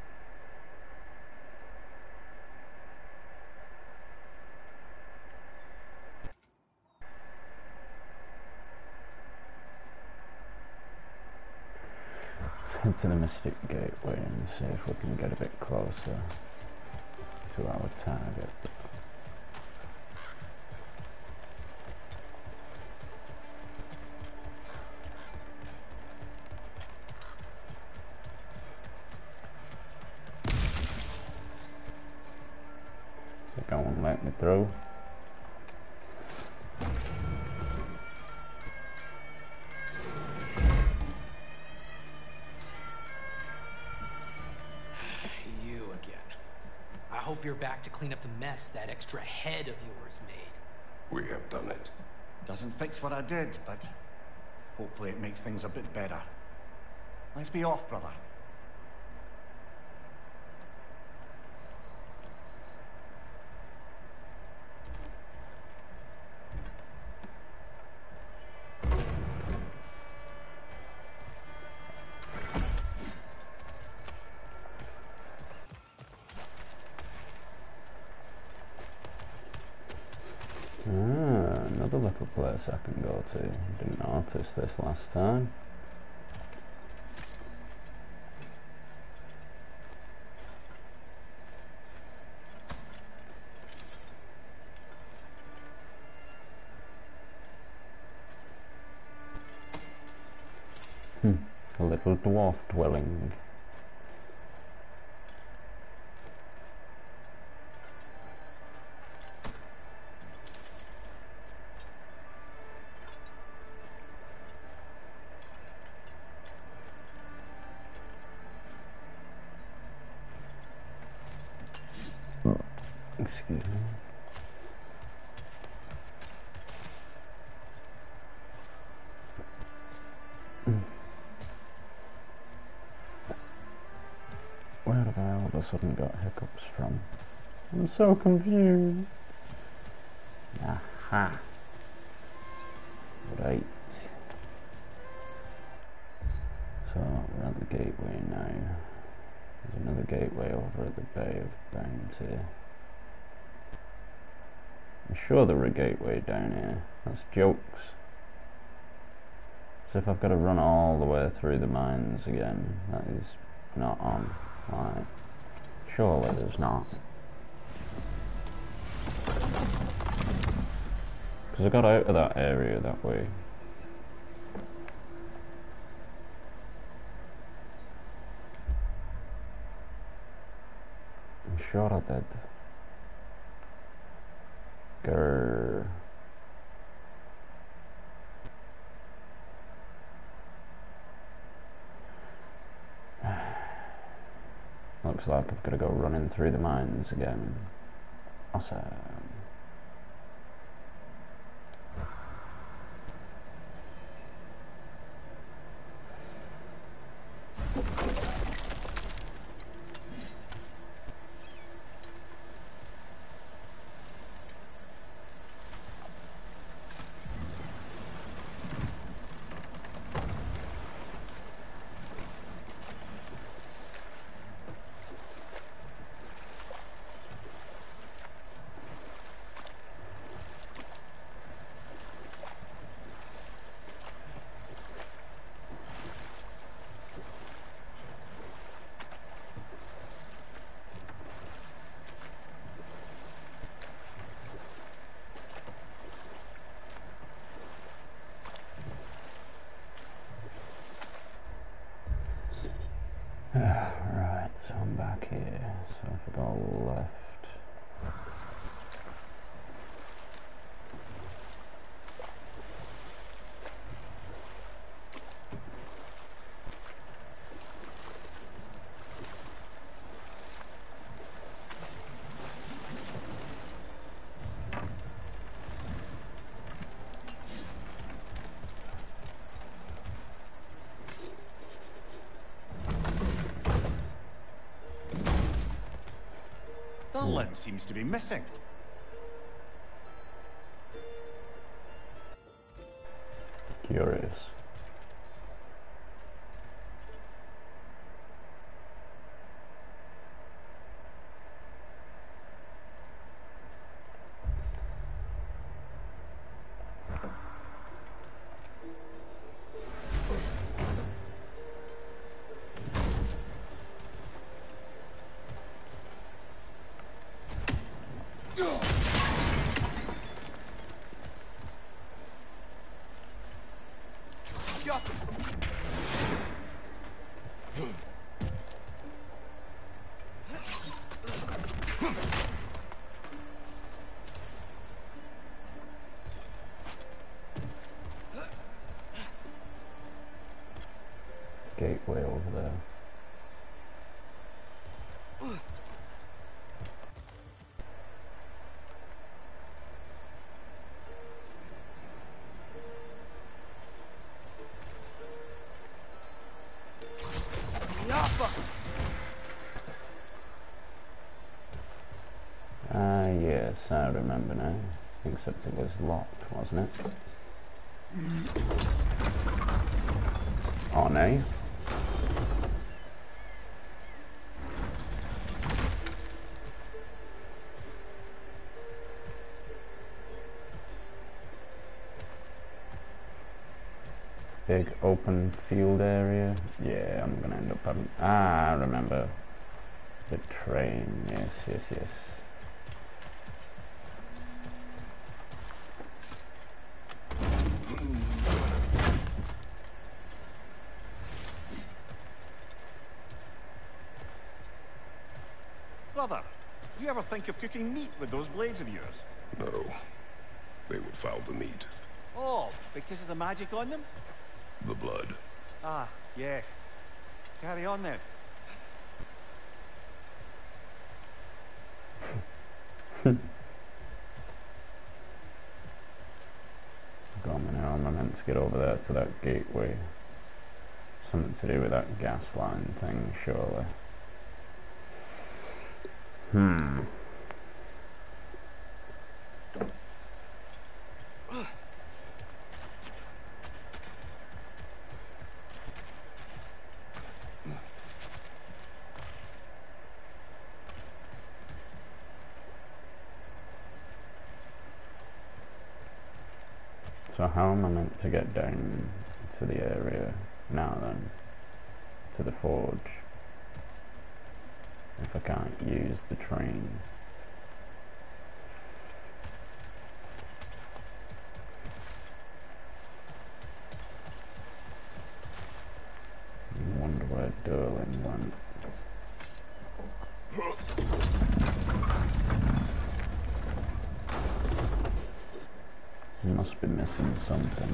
Head to the Mystic Gateway and see if we can get a bit closer to our target. They won't let me through.
I hope you're back to clean up the mess that extra head of yours made.
We have done it.
Doesn't fix what I did, but Hopefully it makes things a bit better. Let's be off, brother.
Ah, another little place I can go to. Didn't notice this last time. Hmm, a little dwarf dwelling. Excuse me. Where have I all of a sudden got hiccups from? I'm so confused. Aha. Right. So we're at the gateway now. There's another gateway over at the Bay of Bounty. I'm sure there were a gateway down here. That's jokes. So if I've got to run all the way through the mines again, that is not on. Right. Surely there's not. Because I got out of that area that way. I'm sure I did. Grrr. Looks like I've got to go running through the mines again. Awesome. Right, so I'm back here. So if I go left.
The limb seems to be missing.
Curious. Yes, I remember now. Except it was locked, wasn't it? Oh no. Big open field area. Yeah, I'm gonna end up having... Ah, I remember. The train. Yes, yes, yes.
Brother, you ever think of cooking meat with those blades of yours?
No. They would foul the meat.
Oh, because of the magic on them?
The blood.
Ah, yes. Carry on then.
Got me now. Am I meant to get over there to that gateway? Something to do with that gas line thing, surely. Hmm. So how am I meant to get down to the area now then? To the forge? If I can't use the train? I wonder where Derlin went. Must be missing something.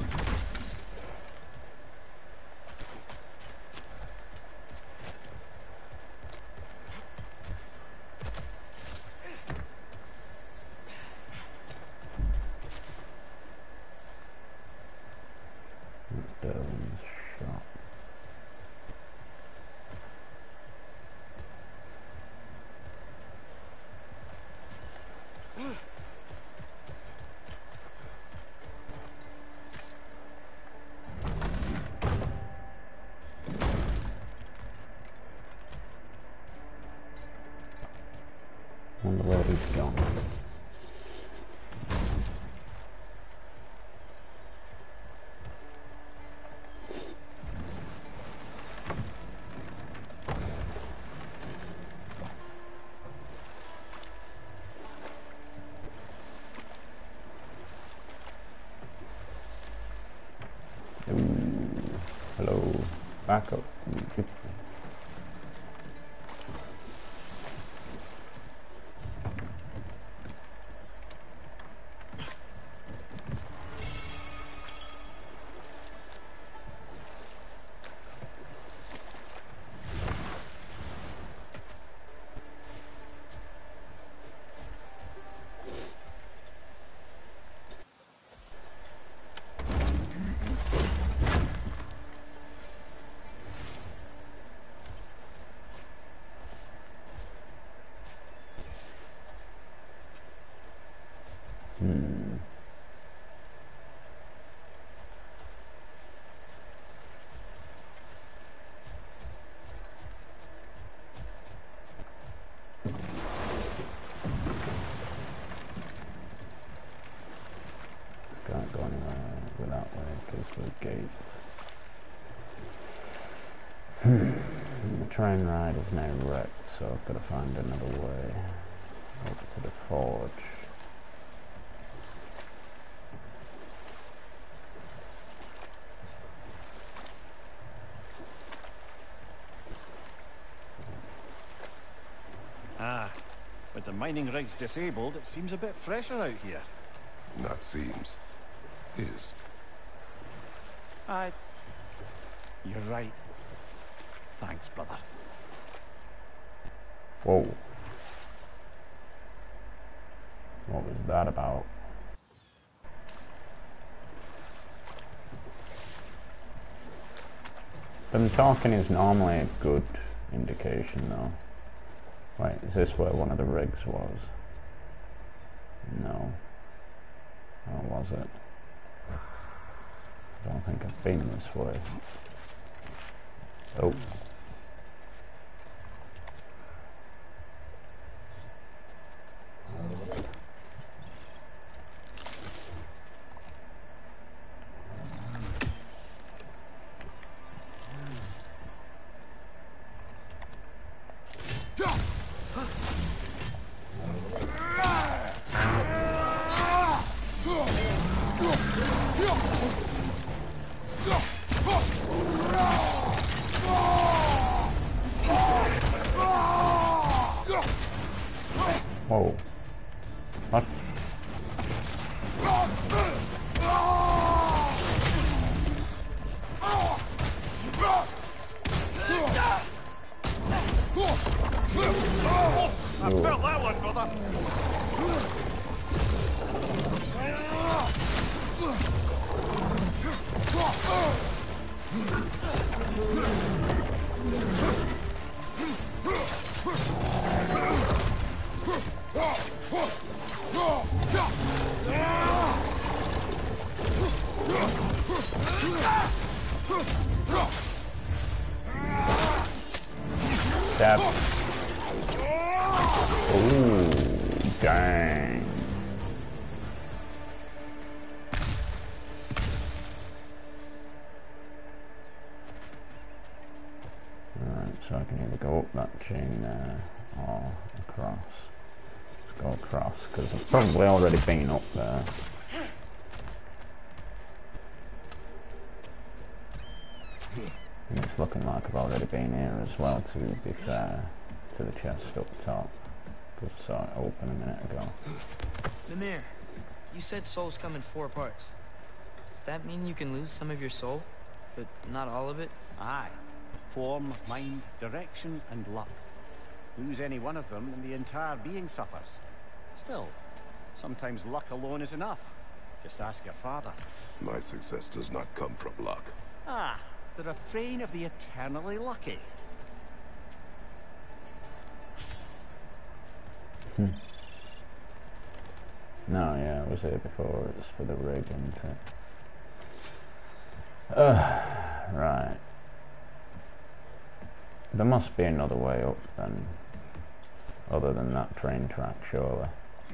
That's Derlin's shop. Wonder where he's gone. Ooh, hello, back up. Hmm. Can't go anywhere with that way because of the gate. Hmm. The train ride is now wrecked, so I've got to find another way over to the forge.
Ah, with the mining rigs disabled, it seems a bit fresher out here.
Not seems. Is.
I... You're right. Thanks, brother.
Whoa. What was that about? Them talking is normally a good indication though. Wait, is this where one of the rigs was? Or was it? I don't think I've been this way. Oh. Whoa. What?
I felt that one, brother.
Stab. Ooh, dang. Alright, so I can either go up that chain there or across. Let's go across, because I've probably already been up there. And it's looking like I've already been here as well, to be fair to the chest up top. Because I saw it open a minute ago.
Mimir, you said souls come in four parts. Does that mean you can lose some of your soul, but not all of it?
Aye. Form, mind, direction, and luck. Lose any one of them and the entire being suffers. Still, sometimes luck alone is enough. Just ask your father.
My success does not come from luck.
Ah, the refrain of the eternally lucky.
Hmm. No, yeah, I was here before. It's for the rig, isn't it? Uh, right. There must be another way up then, other than that train track, surely.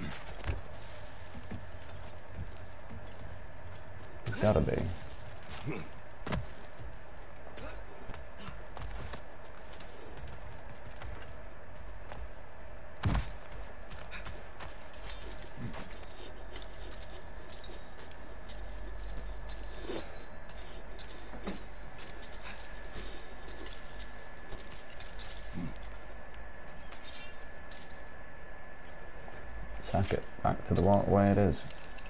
There's gotta be. Sack it back to the way it is.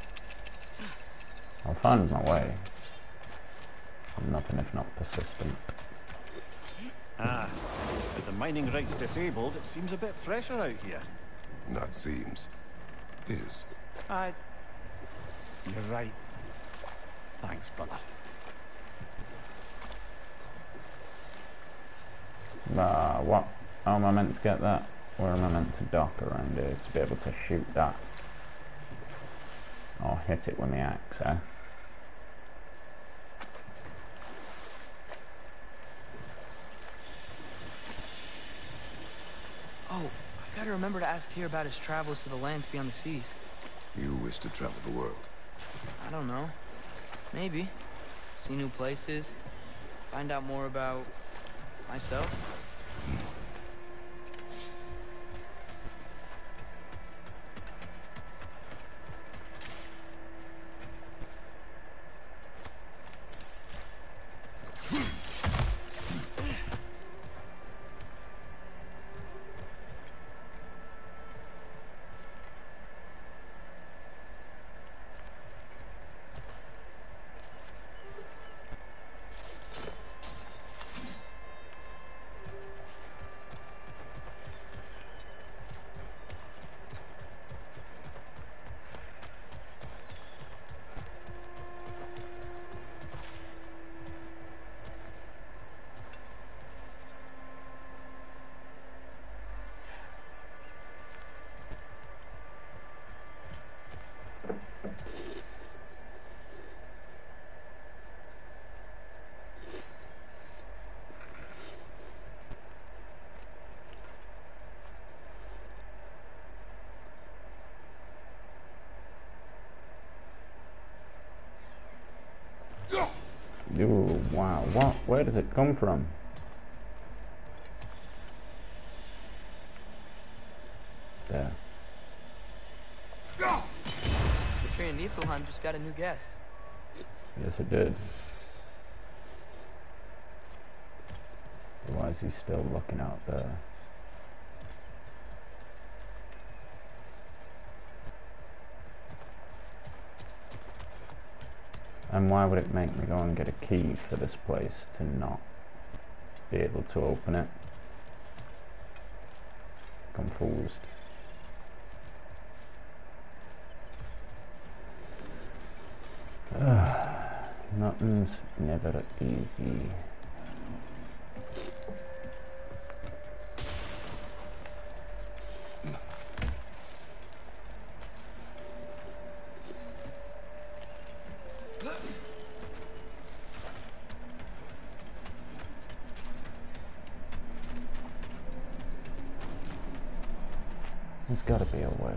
I'll find my way. I'm nothing if not persistent.
Ah, with the mining rigs disabled, it seems a bit fresher out here.
Not seems. Is.
I... You're right. Thanks, brother.
Ah, what? How am I meant to get that? Where am I meant to dock around here to be able to shoot that? Or hit it with my axe, eh?
Oh, I gotta remember to ask Tyr about his travels to the lands beyond the seas.
You wish to travel the world.
I don't know. Maybe. See new places. Find out more about... myself.
Ooh, wow. What? Where does it come from? There.
The tree in Niflheim just got a new guest.
Yes, it did. Why is he still looking out there? And why would it make me go and get a key for this place to not be able to open it? Confused. Nothing's never easy. There's gotta be a way.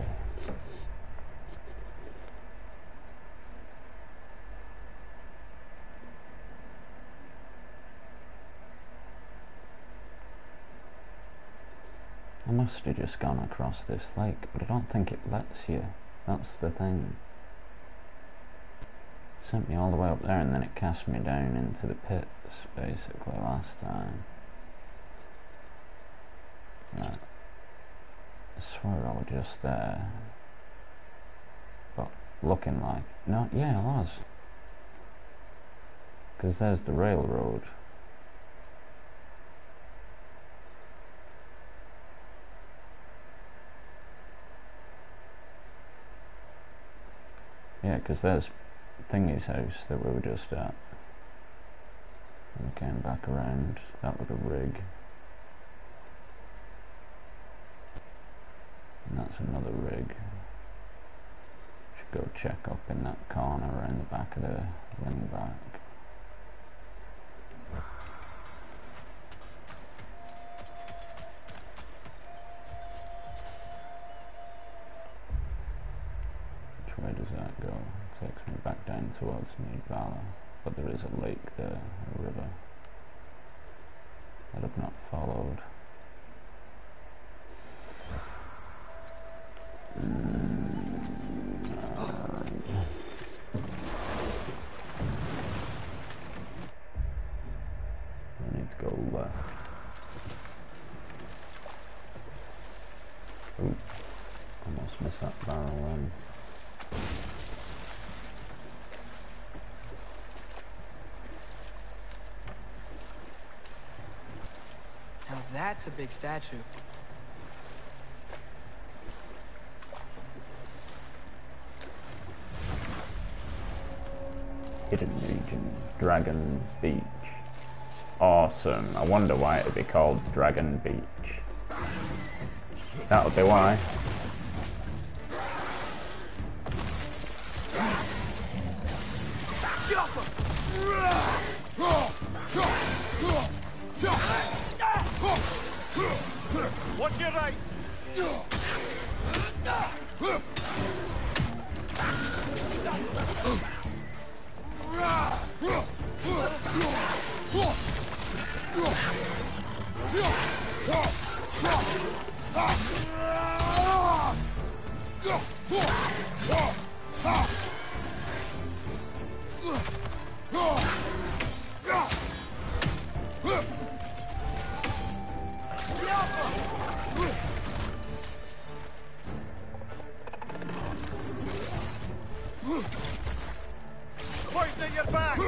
I must have just gone across this lake, but I don't think it lets you. That's the thing. It sent me all the way up there and then it cast me down into the pits, basically, last time. Right. I swear I was just there. But looking like... No, yeah, I was. Because there's the railroad. Yeah, because there's Thingy's house that we were just at. We came back around. That was a rig. And that's another rig. Should go check up in that corner around the back of the wingback. Which way does that go? It takes me back down towards Nidvala. But there is a lake there, a river, that I've not followed. I need to go left. Ooh, almost missed that barrel then.
Now that's a big statue.
Hidden region, Dragon Beach. Awesome. I wonder why it'd be called Dragon Beach. That'll be why.
What's your right? Poisoning your back!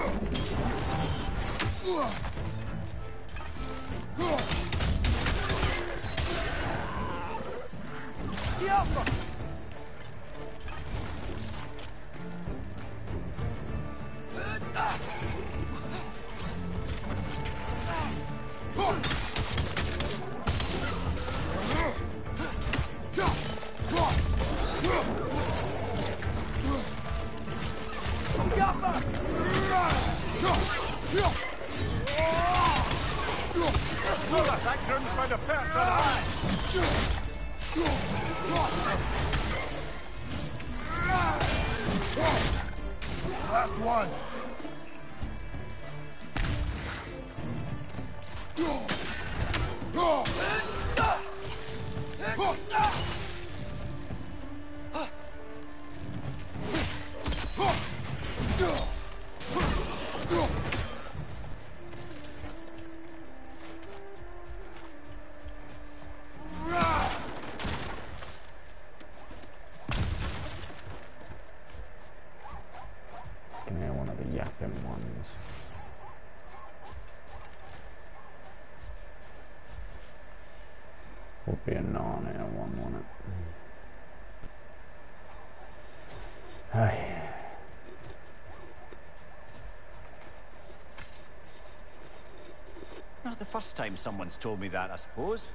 That groom's found a perch on high! Last one!
Them ones. Would be a Narnia one, wouldn't it? Aye.
Not the first time someone's told me that, I suppose.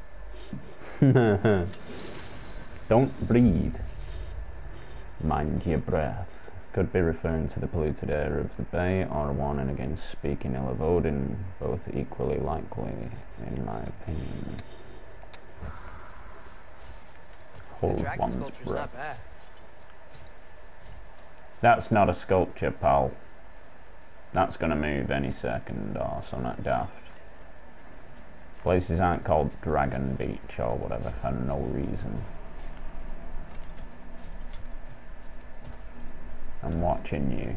Don't breathe. Mind your breath. Could be referring to the polluted air of the bay or a warning against speaking ill of Odin, both equally likely, in my opinion.
The
Hold
dragon
one's
sculpture's
breath.
not bad.
That's not a sculpture, pal. That's gonna move any second or something daft. Places aren't called Dragon Beach or whatever for no reason. I'm watching you.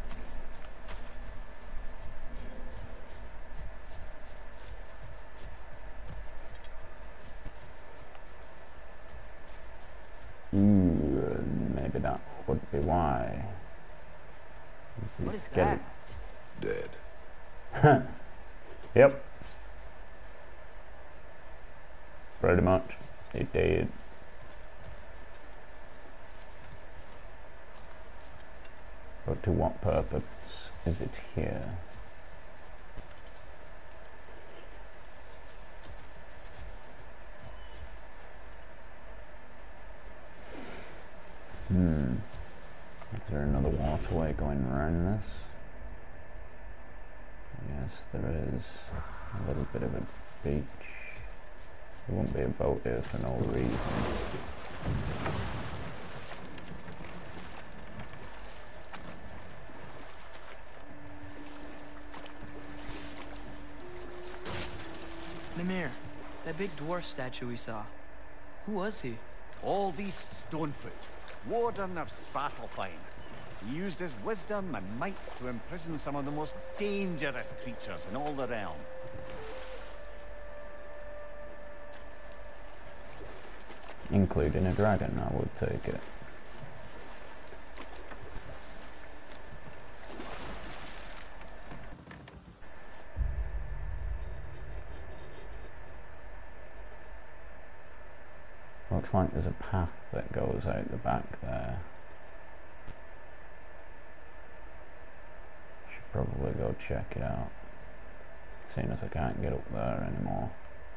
Ooh, maybe that would be why.
What is that?
Dead.
Yep. Pretty much. It did. But to what purpose is it here? Hmm. Is there another waterway going around this? Yes, there is. A little bit of a beach. There won't be a boat here for no reason.
Mimir, that big dwarf statue we saw. Who was he?
All these Stonefoot, warden of Svartalfheim. He used his wisdom and might to imprison some of the most dangerous creatures in all the realm.
Including a dragon, I would take it. Looks like there's a path that goes out the back there. Should probably go check it out, seeing as I can't get up there anymore.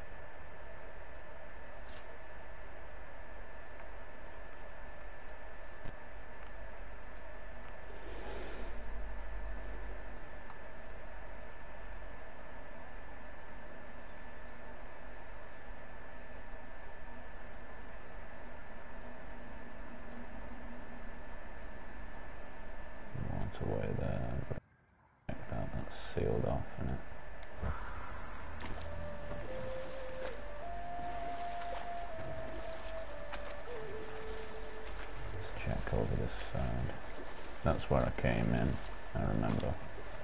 Away there, but like that, that's sealed off, isn't it? Let's check over this side. That's where I came in, I remember.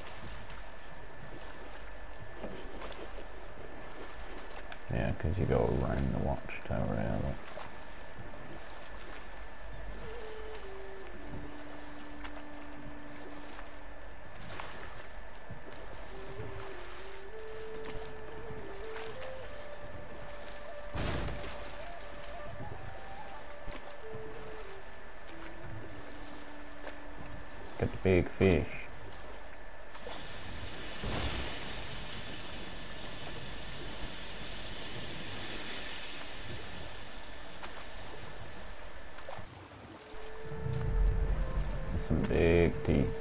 Yeah, because you go around the watchtower here, look. Get the big fish. Some big teeth.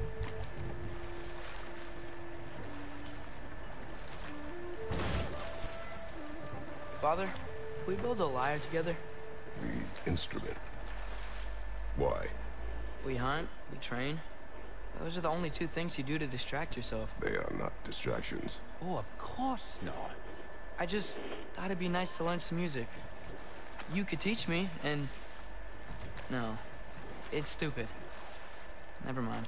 Father, can we build a lyre together?
The instrument. Why?
We hunt, we train. Those are the only two things you do to distract yourself.
They are not distractions.
Oh, of course not.
I just thought it'd be nice to learn some music. You could teach me, and... No. It's stupid. Never mind.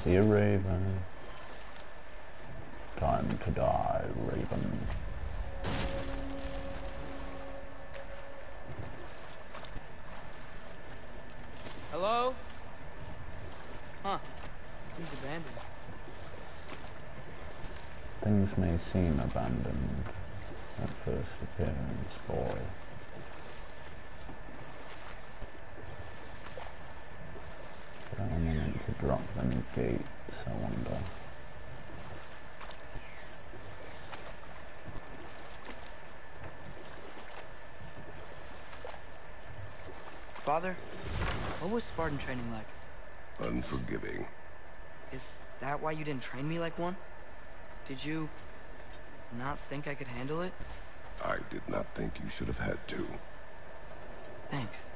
see a raven. Time to die, raven.
Hello? Huh. Seems abandoned.
Things may seem abandoned at first appearance, boy. But I'm meant to drop them gates, I wonder.
Father, what was Spartan training like?
Unforgiving.
Is that why you didn't train me like one? Did you not think I could handle it?
I did not think you should have had to.
Thanks.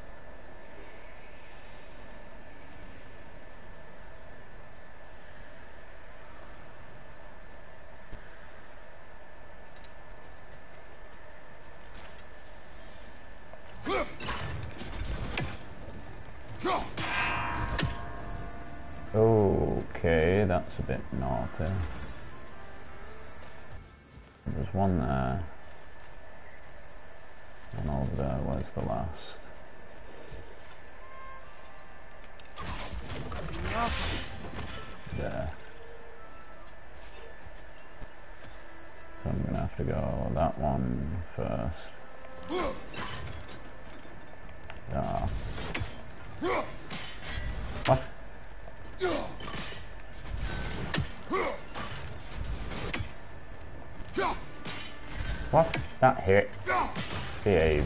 Okay, that's a bit naughty. There's one there. One over there, where's the last? There. So I'm gonna have to go that one first. Ah. What? What? That hit. Behave.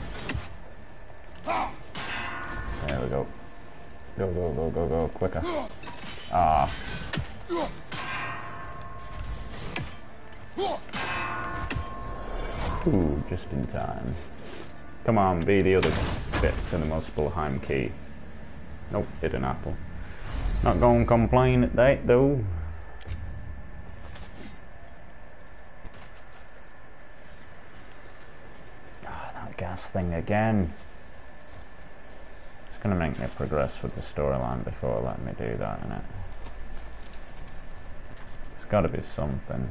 There we go. Go, go, go, go, go, quicker. Ah. Ooh, just in time. Come on, be the other bit to the Muspelheim key. Nope, hit an apple. Not gonna complain at that though. Ah, that gas thing again. It's gonna make me progress with the storyline before letting me do that, innit? There's gotta be something.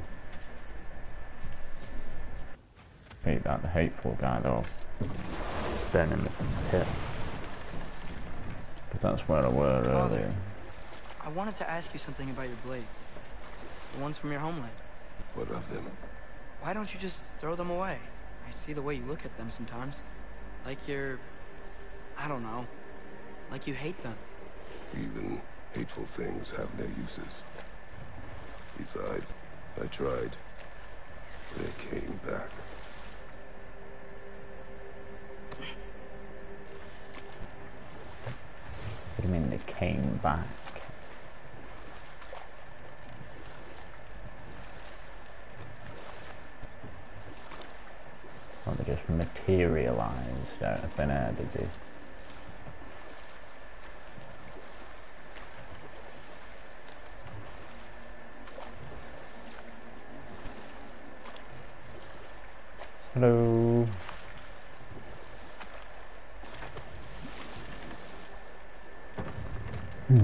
Beat that, the hateful guy though. Then in the pit. Because that's where I were
Father,
earlier.
I wanted to ask you something about your blades. The ones from your homeland.
What of them?
Why don't you just throw them away? I see the way you look at them sometimes. Like you're... I don't know. Like you hate them.
Even hateful things have their uses. Besides, I tried. They came back.
What do you mean they came back? Well, they just materialised out of thin air, did they? Hello. Hmm.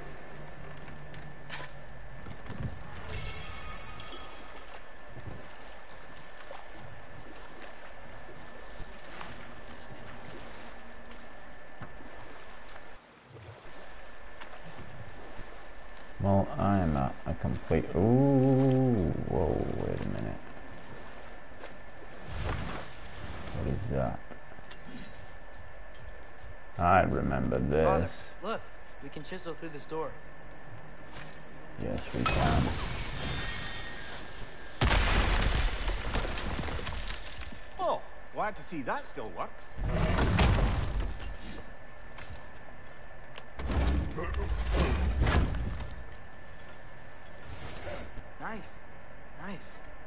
Well, I am at a complete... Ooh, whoa, wait a minute. What is that? I remember this.
Father, look. We can chisel through this door.
Yes, we can.
Oh, glad to see that still works.
Nice. Nice.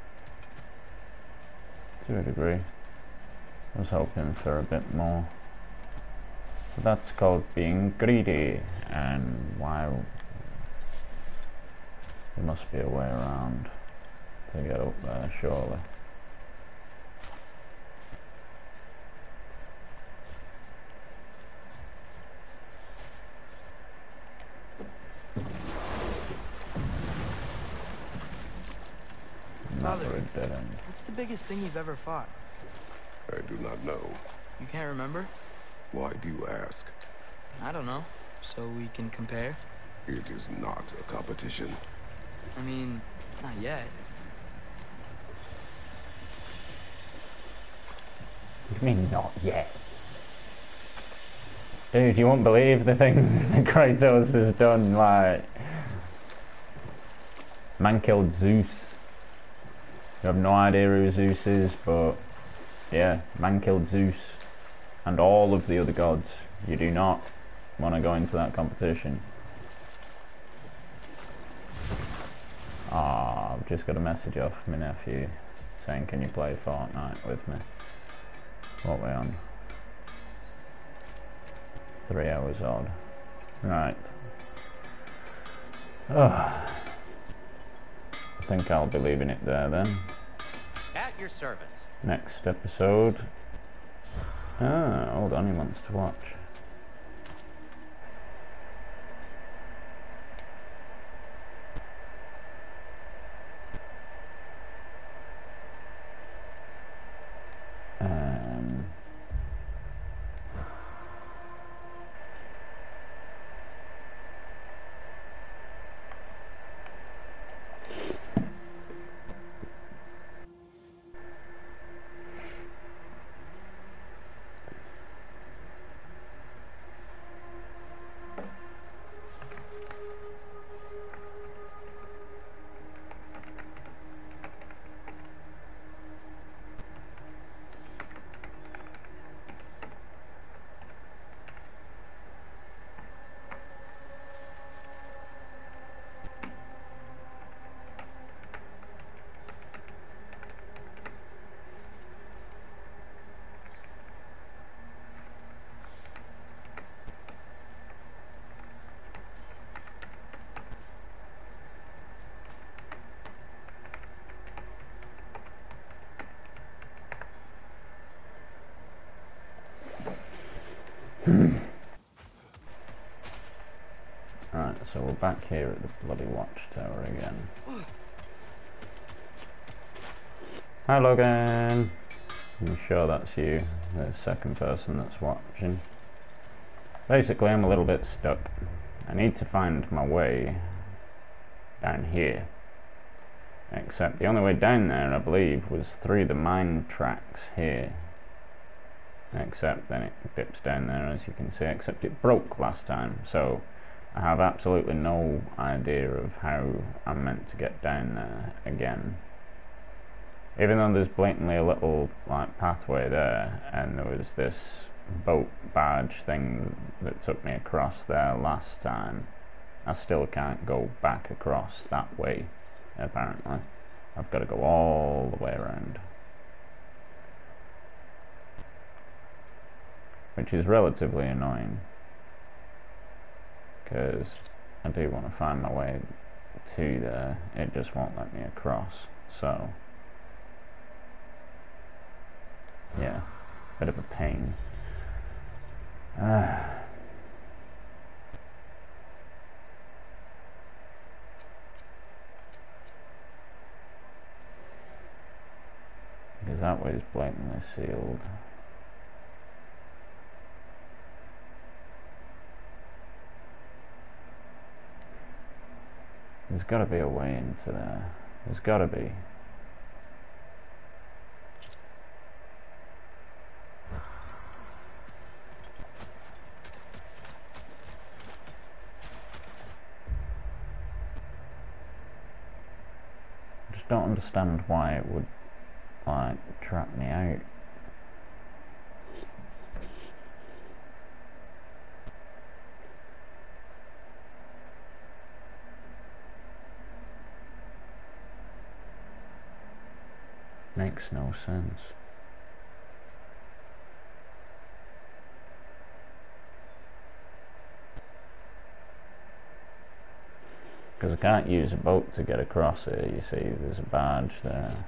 To a degree. I was hoping for a bit more. So that's called being greedy, and wow, there must be a way around to get up there, surely. Another
Father,
dead end.
what's the biggest thing you've ever fought?
I do not know.
You can't remember?
Why do you ask?
I don't know. So we can compare?
It is not a competition.
I mean, not yet.
What do you mean, not yet? Dude, you won't believe the things that Kratos has done, like... Man killed Zeus. You have no idea who Zeus is, but... yeah, man killed Zeus. And all of the other gods. You do not want to go into that competition. Ah, I've just got a message off my nephew saying, can you play Fortnite with me? What are we on? Three hours odd. Right. Oh. I think I'll be leaving it there then.
At your service.
Next episode. Ah, hold on, he wants to watch. Um... Right, so we're back here at the bloody watchtower again. Hi Logan! I'm sure that's you, the second person that's watching. Basically, I'm a little bit stuck. I need to find my way down here. Except the only way down there, I believe, was through the mine tracks here. Except then it dips down there, as you can see, except it broke last time, so I have absolutely no idea of how I'm meant to get down there again. Even though there's blatantly a little like pathway there, and there was this boat barge thing that took me across there last time, I still can't go back across that way, apparently. I've got to go all the way around. Which is relatively annoying, because I do want to find my way to there, it just won't let me across, so yeah, bit of a pain. Uh, because that way is blatantly sealed. There's got to be a way into there. There's got to be. I just don't understand why it would, like, trap me out. Makes no sense. Because I can't use a boat to get across here, you see, there's a barge there.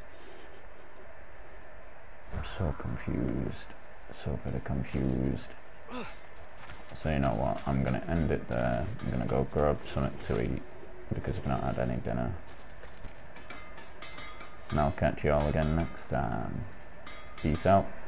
I'm so confused, so bit of confused. So you know what, I'm going to end it there. I'm going to go grab something to eat, because I've not had any dinner. and I'll catch you all again next time. Peace out.